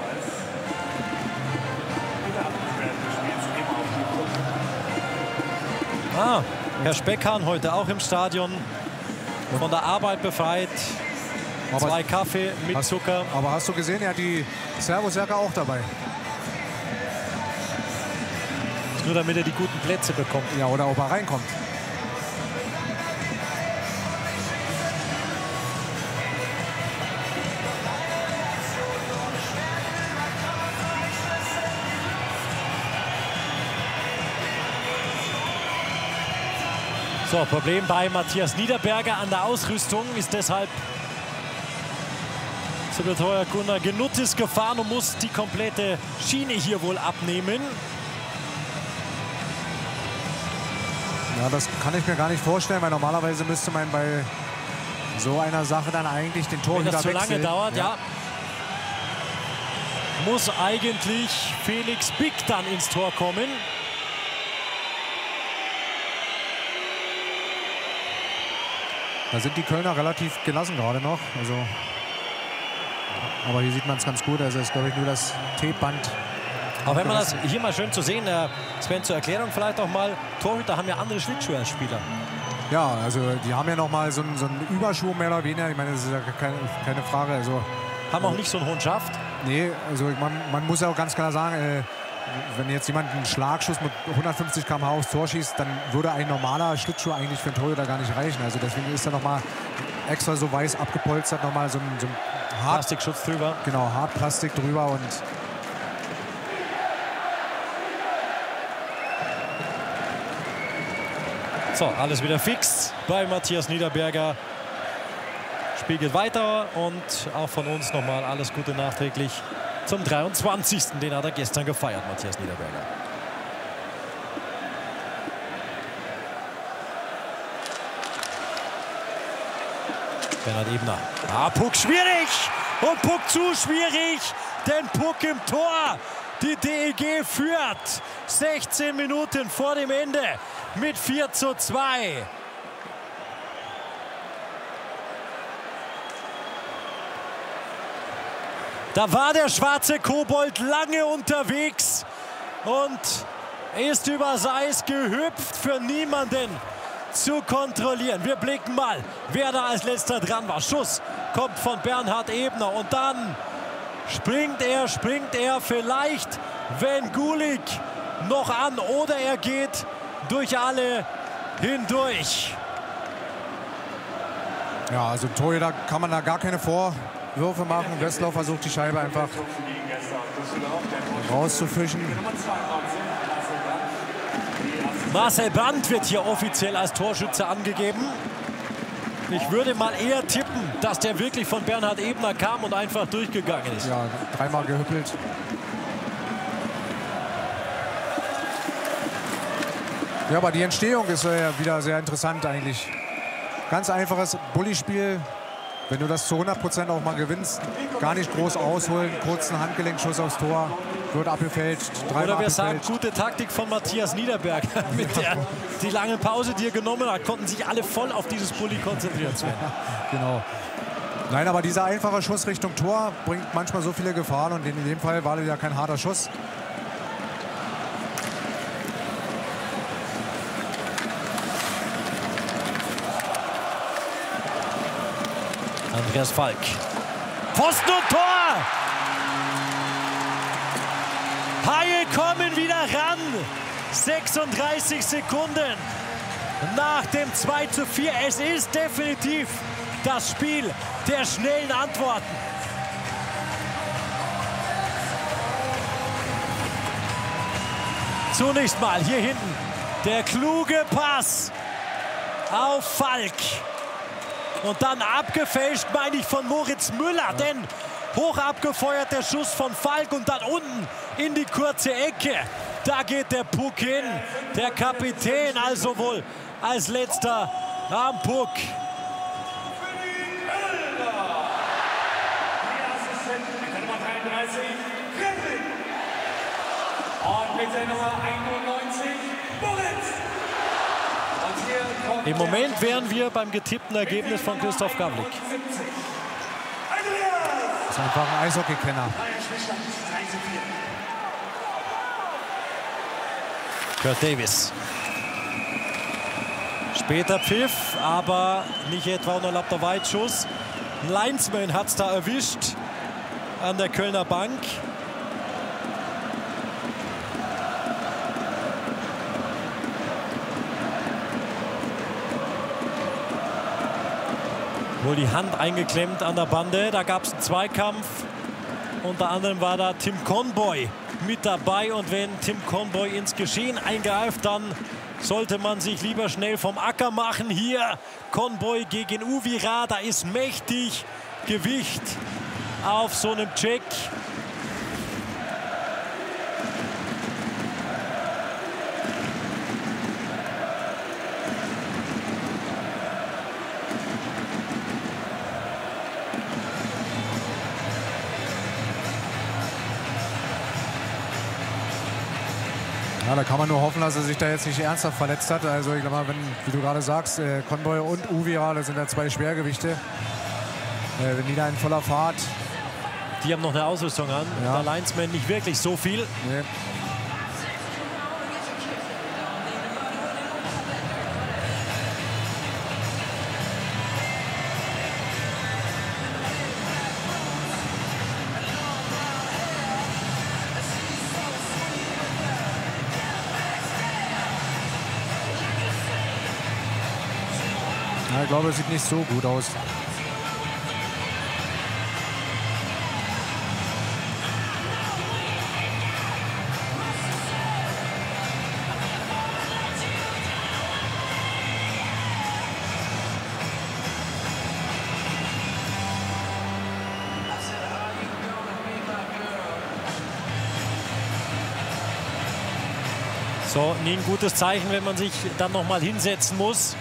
Herr Speckhahn heute auch im Stadion, von der Arbeit befreit. 2 Kaffee mit Zucker. Aber hast du gesehen, er hat die Servusjacke auch dabei. Nur damit er die guten Plätze bekommt. Ja, oder ob er reinkommt. So, Problem bei Matthias Niederberger an der Ausrüstung ist deshalb zu Betreuer Gunnar Genuttis gefahren und muss die komplette Schiene hier wohl abnehmen. Ja, das kann ich mir gar nicht vorstellen, weil normalerweise müsste man bei so einer Sache dann eigentlich den Torhüter wechseln. Wenn das zu lange dauert, ja. Muss eigentlich Felix Bick dann ins Tor kommen. Da sind die Kölner relativ gelassen gerade noch. Also, aber hier sieht man es ganz gut. Also ist, glaube ich, nur das T-Band. Auch wenn man das hier mal schön zu sehen, Sven, zur Erklärung vielleicht auch mal, Torhüter haben ja andere Schlittschuhe als Spieler. Ja, also die haben ja noch mal so einen Überschuh mehr oder weniger. Ich meine, das ist ja keine Frage. Also, haben auch nicht so einen hohen Schaft? Nee, also man muss ja auch ganz klar sagen, wenn jetzt jemand einen Schlagschuss mit 150 km/h aufs Tor schießt, dann würde ein normaler Schlittschuh eigentlich für einen Torhüter gar nicht reichen. Also deswegen ist da noch mal extra so weiß abgepolstert, noch mal so ein Plastikschutz drüber. Genau, Hartplastik drüber. Und so, alles wieder fix bei Matthias Niederberger. Spiel geht weiter und auch von uns nochmal alles Gute nachträglich zum 23. Den hat er gestern gefeiert, Matthias Niederberger. Bernhard Ebner. Puck schwierig und Puck zu schwierig, denn Puck im Tor. Die DEG führt 16 Minuten vor dem Ende mit 4:2. Da war der schwarze Kobold lange unterwegs und ist übers Eis gehüpft, für niemanden zu kontrollieren. Wir blicken mal, wer da als letzter dran war. Schuss kommt von Bernhard Ebner und dann springt er vielleicht, wenn Gulik noch an, oder er geht durch alle hindurch. ja, also Torhüter kann man da gar keine Vorwürfe machen. Westlau versucht die Scheibe einfach rauszufischen. Marcel Brandt wird hier offiziell als Torschütze angegeben. Ich würde mal eher tippen, dass der wirklich von Bernhard Ebner kam und einfach durchgegangen ist. Ja, dreimal gehüppelt. Ja, aber die Entstehung ist wieder sehr interessant eigentlich. Ganz einfaches Bulli-Spiel. Wenn du das zu 100% auch mal gewinnst, gar nicht groß ausholen, kurzen Handgelenkschuss aufs Tor, wird abgefälscht. Oder wir sagen, gute Taktik von Matthias Niederberger. Mit die lange Pause, die er genommen hat, konnten sich alle voll auf dieses Bulli konzentrieren. Genau. Nein, aber dieser einfache Schuss Richtung Tor bringt manchmal so viele Gefahren und in dem Fall war das ja kein harter Schuss. Andreas Falk. Pfosten und Tor! Haie kommen wieder ran. 36 Sekunden nach dem 2:4. Es ist definitiv das Spiel der schnellen Antworten. Zunächst mal hier hinten der kluge Pass auf Falk. Und dann abgefälscht, meine ich, von Moritz Müller. Denn hoch abgefeuert der Schuss von Falk und dann unten in die kurze Ecke. Da geht der Puck hin. Der Kapitän also wohl als letzter am Puck. Und mit der Nummer 91, Moritz. Im Moment wären wir beim getippten Ergebnis von Christoph Gavlik. Das ist einfach ein Eishockey-Kenner. Kurt Davis. Später Pfiff, aber nicht etwa unerlaubter Weitschuss. Ein Linesman hat es da erwischt an der Kölner Bank. Wohl die Hand eingeklemmt an der Bande. Da gab es einen Zweikampf. Unter anderem war da Tim Conboy mit dabei. Und wenn Tim Conboy ins Geschehen eingreift, dann sollte man sich lieber schnell vom Acker machen. Hier Conboy gegen Uvira. Da ist mächtig Gewicht auf so einem Check. Ja, da kann man nur hoffen, dass er sich da jetzt nicht ernsthaft verletzt hat. Also ich glaube mal, wenn, wie du gerade sagst, Conboy und Uvira, das sind ja zwei Schwergewichte. Wenn die da in voller Fahrt... Die haben noch eine Ausrüstung an. Ja. Der Linesman nicht wirklich so viel. Nee. Ja, ich glaube, es sieht nicht so gut aus. So, nie ein gutes Zeichen, wenn man sich dann noch mal hinsetzen muss.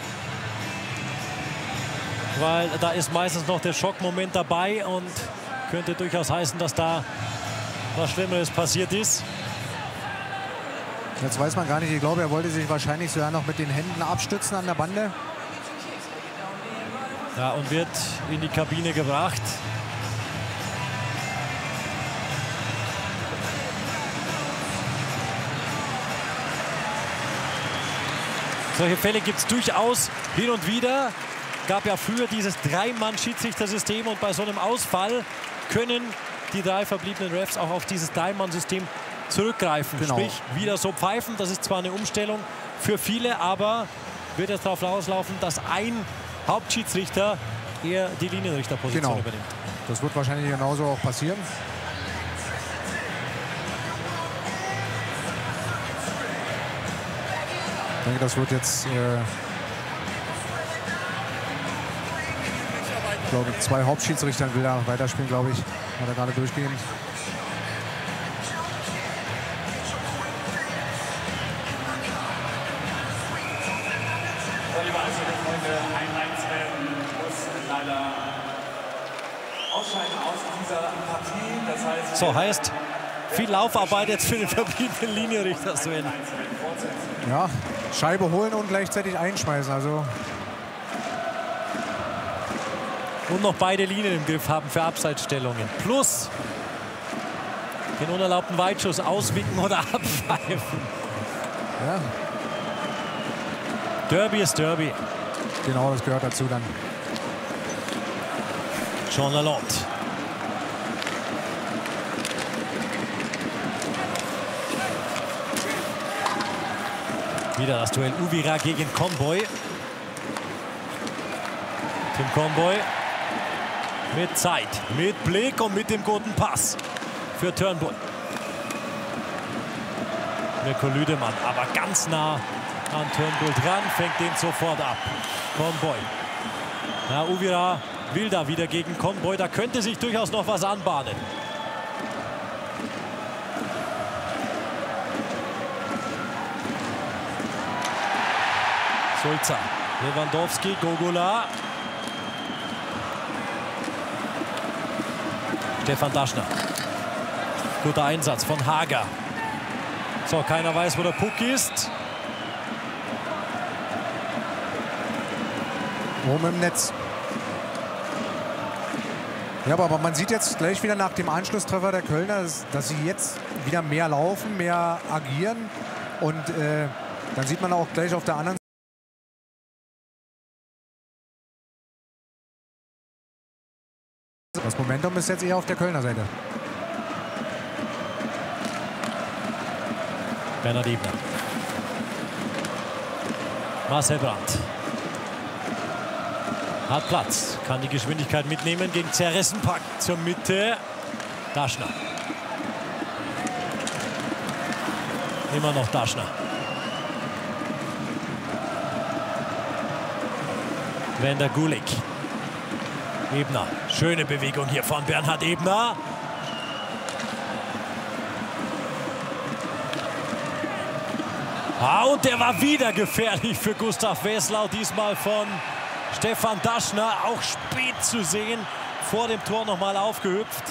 Weil da ist meistens noch der Schockmoment dabei und könnte durchaus heißen, dass da was Schlimmeres passiert ist. Jetzt weiß man gar nicht, ich glaube, er wollte sich wahrscheinlich sogar noch mit den Händen abstützen an der Bande. Ja, und wird in die Kabine gebracht. Solche Fälle gibt es durchaus hin und wieder. Gab ja früher dieses Dreimann-Schiedsrichtersystem und bei so einem Ausfall können die drei verbliebenen Refs auch auf dieses Dreimann-System zurückgreifen. Genau. Sprich, wieder so pfeifen. Das ist zwar eine Umstellung für viele, aber wird jetzt darauf rauslaufen, dass ein Hauptschiedsrichter eher die Linienrichterposition übernimmt. Das wird wahrscheinlich genauso auch passieren. Ich denke, das wird jetzt, ich glaube, zwei Hauptschiedsrichtern will er weiterspielen, glaube ich. Hat er gerade durchgehen. Liebe Eishockey-Freunde, ein Linesman muss leider ausscheiden aus dieser Partie. Das heißt, So heißt viel Laufarbeit jetzt für den verbliebenen Linienrichter, Sven. Ja, Scheibe holen und gleichzeitig einschmeißen. Also Und noch beide Linien im Griff haben für Abseitsstellungen. Plus den unerlaubten Weitschuss auswinken oder abpfeifen. ja, Derby ist Derby. genau, das gehört dazu dann. Jean Lalonde. Wieder das Duell Uvira gegen Conboy. Tim Conboy mit Zeit, mit Blick und mit dem guten Pass für Turnbull. Mirko Lüdemann aber ganz nah an Turnbull dran, fängt den sofort ab. Conboy. Na, Uvira will da wieder gegen Conboy, da könnte sich durchaus noch was anbahnen. Sulzer, Lewandowski, Gogola. Stefan Daschner. Guter Einsatz von Hager. So, keiner weiß, wo der Puck ist. Oben im Netz. Ja, aber man sieht jetzt gleich wieder nach dem Anschlusstreffer der Kölner, dass sie jetzt wieder mehr laufen, mehr agieren. Und dann sieht man auch gleich auf der anderen Seite. Das Momentum ist jetzt eher auf der Kölner Seite. Bernhard Ebner. Marcel Brandt. Hat Platz, kann die Geschwindigkeit mitnehmen gegen Zerressenpack zur Mitte. Daschner. Immer noch Daschner. Wender Gulik. Ebner. Schöne Bewegung hier von Bernhard Ebner. Ah, und der war wieder gefährlich für Gustav Weslau. Diesmal von Stefan Daschner. Auch spät zu sehen. Vor dem Tor nochmal aufgehüpft.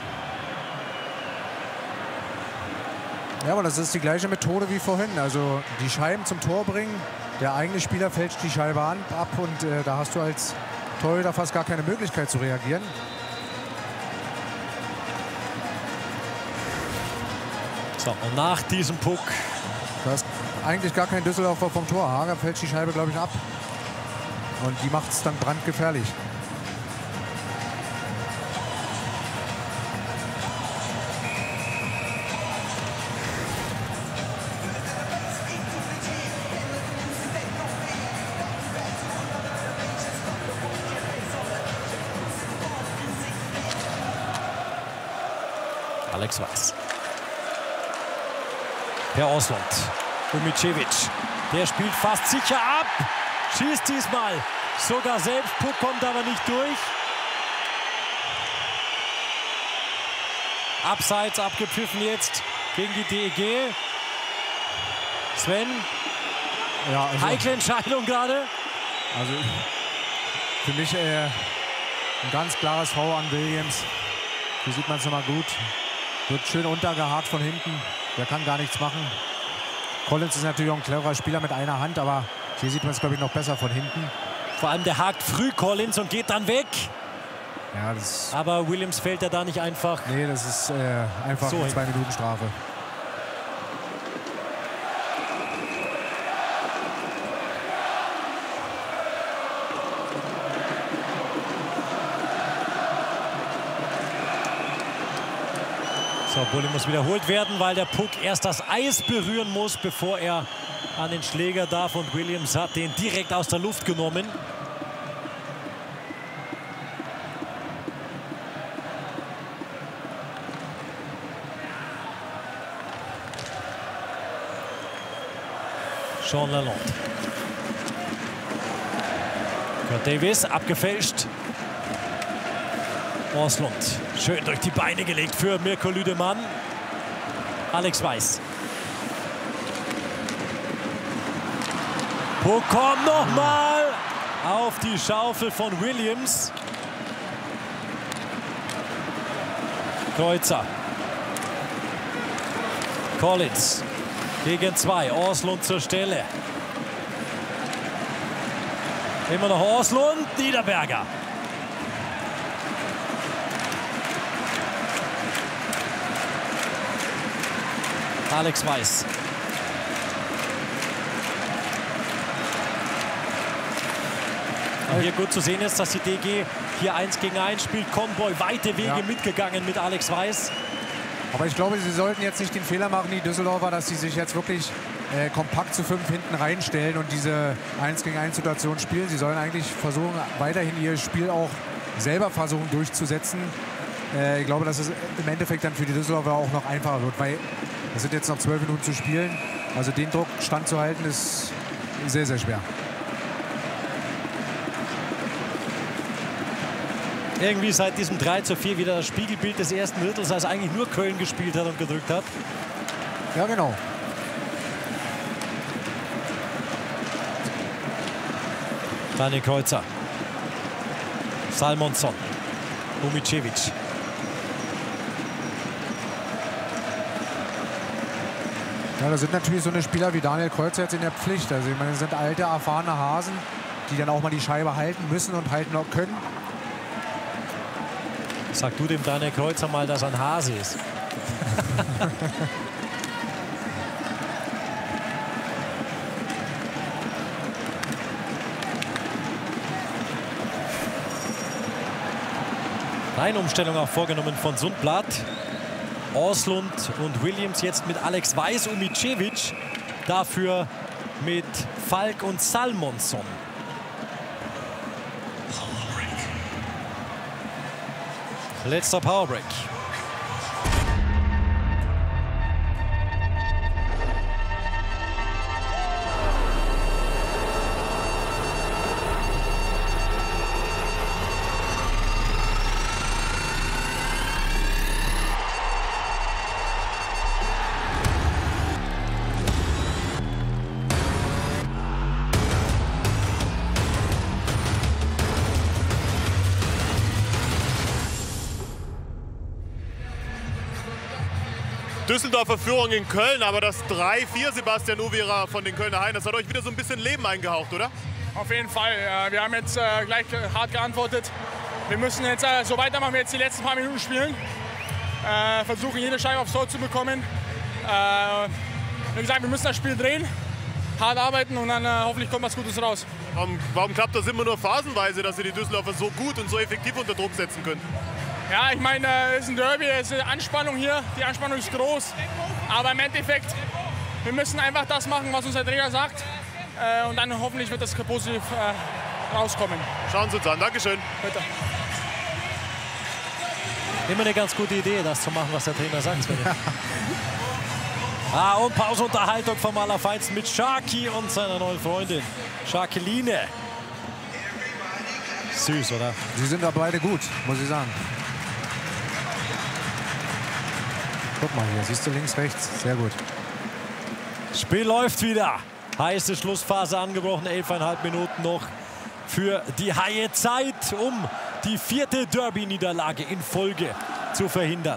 Ja, aber das ist die gleiche Methode wie vorhin. Also die Scheiben zum Tor bringen. Der eigene Spieler fälscht die Scheibe ab und da hast du als Torhüter fast gar keine Möglichkeit zu reagieren. So, und nach diesem Puck. Da ist eigentlich gar kein Düsseldorfer vom Tor. Hager fälscht die Scheibe, glaube ich, ab. Und die macht es dann brandgefährlich. Alex Weiß. Per Oslund. Umicevic. Der spielt fast sicher ab. Schießt diesmal sogar selbst. Puck kommt aber nicht durch. Abseits abgepfiffen jetzt gegen die DEG. Sven. Ja, also heikle Entscheidung gerade. Also für mich ein ganz klares V an Williams. Hier sieht man es nochmal gut. Wird schön untergehakt von hinten. Der kann gar nichts machen. Collins ist natürlich auch ein cleverer Spieler mit einer Hand, aber hier sieht man es, glaube ich, noch besser von hinten. Vor allem der hakt früh Collins und geht dann weg. Ja, das aber Williams fällt ja da nicht einfach. Nee, das ist einfach so eine 2-Minuten-Strafe. So, Bulli muss wiederholt werden, weil der Puck erst das Eis berühren muss, bevor er an den Schläger darf. Und Williams hat den direkt aus der Luft genommen. Sean Lalonde. Kurt Davis abgefälscht. Oslund schön durch die Beine gelegt für Mirko Lüdemann. Alex Weiß. Puck kommt nochmal auf die Schaufel von Williams. Kreuzer. Collins gegen 2. Oslund zur Stelle. Immer noch Oslund. Niederberger. Alex Weiß. Hier gut zu sehen ist, dass die DG hier 1 gegen 1 spielt. Conboy weite Wege mitgegangen mit Alex Weiß. Aber ich glaube, sie sollten jetzt nicht den Fehler machen, die Düsseldorfer, dass sie sich jetzt wirklich kompakt zu 5 hinten reinstellen und diese 1-gegen-1-Situation spielen. Sie sollen eigentlich versuchen, weiterhin ihr Spiel auch selber versuchen durchzusetzen. Ich glaube, dass es im Endeffekt dann für die Düsseldorfer auch noch einfacher wird, weil es sind jetzt noch 12 Minuten zu spielen. Also den Druck standzuhalten ist sehr, sehr schwer. Irgendwie seit diesem 3:4 wieder das Spiegelbild des ersten Drittels, als eigentlich nur Köln gespielt hat und gedrückt hat. Ja, genau. Daniel Kreuzer. Salmonsson. Umicevic. Ja, da sind natürlich so eine Spieler wie Daniel Kreuzer jetzt in der Pflicht. Also ich meine, das sind alte, erfahrene Hasen, die dann auch mal die Scheibe halten müssen und halten auch können. Sag du dem Daniel Kreuzer mal, dass er ein Hase ist. Umstellung auch vorgenommen von Sundblatt. Orslund und Williams jetzt mit Alex Weiß, Umicevic. Dafür mit Falk und Salmonsson. Letzter Powerbreak. Düsseldorfer Führung in Köln, aber das 3:4, Sebastian Uvira von den Kölner Haien, das hat euch wieder so ein bisschen Leben eingehaucht, oder? Auf jeden Fall. Wir haben jetzt gleich hart geantwortet. Wir müssen jetzt so weitermachen, wir jetzt die letzten paar Minuten spielen. Versuchen, jede Scheibe aufs Tor zu bekommen. Wie gesagt, wir müssen das Spiel drehen, hart arbeiten und dann hoffentlich kommt was Gutes raus. Warum klappt das immer nur phasenweise, dass ihr die Düsseldorfer so gut und so effektiv unter Druck setzen könnt? Ja, ich meine, es ist ein Derby, es ist eine Anspannung hier. Die Anspannung ist groß. Aber im Endeffekt, wir müssen einfach das machen, was uns der Trainer sagt. Und dann hoffentlich wird das positiv rauskommen. Schauen Sie uns an. Dankeschön. Bitte. Immer eine ganz gute Idee, das zu machen, was der Trainer sagt. Und Pausenunterhaltung vom Allerfeinsten mit Sharky und seiner neuen Freundin, Sharkeline. Süß, oder? Sie sind da beide gut, muss ich sagen. Guck mal hier, siehst du links, rechts, sehr gut. Spiel läuft wieder. Heiße Schlussphase angebrochen, 11,5 Minuten noch für die Haie Zeit, um die 4. Derby-Niederlage in Folge zu verhindern.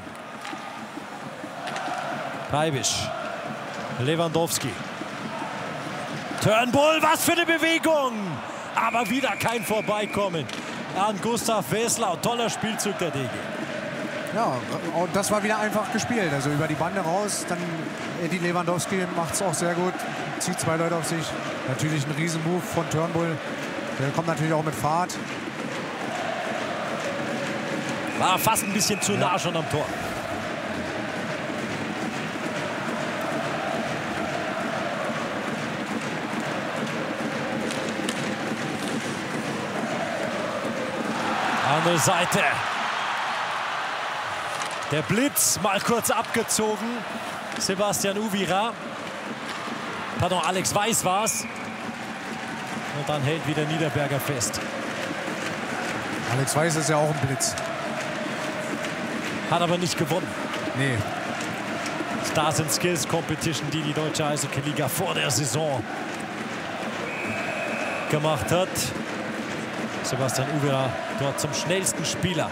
Reibisch, Lewandowski. Turnbull, was für eine Bewegung! Aber wieder kein Vorbeikommen an Gustav Weslau. Toller Spielzug der DG. Ja, und das war wieder einfach gespielt. Also über die Bande raus, dann Eddie Lewandowski macht es auch sehr gut. Zieht 2 Leute auf sich. Natürlich ein Riesenmove von Turnbull. Der kommt natürlich auch mit Fahrt. War fast ein bisschen zu nah schon am Tor. Andere Seite. Der Blitz mal kurz abgezogen. Sebastian Uvira. Pardon, Alex Weiß war's. Und dann hält wieder Niederberger fest. Alex Weiß ist ja auch ein Blitz. Hat aber nicht gewonnen. Nee. Stars and Skills Competition, die die deutsche Eishockey-Liga vor der Saison gemacht hat. Sebastian Uvira dort zum schnellsten Spieler.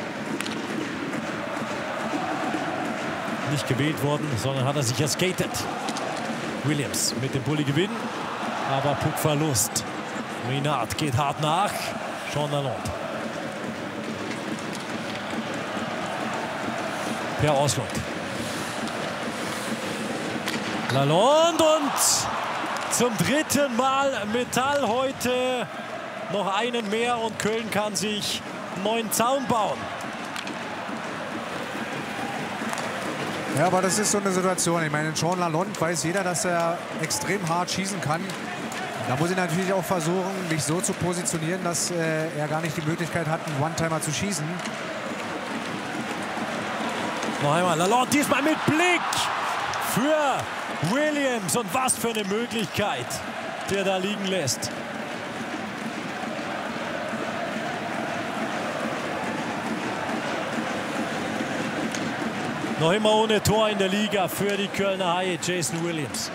Nicht gewählt worden, sondern hat er sich erskatet. Williams mit dem Bulli gewinnen, aber Puckverlust. Renard geht hart nach. Jean Lalonde. Per Orslund. Lalonde und zum 3. Mal Metall heute. Noch einen mehr und Köln kann sich einen neuen Zaun bauen. Ja, aber das ist so eine Situation. Ich meine, Sean Lalonde weiß jeder, dass er extrem hart schießen kann. Da muss ich natürlich auch versuchen, mich so zu positionieren, dass er gar nicht die Möglichkeit hat, einen One-Timer zu schießen. Noch einmal Lalonde, diesmal mit Blick für Williams. Und was für eine Möglichkeit, die er da liegen lässt. Noch immer ohne Tor in der Liga für die Kölner Haie, Jason Williams.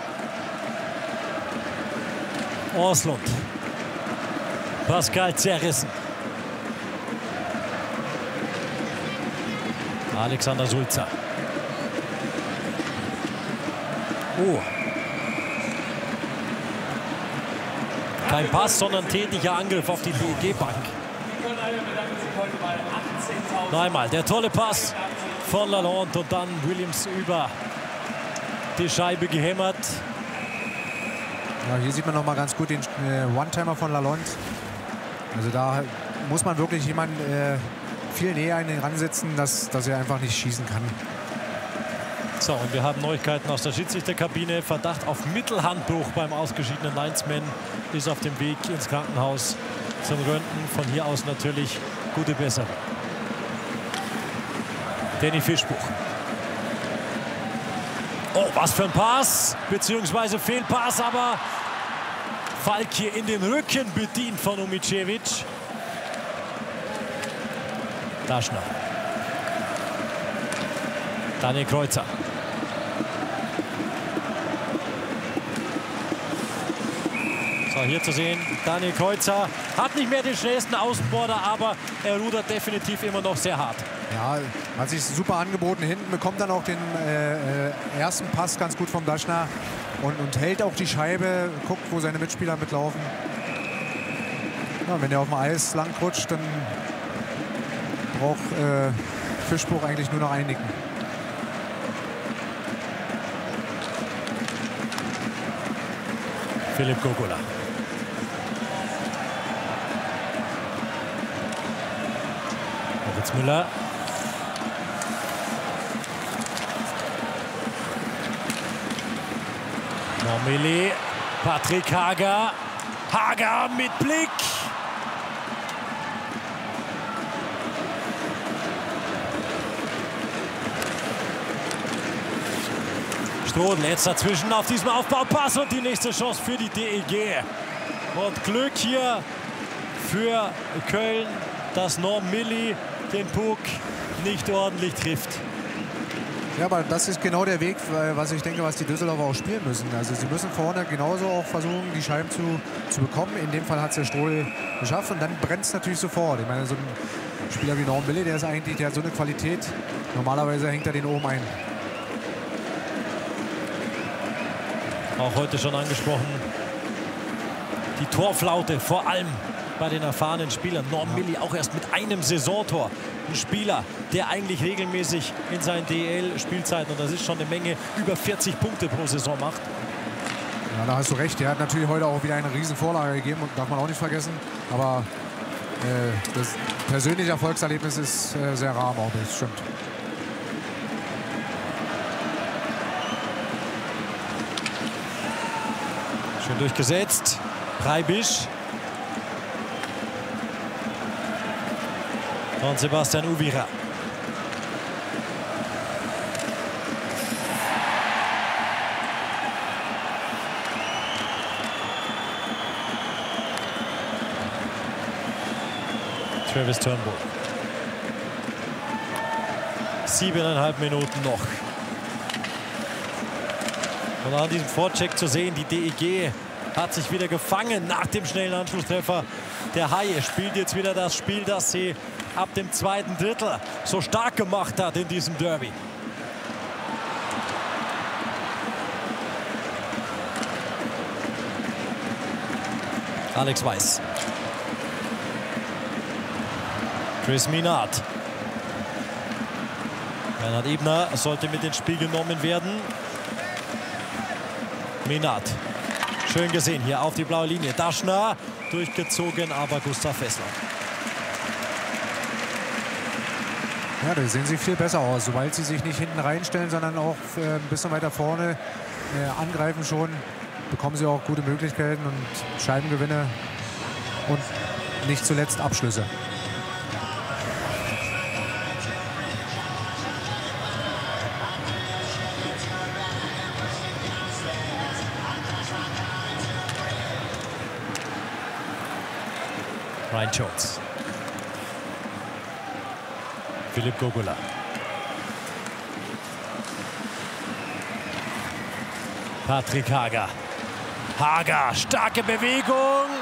Orslund. Pascal zerrissen. Alexander Sulzer. Oh. Kein Pass, sondern tätiger Angriff auf die DEG-Bank. Noch einmal der tolle Pass von Lalonde und dann Williams über die Scheibe gehämmert. Ja, hier sieht man noch mal ganz gut den One-Timer von Lalonde. Also da muss man wirklich jemanden viel näher an den ransetzen, dass er einfach nicht schießen kann. So, und wir haben Neuigkeiten aus der Schiedsrichterkabine. Verdacht auf Mittelhandbruch beim ausgeschiedenen Linesman ist auf dem Weg ins Krankenhaus zum Röntgen. Von hier aus natürlich gute Besserung. Danny Fischbuch. Oh, was für ein Pass, beziehungsweise Fehlpass, aber Falk hier in den Rücken bedient von Umicevic. Daschner. Daniel Kreuzer. So, hier zu sehen, Daniel Kreuzer hat nicht mehr den schnellsten Außenborder, aber er rudert definitiv immer noch sehr hart. Ja, hat sich super angeboten. Hinten bekommt dann auch den ersten Pass ganz gut vom Daschner und hält auch die Scheibe, guckt, wo seine Mitspieler mitlaufen. Ja, wenn er auf dem Eis lang rutscht, dann braucht Fischbuch eigentlich nur noch einnicken. Philipp Gogola. Moritz Müller. Normili, Patrick Hager. Hager mit Blick. Stroden jetzt dazwischen auf diesem Aufbaupass und die nächste Chance für die DEG. Und Glück hier für Köln, dass Normili den Puck nicht ordentlich trifft. Ja, aber das ist genau der Weg, was ich denke, was die Düsseldorfer auch spielen müssen. Also sie müssen vorne genauso auch versuchen, die Scheiben zu bekommen. In dem Fall hat es der Strohl geschafft und dann brennt es natürlich sofort. Ich meine, so ein Spieler wie Norm Billy, der hat so eine Qualität. Normalerweise hängt er den oben ein. Auch heute schon angesprochen, die Torflaute, vor allem bei den erfahrenen Spielern. Norm Milli auch erst mit einem Saisontor. Ein Spieler, der eigentlich regelmäßig in seinen DEL-Spielzeiten, und das ist schon eine Menge, über 40 Punkte pro Saison macht. Ja, da hast du recht. Der hat natürlich heute auch wieder eine riesen Vorlage gegeben, und darf man auch nicht vergessen. Aber das persönliche Erfolgserlebnis ist sehr rar, auch das stimmt. Schön durchgesetzt. Reibisch. Und Sebastian Uvira. Travis Turnbull. 7,5 Minuten noch. Und an diesem Vorcheck zu sehen, die DEG hat sich wieder gefangen nach dem schnellen Anschlusstreffer. Der Haie spielt jetzt wieder das Spiel, das sie ab dem zweiten Drittel so stark gemacht hat in diesem Derby. Alex Weiß. Chris Minard. Bernhard Ebner sollte mit ins Spiel genommen werden. Minard. Schön gesehen hier auf die blaue Linie. Daschner durchgezogen, aber Gustav Fessler. Ja, da sehen sie viel besser aus, sobald sie sich nicht hinten reinstellen, sondern auch ein bisschen weiter vorne angreifen schon, bekommen sie auch gute Möglichkeiten und Scheibengewinne und nicht zuletzt Abschlüsse. Ryan Jones. Philipp Gogola. Patrick Hager. Hager, starke Bewegung.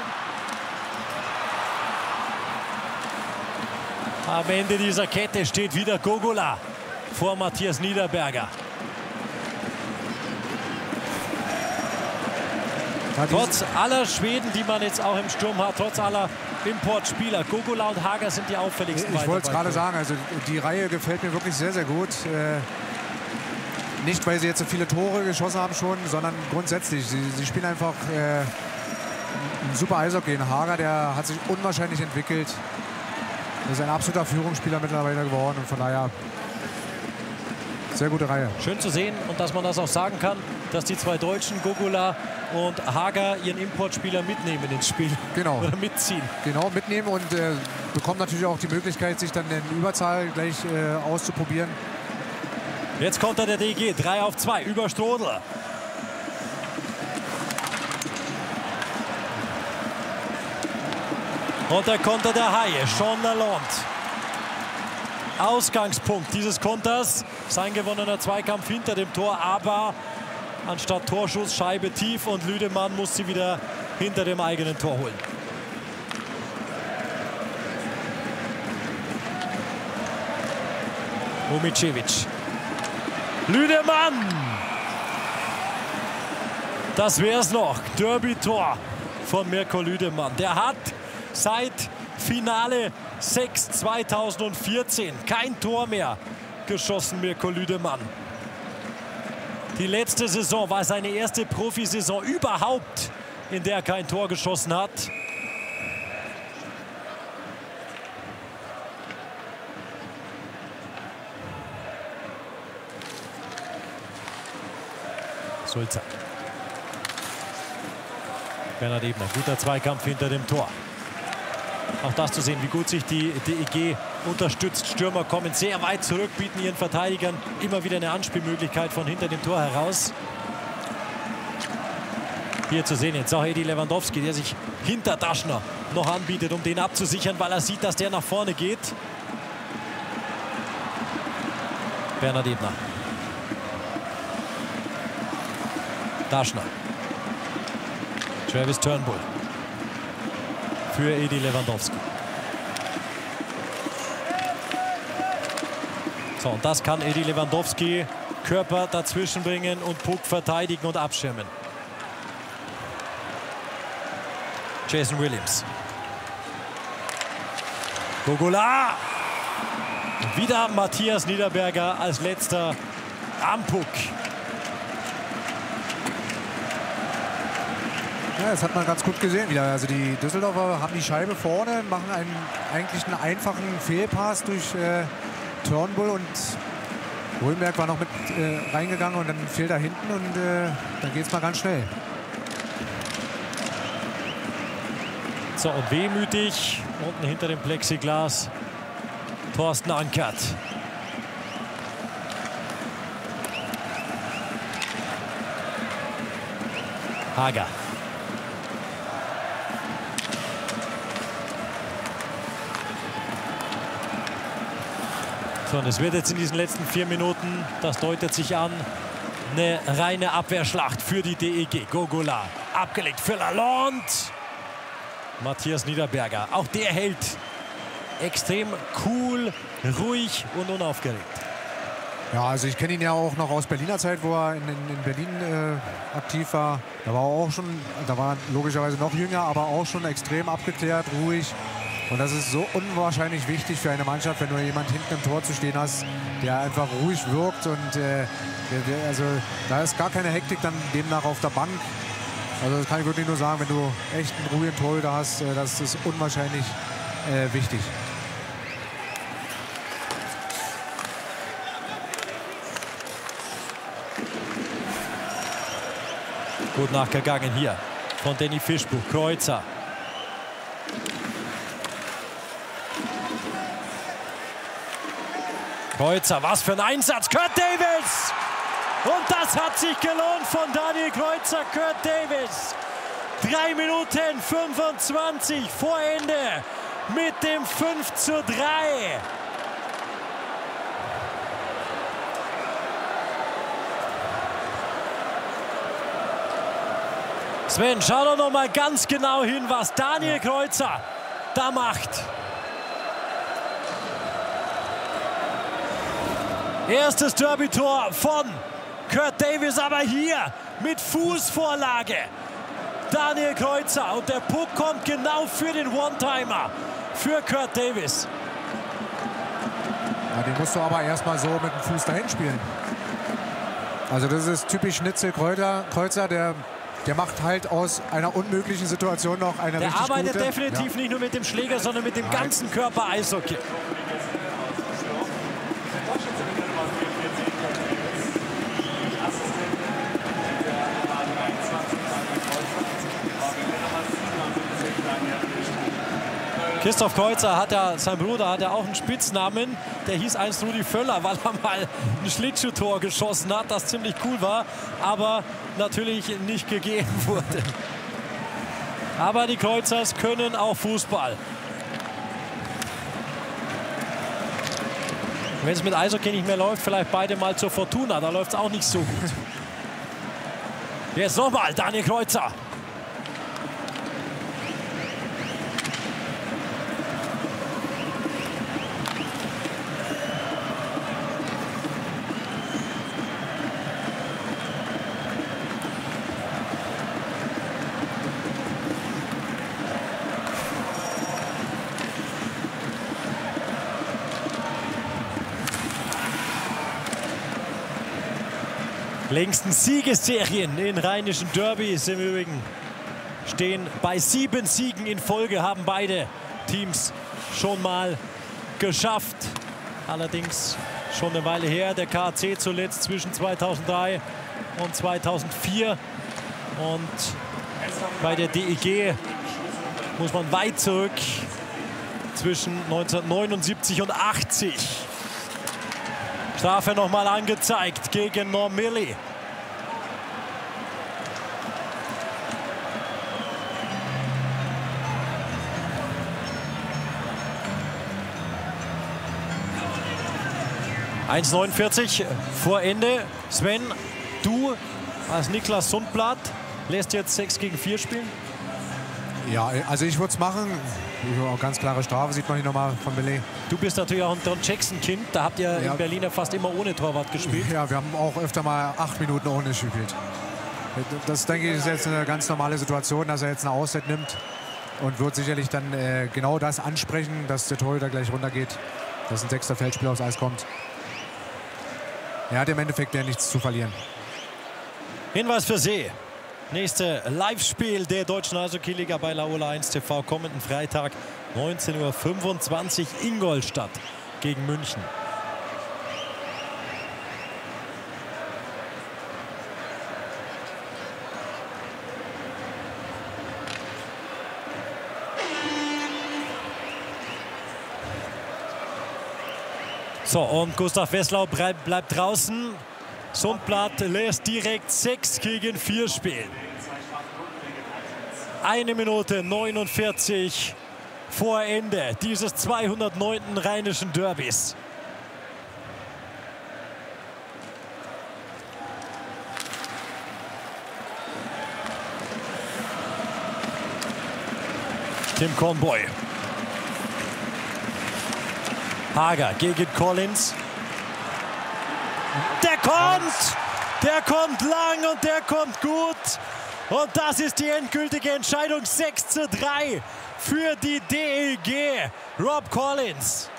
Am Ende dieser Kette steht wieder Gogola vor Matthias Niederberger. Trotz aller Schweden, die man jetzt auch im Sturm hat, trotz aller Importspieler, Gogola und Hager sind die auffälligsten. Ich wollte es gerade sagen, also die Reihe gefällt mir wirklich sehr, sehr gut. Nicht, weil sie jetzt so viele Tore geschossen haben schon, sondern grundsätzlich. Sie spielen einfach ein super Eishockey. Hager, der hat sich unwahrscheinlich entwickelt. Er ist ein absoluter Führungsspieler mittlerweile geworden und von daher sehr gute Reihe. Schön zu sehen und dass man das auch sagen kann, dass die zwei Deutschen, Gogola und Hager, ihren Importspieler mitnehmen ins Spiel. Genau. Oder mitziehen. Genau, mitnehmen und bekommen natürlich auch die Möglichkeit, sich dann in Überzahl gleich auszuprobieren. Jetzt kommt der DEG, 3-2 über Strodl. Und der Konter der Haie, Sean Lalonde. Ausgangspunkt dieses Konters, sein gewonnener Zweikampf hinter dem Tor, aber anstatt Torschuss, Scheibe tief und Lüdemann muss sie wieder hinter dem eigenen Tor holen. Umicevic. Lüdemann! Das wär's noch. Derby-Tor von Mirko Lüdemann. Der hat seit Finale 6 2014 kein Tor mehr geschossen, Mirko Lüdemann. Die letzte Saison war seine erste Profisaison überhaupt, in der er kein Tor geschossen hat. Sulzer. Bernhard Ebner, guter Zweikampf hinter dem Tor. Auch das zu sehen, wie gut sich die DEG unterstützt. Stürmer kommen sehr weit zurück, bieten ihren Verteidigern immer wieder eine Anspielmöglichkeit von hinter dem Tor heraus. Hier zu sehen jetzt auch Edi Lewandowski, der sich hinter Daschner noch anbietet, um den abzusichern, weil er sieht, dass der nach vorne geht. Bernhard Ebner. Daschner. Travis Turnbull. Für Edi Lewandowski. So, und das kann Edi Lewandowski. Körper dazwischen bringen und Puck verteidigen und abschirmen. Jason Williams. Gogola. Wieder Matthias Niederberger als letzter am Puck. Ja, das hat man ganz gut gesehen wieder. Also die Düsseldorfer haben die Scheibe vorne, machen eigentlich einen einfachen Fehlpass durch Turnbull und Hohenberg war noch mit reingegangen und dann fehlt er hinten und dann geht es mal ganz schnell. So, und wehmütig unten hinter dem Plexiglas Thorsten Ankert. Hager. So, und es wird jetzt in diesen letzten 4 Minuten, das deutet sich an, eine reine Abwehrschlacht für die DEG. Gogola abgelegt für Lalonde. Matthias Niederberger, auch der hält extrem cool, ruhig und unaufgeregt. Ja, also ich kenne ihn ja auch noch aus Berliner Zeit, wo er in Berlin aktiv war. Da war er logischerweise noch jünger, aber auch schon extrem abgeklärt, ruhig. Und das ist so unwahrscheinlich wichtig für eine Mannschaft, wenn du jemand hinten im Tor zu stehen hast, der einfach ruhig wirkt. Und also da ist gar keine Hektik dann demnach auf der Bank. Also das kann ich wirklich nur sagen, wenn du echt einen ruhigen Torhüter hast, das ist unwahrscheinlich wichtig. Gut nachgegangen hier von Danny Fischbuch. Kreuzer. Kreuzer, was für ein Einsatz. Kurt Davis! Und das hat sich gelohnt von Daniel Kreuzer. Kurt Davis. 3 Minuten 25 vor Ende mit dem 5:3. Sven, schau doch noch mal ganz genau hin, was Daniel Kreuzer da macht. Erstes Derby-Tor von Kurt Davis, aber hier mit Fußvorlage. Daniel Kreuzer und der Puck kommt genau für den One-Timer für Kurt Davis. Ja, den musst du aber erstmal so mit dem Fuß dahin spielen. Also das ist typisch Schnitzel Kreuzer, der macht halt aus einer unmöglichen Situation noch eine richtig gute. Der arbeitet definitiv nicht nur mit dem Schläger, sondern mit dem ganzen Körper Eishockey. Christoph Kreuzer hat ja, sein Bruder hat ja auch einen Spitznamen, der hieß einst Rudi Völler, weil er mal ein Schlittschuhtor geschossen hat, das ziemlich cool war, aber natürlich nicht gegeben wurde. Aber die Kreuzers können auch Fußball. Wenn es mit Eishockey nicht mehr läuft, vielleicht beide mal zur Fortuna, da läuft es auch nicht so gut. Jetzt nochmal Daniel Kreuzer. Längsten Siegesserien in rheinischen Derbys im Übrigen stehen bei 7 Siegen in Folge, haben beide Teams schon mal geschafft. Allerdings schon eine Weile her, der KAC zuletzt zwischen 2003 und 2004. Und bei der DEG muss man weit zurück, zwischen 1979 und 80. Strafe nochmal angezeigt gegen Norm Milli. (1:49) vor Ende. Sven, du als Niklas Sundblad lässt jetzt 6 gegen 4 spielen? Ja, also ich würde es machen. Ganz klare Strafe, sieht man hier nochmal von Belay. Du bist natürlich auch ein Don Jackson-Kind. Da habt ihr in Berlin ja fast immer ohne Torwart gespielt. Ja, wir haben auch öfter mal 8 Minuten ohne gespielt. Das, denke ich, ist jetzt eine ganz normale Situation, dass er jetzt eine Auszeit nimmt. Und wird sicherlich dann genau das ansprechen, dass der Torhüter gleich runtergeht. Dass ein 6. Feldspieler aufs Eis kommt. Er hat im Endeffekt ja nichts zu verlieren. Hinweis für Sie. Nächste Live-Spiel der Deutschen Eishockey-Liga bei Laola 1 TV kommenden Freitag 19:25 Uhr Ingolstadt gegen München. So, und Gustav Wesslau bleibt draußen. Sundblad lässt direkt 6 gegen 4 spielen. 1 Minute 49 vor Ende dieses 209. rheinischen Derbys. Tim Conboy. Hager gegen Collins. Der kommt lang und der kommt gut. Und das ist die endgültige Entscheidung. 6:3 für die DEG. Rob Collins.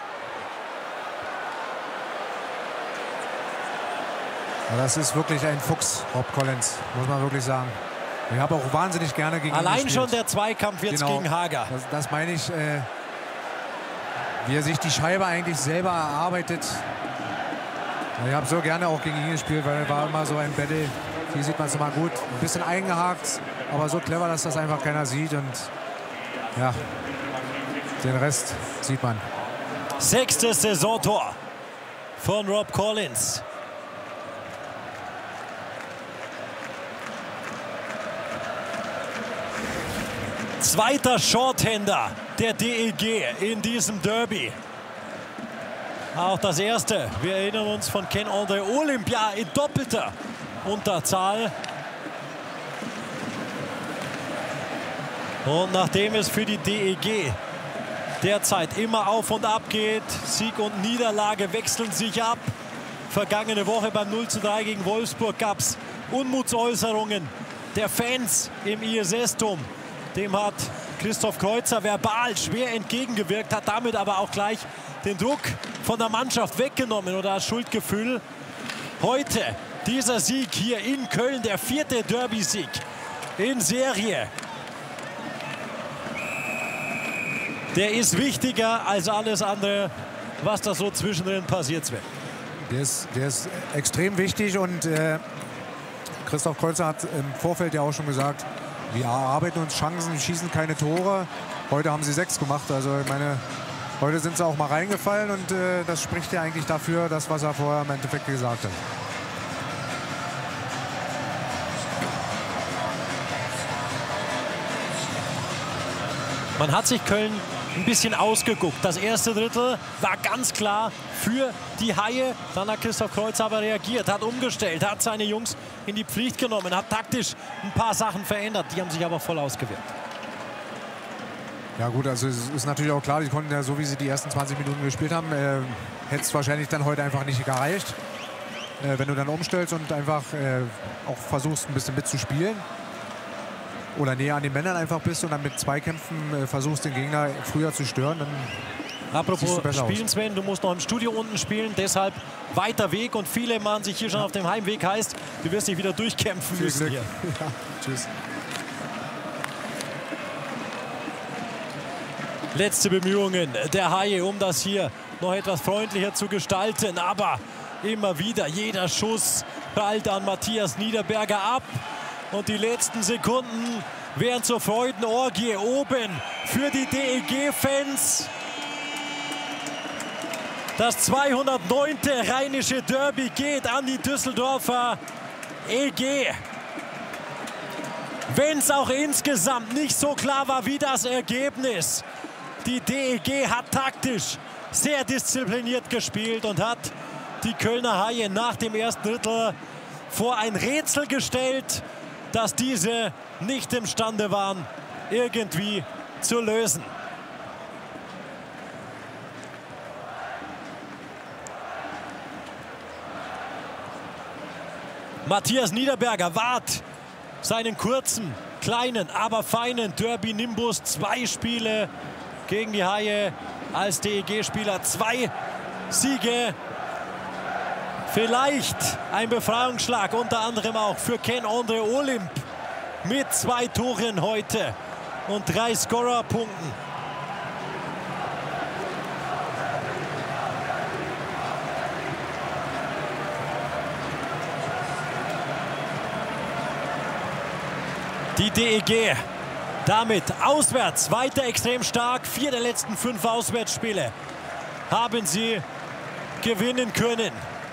Ja, das ist wirklich ein Fuchs, Rob Collins, muss man wirklich sagen. Ich habe auch wahnsinnig gerne gegen ihn Allein gespielt. schon der Zweikampf jetzt gegen Hager. Das meine ich, wie er sich die Scheibe eigentlich selber erarbeitet. Ich habe so gerne auch gegen ihn gespielt, weil er war immer so ein Battle Hier sieht man es mal gut. Ein bisschen eingehakt, aber so clever, dass das einfach keiner sieht. Und ja, den Rest sieht man. 6. Saisontor von Rob Collins. Zweiter Shorthander der DEG in diesem Derby. Auch das erste, wir erinnern uns, von Ken-André Olympia in doppelter Unterzahl. Und nachdem es für die DEG derzeit immer auf und ab geht, Sieg und Niederlage wechseln sich ab. Vergangene Woche beim 0:3 gegen Wolfsburg gab es Unmutsäußerungen der Fans im ISS-Dom. Dem hat Christoph Kreuzer verbal schwer entgegengewirkt, hat damit aber auch gleich den Druck von der Mannschaft weggenommen oder das Schuldgefühl. Heute dieser Sieg hier in Köln, der 4. Derby-Sieg in Serie. Der ist wichtiger als alles andere, was da so zwischendrin passiert, Sven. Der ist extrem wichtig und Christoph Kreuzer hat im Vorfeld ja auch schon gesagt, wir erarbeiten uns Chancen, schießen keine Tore. Heute haben sie 6 gemacht, also ich meine, heute sind sie auch mal reingefallen und das spricht ja eigentlich dafür, das, was er vorher im Endeffekt gesagt hat. Man hat sich Köln ein bisschen ausgeguckt. Das erste Drittel war ganz klar für die Haie. Dann hat Christoph Kreuzer aber reagiert, hat umgestellt, hat seine Jungs in die Pflicht genommen, hat taktisch ein paar Sachen verändert. Die haben sich aber voll ausgewirkt. Ja gut, also es ist natürlich auch klar, die konnten ja so, wie sie die ersten 20 Minuten gespielt haben, hätte es wahrscheinlich dann heute einfach nicht gereicht. Wenn du dann umstellst und einfach auch versuchst, ein bisschen mitzuspielen. Oder näher an den Männern einfach bist und dann mit Zweikämpfen versuchst, den Gegner früher zu stören, dann apropos spielen, Sven, du musst noch im Studio unten spielen, deshalb weiter Weg und viele machen sich hier schon auf dem Heimweg, heißt, du wirst dich wieder durchkämpfen müssen hier. Ja, tschüss. Letzte Bemühungen der Haie, um das hier noch etwas freundlicher zu gestalten, aber immer wieder jeder Schuss prallt an Matthias Niederberger ab. Und die letzten Sekunden wären zur Freudenorgie oben für die DEG-Fans. Das 209. rheinische Derby geht an die Düsseldorfer EG. Wenn es auch insgesamt nicht so klar war wie das Ergebnis. Die DEG hat taktisch sehr diszipliniert gespielt und hat die Kölner Haie nach dem ersten Drittel vor ein Rätsel gestellt, dass diese nicht imstande waren, irgendwie zu lösen. Matthias Niederberger wahrt seinen kurzen, kleinen, aber feinen Derby-Nimbus. 2 Spiele gegen die Haie als DEG-Spieler, 2 Siege. Vielleicht ein Befreiungsschlag, unter anderem auch für Ken-André Olymp mit 2 Toren heute und 3 Scorerpunkten. Die DEG damit auswärts weiter extrem stark. 4 der letzten 5 Auswärtsspiele haben sie gewinnen können.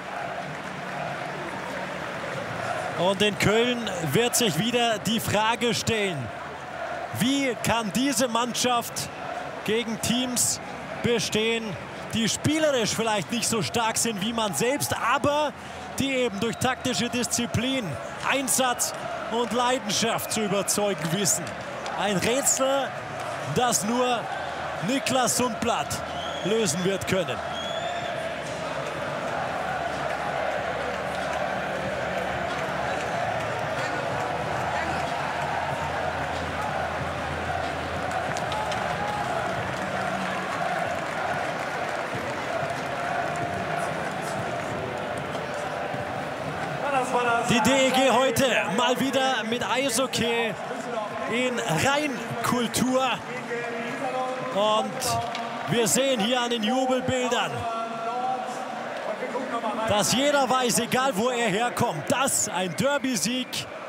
Und in Köln wird sich wieder die Frage stellen, wie kann diese Mannschaft gegen Teams bestehen, die spielerisch vielleicht nicht so stark sind wie man selbst, aber die eben durch taktische Disziplin, Einsatz und Leidenschaft zu überzeugen wissen. Ein Rätsel, das nur Niklas Sundblatt lösen wird können. Die DEG heute mal wieder mit Eishockey in Rheinkultur. Und wir sehen hier an den Jubelbildern dass jeder weiß, egal wo er herkommt, dass ein Derby-Sieg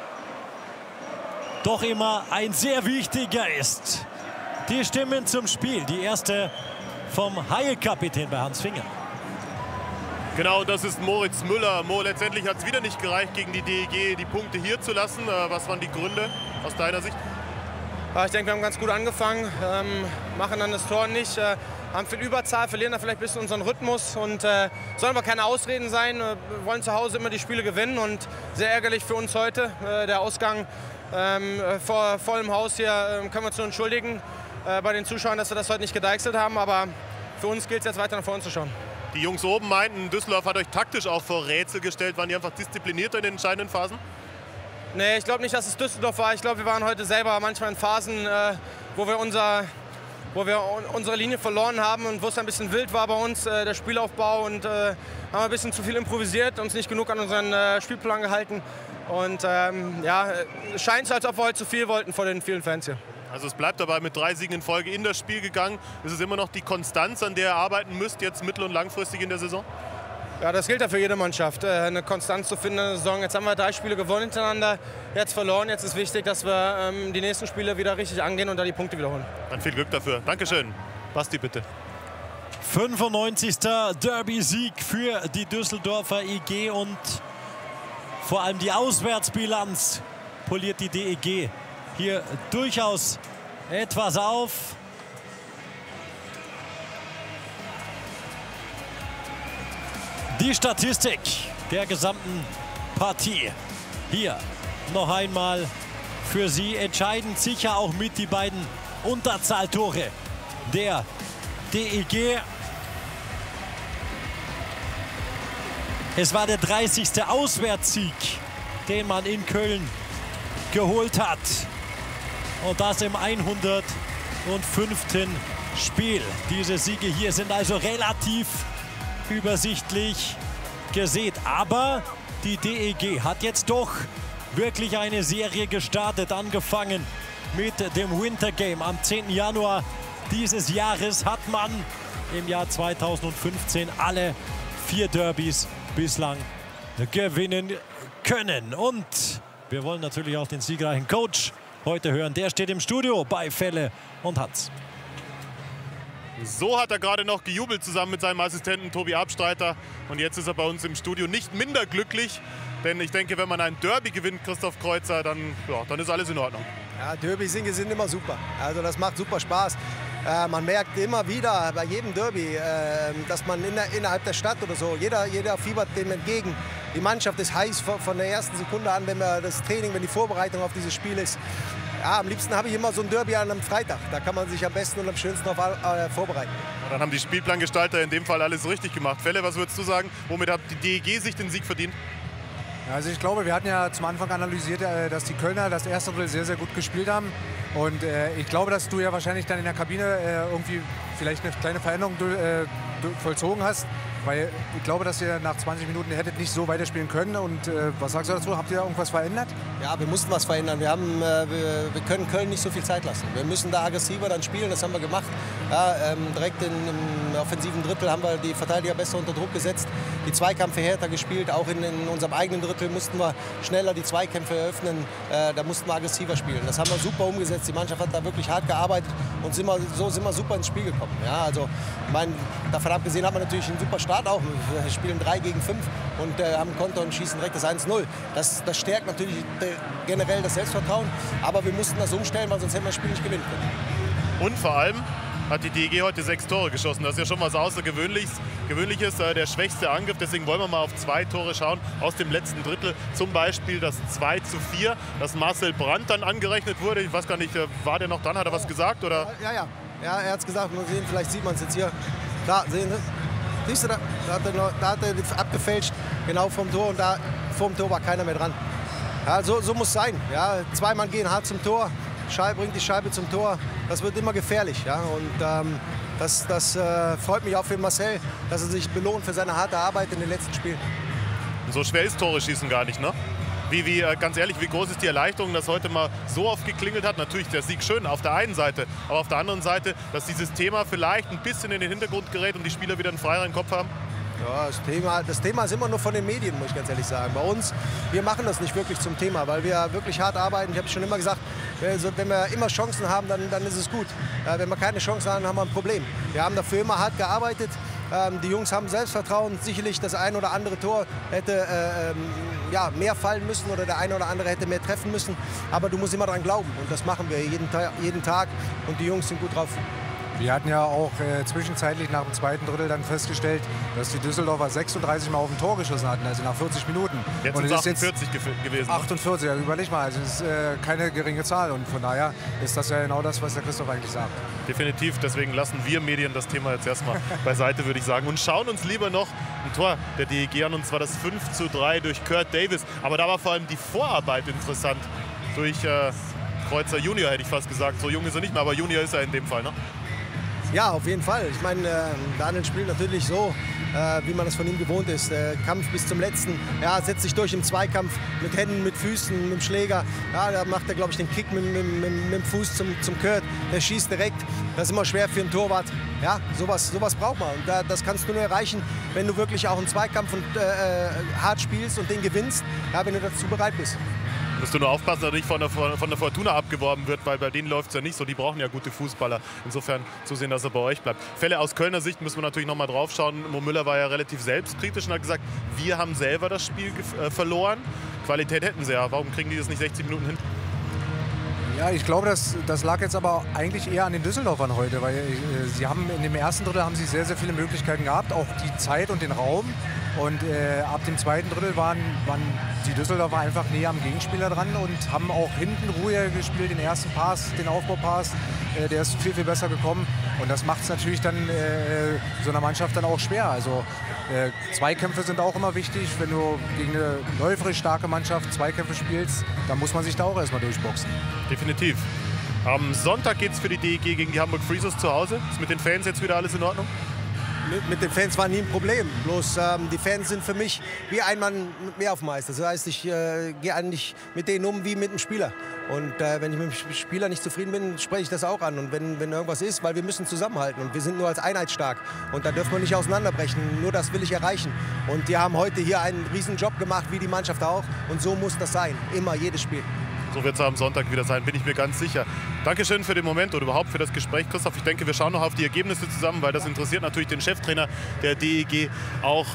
doch immer ein sehr wichtiger ist. Die Stimmen zum Spiel, die erste vom Haie-Kapitän bei Hans Finger. Genau, das ist Moritz Müller. Letztendlich hat es wieder nicht gereicht, gegen die DEG die Punkte hier zu lassen. Was waren die Gründe aus deiner Sicht? Ich denke, wir haben ganz gut angefangen, machen dann das Tor nicht, haben viel Überzahl, verlieren da vielleicht ein bisschen unseren Rhythmus und sollen aber keine Ausreden sein. Wir wollen zu Hause immer die Spiele gewinnen und sehr ärgerlich für uns heute. Der Ausgang vor vollem Haus hier können wir uns nur entschuldigen bei den Zuschauern, dass wir das heute nicht gedeichselt haben, aber für uns gilt es jetzt weiter nach vorne zu schauen. Die Jungs oben meinten, Düsseldorf hat euch taktisch auch vor Rätsel gestellt. Waren die einfach disziplinierter in den entscheidenden Phasen? Nee, ich glaube nicht, dass es Düsseldorf war. Ich glaube, wir waren heute selber manchmal in Phasen, wo wir unsere Linie verloren haben und wo es ein bisschen wild war bei uns, der Spielaufbau. Und haben ein bisschen zu viel improvisiert, uns nicht genug an unseren Spielplan gehalten. Und ja, es scheint so, als ob wir heute zu viel wollten vor den vielen Fans hier. Also es bleibt dabei mit 3 Siegen in Folge in das Spiel gegangen. Ist es immer noch die Konstanz, an der ihr arbeiten müsst, jetzt mittel- und langfristig in der Saison? Ja, das gilt ja für jede Mannschaft, eine Konstanz zu finden in der Saison. Jetzt haben wir 3 Spiele gewonnen hintereinander, jetzt verloren. Jetzt ist wichtig, dass wir die nächsten Spiele wieder richtig angehen und da die Punkte wiederholen. Dann viel Glück dafür. Dankeschön. Basti, bitte. 95. Derby-Sieg für die Düsseldorfer IG und vor allem die Auswärtsbilanz poliert die DEG hier durchaus etwas auf. Die Statistik der gesamten Partie hier noch einmal für Sie. Entscheidend sicher auch mit die beiden Unterzahltore der DEG. Es war der 30. Auswärtssieg, den man in Köln geholt hat. Und das im 105. Spiel. Diese Siege hier sind also relativ übersichtlich gesät. Aber die DEG hat jetzt doch wirklich eine Serie gestartet, angefangen mit dem Winter Game. Am 10. Januar dieses Jahres hat man im Jahr 2015 alle 4 Derbys bislang gewinnen können. Und wir wollen natürlich auch den siegreichen Coach heute hören. Der steht im Studio bei Felle und Hans. So hat er gerade noch gejubelt zusammen mit seinem Assistenten Tobi Abstreiter. Und jetzt ist er bei uns im Studio nicht minder glücklich. Denn ich denke, wenn man ein Derby gewinnt, Christoph Kreuzer, dann ist alles in Ordnung. Ja, Derby-Siege sind immer super. Also das macht super Spaß. Man merkt immer wieder bei jedem Derby, dass man innerhalb der Stadt oder so, jeder fiebert dem entgegen. Die Mannschaft ist heiß von der ersten Sekunde an, wenn die Vorbereitung auf dieses Spiel ist. Ja, am liebsten habe ich immer so ein Derby an einem Freitag. Da kann man sich am besten und am schönsten auf vorbereiten. Und dann haben die Spielplangestalter in dem Fall alles richtig gemacht. Felle, was würdest du sagen? Womit hat die DEG sich den Sieg verdient? Also ich glaube, wir hatten ja zum Anfang analysiert, dass die Kölner das erste Drittel sehr, sehr gut gespielt haben. Und ich glaube, dass du ja wahrscheinlich dann in der Kabine irgendwie vielleicht eine kleine Veränderung vollzogen hast. Weil ich glaube, dass ihr nach 20 Minuten hättet nicht so weiterspielen können. Und was sagst du dazu? Habt ihr irgendwas verändert? Ja, wir mussten was verändern. Wir können Köln nicht so viel Zeit lassen. Wir müssen da aggressiver dann spielen, das haben wir gemacht. Ja, direkt im offensiven Drittel haben wir die Verteidiger besser unter Druck gesetzt. Die Zweikämpfe härter gespielt. Auch in unserem eigenen Drittel mussten wir schneller die Zweikämpfe eröffnen. Da mussten wir aggressiver spielen. Das haben wir super umgesetzt. Die Mannschaft hat da wirklich hart gearbeitet und so sind wir super ins Spiel gekommen. Ja, also, davon abgesehen haben wir natürlich einen super Start auch. Wir spielen 3 gegen 5 und haben Konter und schießen direkt das 1-0. Das stärkt natürlich generell das Selbstvertrauen. Aber wir mussten das umstellen, weil sonst hätten wir das Spiel nicht gewinnen können. Und vor allem hat die DEG heute 6 Tore geschossen. Das ist ja schon was Außergewöhnliches. Der schwächste Angriff. Deswegen wollen wir mal auf 2 Tore schauen aus dem letzten Drittel. Zum Beispiel das 2:4, das Marcel Brandt dann angerechnet wurde. Ich weiß gar nicht, war der noch dran? Hat er was gesagt? Oder? Ja, er hat es gesagt. Mal sehen, vielleicht sieht man es jetzt hier. Da, sehen Sie? Siehst du, da hat er abgefälscht, genau vom Tor. Und da vorm Tor war keiner mehr dran. Ja, so muss es sein. Ja, 2 Mann gehen hart zum Tor. Bringt die Scheibe zum Tor. Das wird immer gefährlich. Ja? Und das freut mich auch für Marcel, dass er sich belohnt für seine harte Arbeit in den letzten Spielen. Und so schwer ist Tore schießen gar nicht, ne? Ganz ehrlich, wie groß ist die Erleichterung, dass heute mal so oft geklingelt hat? Natürlich der Sieg schön auf der einen Seite, aber auf der anderen Seite, dass dieses Thema vielleicht ein bisschen in den Hintergrund gerät und die Spieler wieder einen freieren Kopf haben? Ja, das Thema ist immer nur von den Medien, muss ich ganz ehrlich sagen. Bei uns, wir machen das nicht wirklich zum Thema, weil wir wirklich hart arbeiten. Ich habe schon immer gesagt, wenn wir immer Chancen haben, dann ist es gut. Wenn wir keine Chancen haben, haben wir ein Problem. Wir haben dafür immer hart gearbeitet. Die Jungs haben Selbstvertrauen. Sicherlich das ein oder andere Tor hätte mehr fallen müssen oder der eine oder andere hätte mehr treffen müssen. Aber du musst immer daran glauben und das machen wir jeden Tag und die Jungs sind gut drauf. Wir hatten ja auch zwischenzeitlich nach dem zweiten Drittel dann festgestellt, dass die Düsseldorfer 36 Mal auf ein Tor geschossen hatten, also nach 40 Minuten. Jetzt sind es 48 gewesen. 48, ja, überleg mal, also das ist keine geringe Zahl und von daher ist das ja genau das, was der Christoph eigentlich sagt. Definitiv, deswegen lassen wir Medien das Thema jetzt erstmal beiseite, würde ich sagen, und schauen uns lieber noch ein Tor der DEG an, und zwar das 5:3 durch Kurt Davis. Aber da war vor allem die Vorarbeit interessant durch Kreuzer Junior, hätte ich fast gesagt. So jung ist er nicht mehr, aber Junior ist er in dem Fall, ne? Ja, auf jeden Fall. Ich meine, Daniel spielt natürlich so, wie man das von ihm gewohnt ist. Kampf bis zum Letzten. Ja, setzt sich durch im Zweikampf mit Händen, mit Füßen, mit dem Schläger. Ja, da macht er, glaube ich, den Kick mit dem Fuß zum Kurt. Der schießt direkt. Das ist immer schwer für einen Torwart. Ja, sowas braucht man. Und das kannst du nur erreichen, wenn du wirklich auch einen Zweikampf hart spielst und den gewinnst, ja, wenn du dazu bereit bist. Musst du nur aufpassen, dass er nicht von der Fortuna abgeworben wird, weil bei denen läuft es ja nicht so. Die brauchen ja gute Fußballer. Insofern zusehen, dass er bei euch bleibt. Fälle aus Kölner Sicht müssen wir natürlich noch mal drauf schauen. Mo Müller war ja relativ selbstkritisch und hat gesagt, wir haben selber das Spiel verloren. Qualität hätten sie ja. Warum kriegen die das nicht 60 Minuten hin? Ja, ich glaube, das lag jetzt aber eigentlich eher an den Düsseldorfern heute, weil sie haben in dem ersten Drittel haben sie sehr, sehr viele Möglichkeiten gehabt, auch die Zeit und den Raum. Und ab dem zweiten Drittel waren die Düsseldorfer einfach näher am Gegenspieler dran und haben auch hinten ruhiger gespielt. Den ersten Pass, den Aufbaupass, der ist viel, viel besser gekommen. Und das macht es natürlich dann so einer Mannschaft dann auch schwer. Also Zweikämpfe sind auch immer wichtig. Wenn du gegen eine läuferisch starke Mannschaft Zweikämpfe spielst, dann muss man sich da auch erstmal durchboxen. Definitiv. Am Sonntag geht es für die DEG gegen die Hamburg Freezers zu Hause. Ist mit den Fans jetzt wieder alles in Ordnung? Mit den Fans war nie ein Problem. Bloß die Fans sind für mich wie ein Mann mehr auf dem Eis. Das heißt, ich gehe eigentlich mit denen um wie mit einem Spieler. Und wenn ich mit dem Spieler nicht zufrieden bin, spreche ich das auch an. Und wenn irgendwas ist, weil wir müssen zusammenhalten. Und wir sind nur als Einheit stark. Und da dürfen wir nicht auseinanderbrechen. Nur das will ich erreichen. Und die haben heute hier einen riesen Job gemacht, wie die Mannschaft auch. Und so muss das sein. Immer, jedes Spiel. So wird es am Sonntag wieder sein, bin ich mir ganz sicher. Dankeschön für den Moment oder überhaupt für das Gespräch, Christoph. Ich denke, wir schauen noch auf die Ergebnisse zusammen, weil das interessiert natürlich den Cheftrainer der DEG auch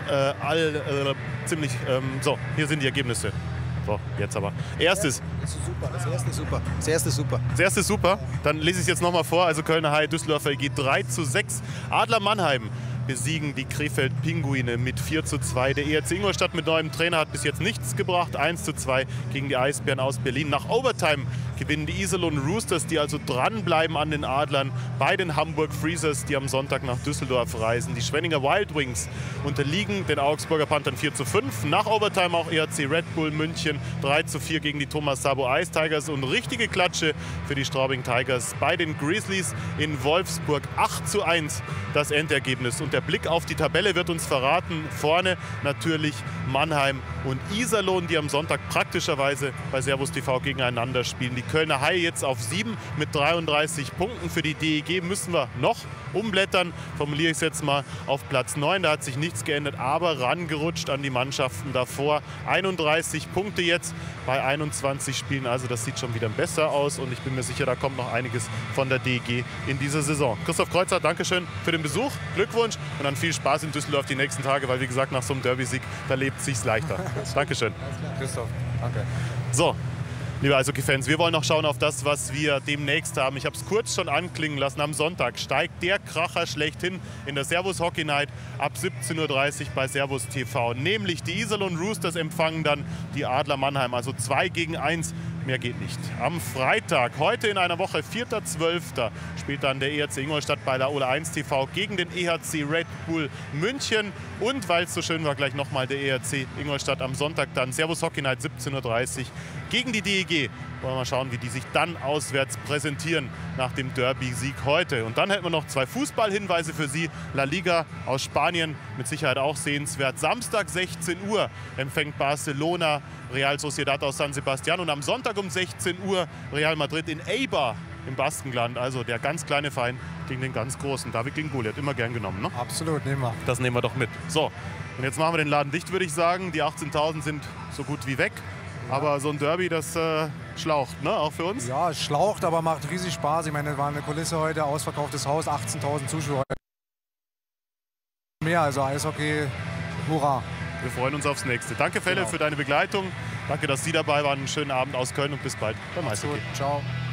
ziemlich. So, hier sind die Ergebnisse. So, jetzt aber. Erstes. Das ist super, das erste ist super. Das erste ist super. Das erste ist super. Dann lese ich es jetzt nochmal vor. Also Kölner Haie, Düsseldorfer EG 3:6. Adler Mannheim besiegen die Krefeld-Pinguine mit 4:2. Der ERC Ingolstadt mit neuem Trainer hat bis jetzt nichts gebracht. 1:2 gegen die Eisbären aus Berlin. Nach Overtime gewinnen die Iserlohn Roosters, die also dranbleiben an den Adlern, bei den Hamburg Freezers, die am Sonntag nach Düsseldorf reisen. Die Schwenninger Wild Wings unterliegen den Augsburger Panthern 4:5. Nach Overtime auch ERC Red Bull München 3:4 gegen die Thomas Sabo Ice Tigers und richtige Klatsche für die Straubing Tigers bei den Grizzlies in Wolfsburg. 8:1 das Endergebnis. Und der Blick auf die Tabelle wird uns verraten. Vorne natürlich Mannheim und Iserlohn, die am Sonntag praktischerweise bei Servus TV gegeneinander spielen. Die Kölner Haie jetzt auf 7 mit 33 Punkten. Für die DEG müssen wir noch umblättern, formuliere ich es jetzt mal, auf Platz 9. Da hat sich nichts geändert, aber rangerutscht an die Mannschaften davor. 31 Punkte jetzt bei 21 Spielen, also das sieht schon wieder besser aus und ich bin mir sicher, da kommt noch einiges von der DEG in dieser Saison. Christoph Kreuzer, Dankeschön für den Besuch, Glückwunsch und dann viel Spaß in Düsseldorf die nächsten Tage, weil wie gesagt, nach so einem Derby-Sieg, da lebt es sich leichter. Dankeschön. Christoph, danke. So. Liebe Eishockey-Fans, wir wollen noch schauen auf das, was wir demnächst haben. Ich habe es kurz schon anklingen lassen. Am Sonntag steigt der Kracher schlechthin in der Servus Hockey Night ab 17:30 Uhr bei Servus TV. Nämlich die Iserlohn Roosters empfangen dann die Adler Mannheim. Also 2:1. Mehr geht nicht. Am Freitag, heute in einer Woche, 4.12., spielt dann der ERC Ingolstadt bei der Ole 1 TV gegen den EHC Red Bull München. Und weil es so schön war, gleich nochmal der ERC Ingolstadt am Sonntag dann Servus Hockey Night 17:30 Uhr gegen die DEG. Wollen wir mal schauen, wie die sich dann auswärts präsentieren nach dem Derby-Sieg heute. Und dann hätten wir noch 2 Fußballhinweise für Sie. La Liga aus Spanien, mit Sicherheit auch sehenswert. Samstag 16 Uhr empfängt Barcelona Real Sociedad aus San Sebastian. Und am Sonntag um 16 Uhr Real Madrid in Eibar im Baskenland. Also der ganz kleine Verein gegen den ganz großen. David gegen Goliath, immer gern genommen, ne? Absolut, nehmen wir. Das nehmen wir doch mit. So, und jetzt machen wir den Laden dicht, würde ich sagen. Die 18.000 sind so gut wie weg. Aber so ein Derby, das schlaucht, ne? Auch für uns? Ja, es schlaucht, aber macht riesig Spaß. Ich meine, das war eine Kulisse heute, ausverkauftes Haus, 18.000 Zuschauer. Mehr, also Eishockey, hurra. Wir freuen uns aufs Nächste. Danke, Felle, für deine Begleitung. Danke, dass Sie dabei waren. Einen schönen Abend aus Köln und bis bald beim Eishockey. Ciao.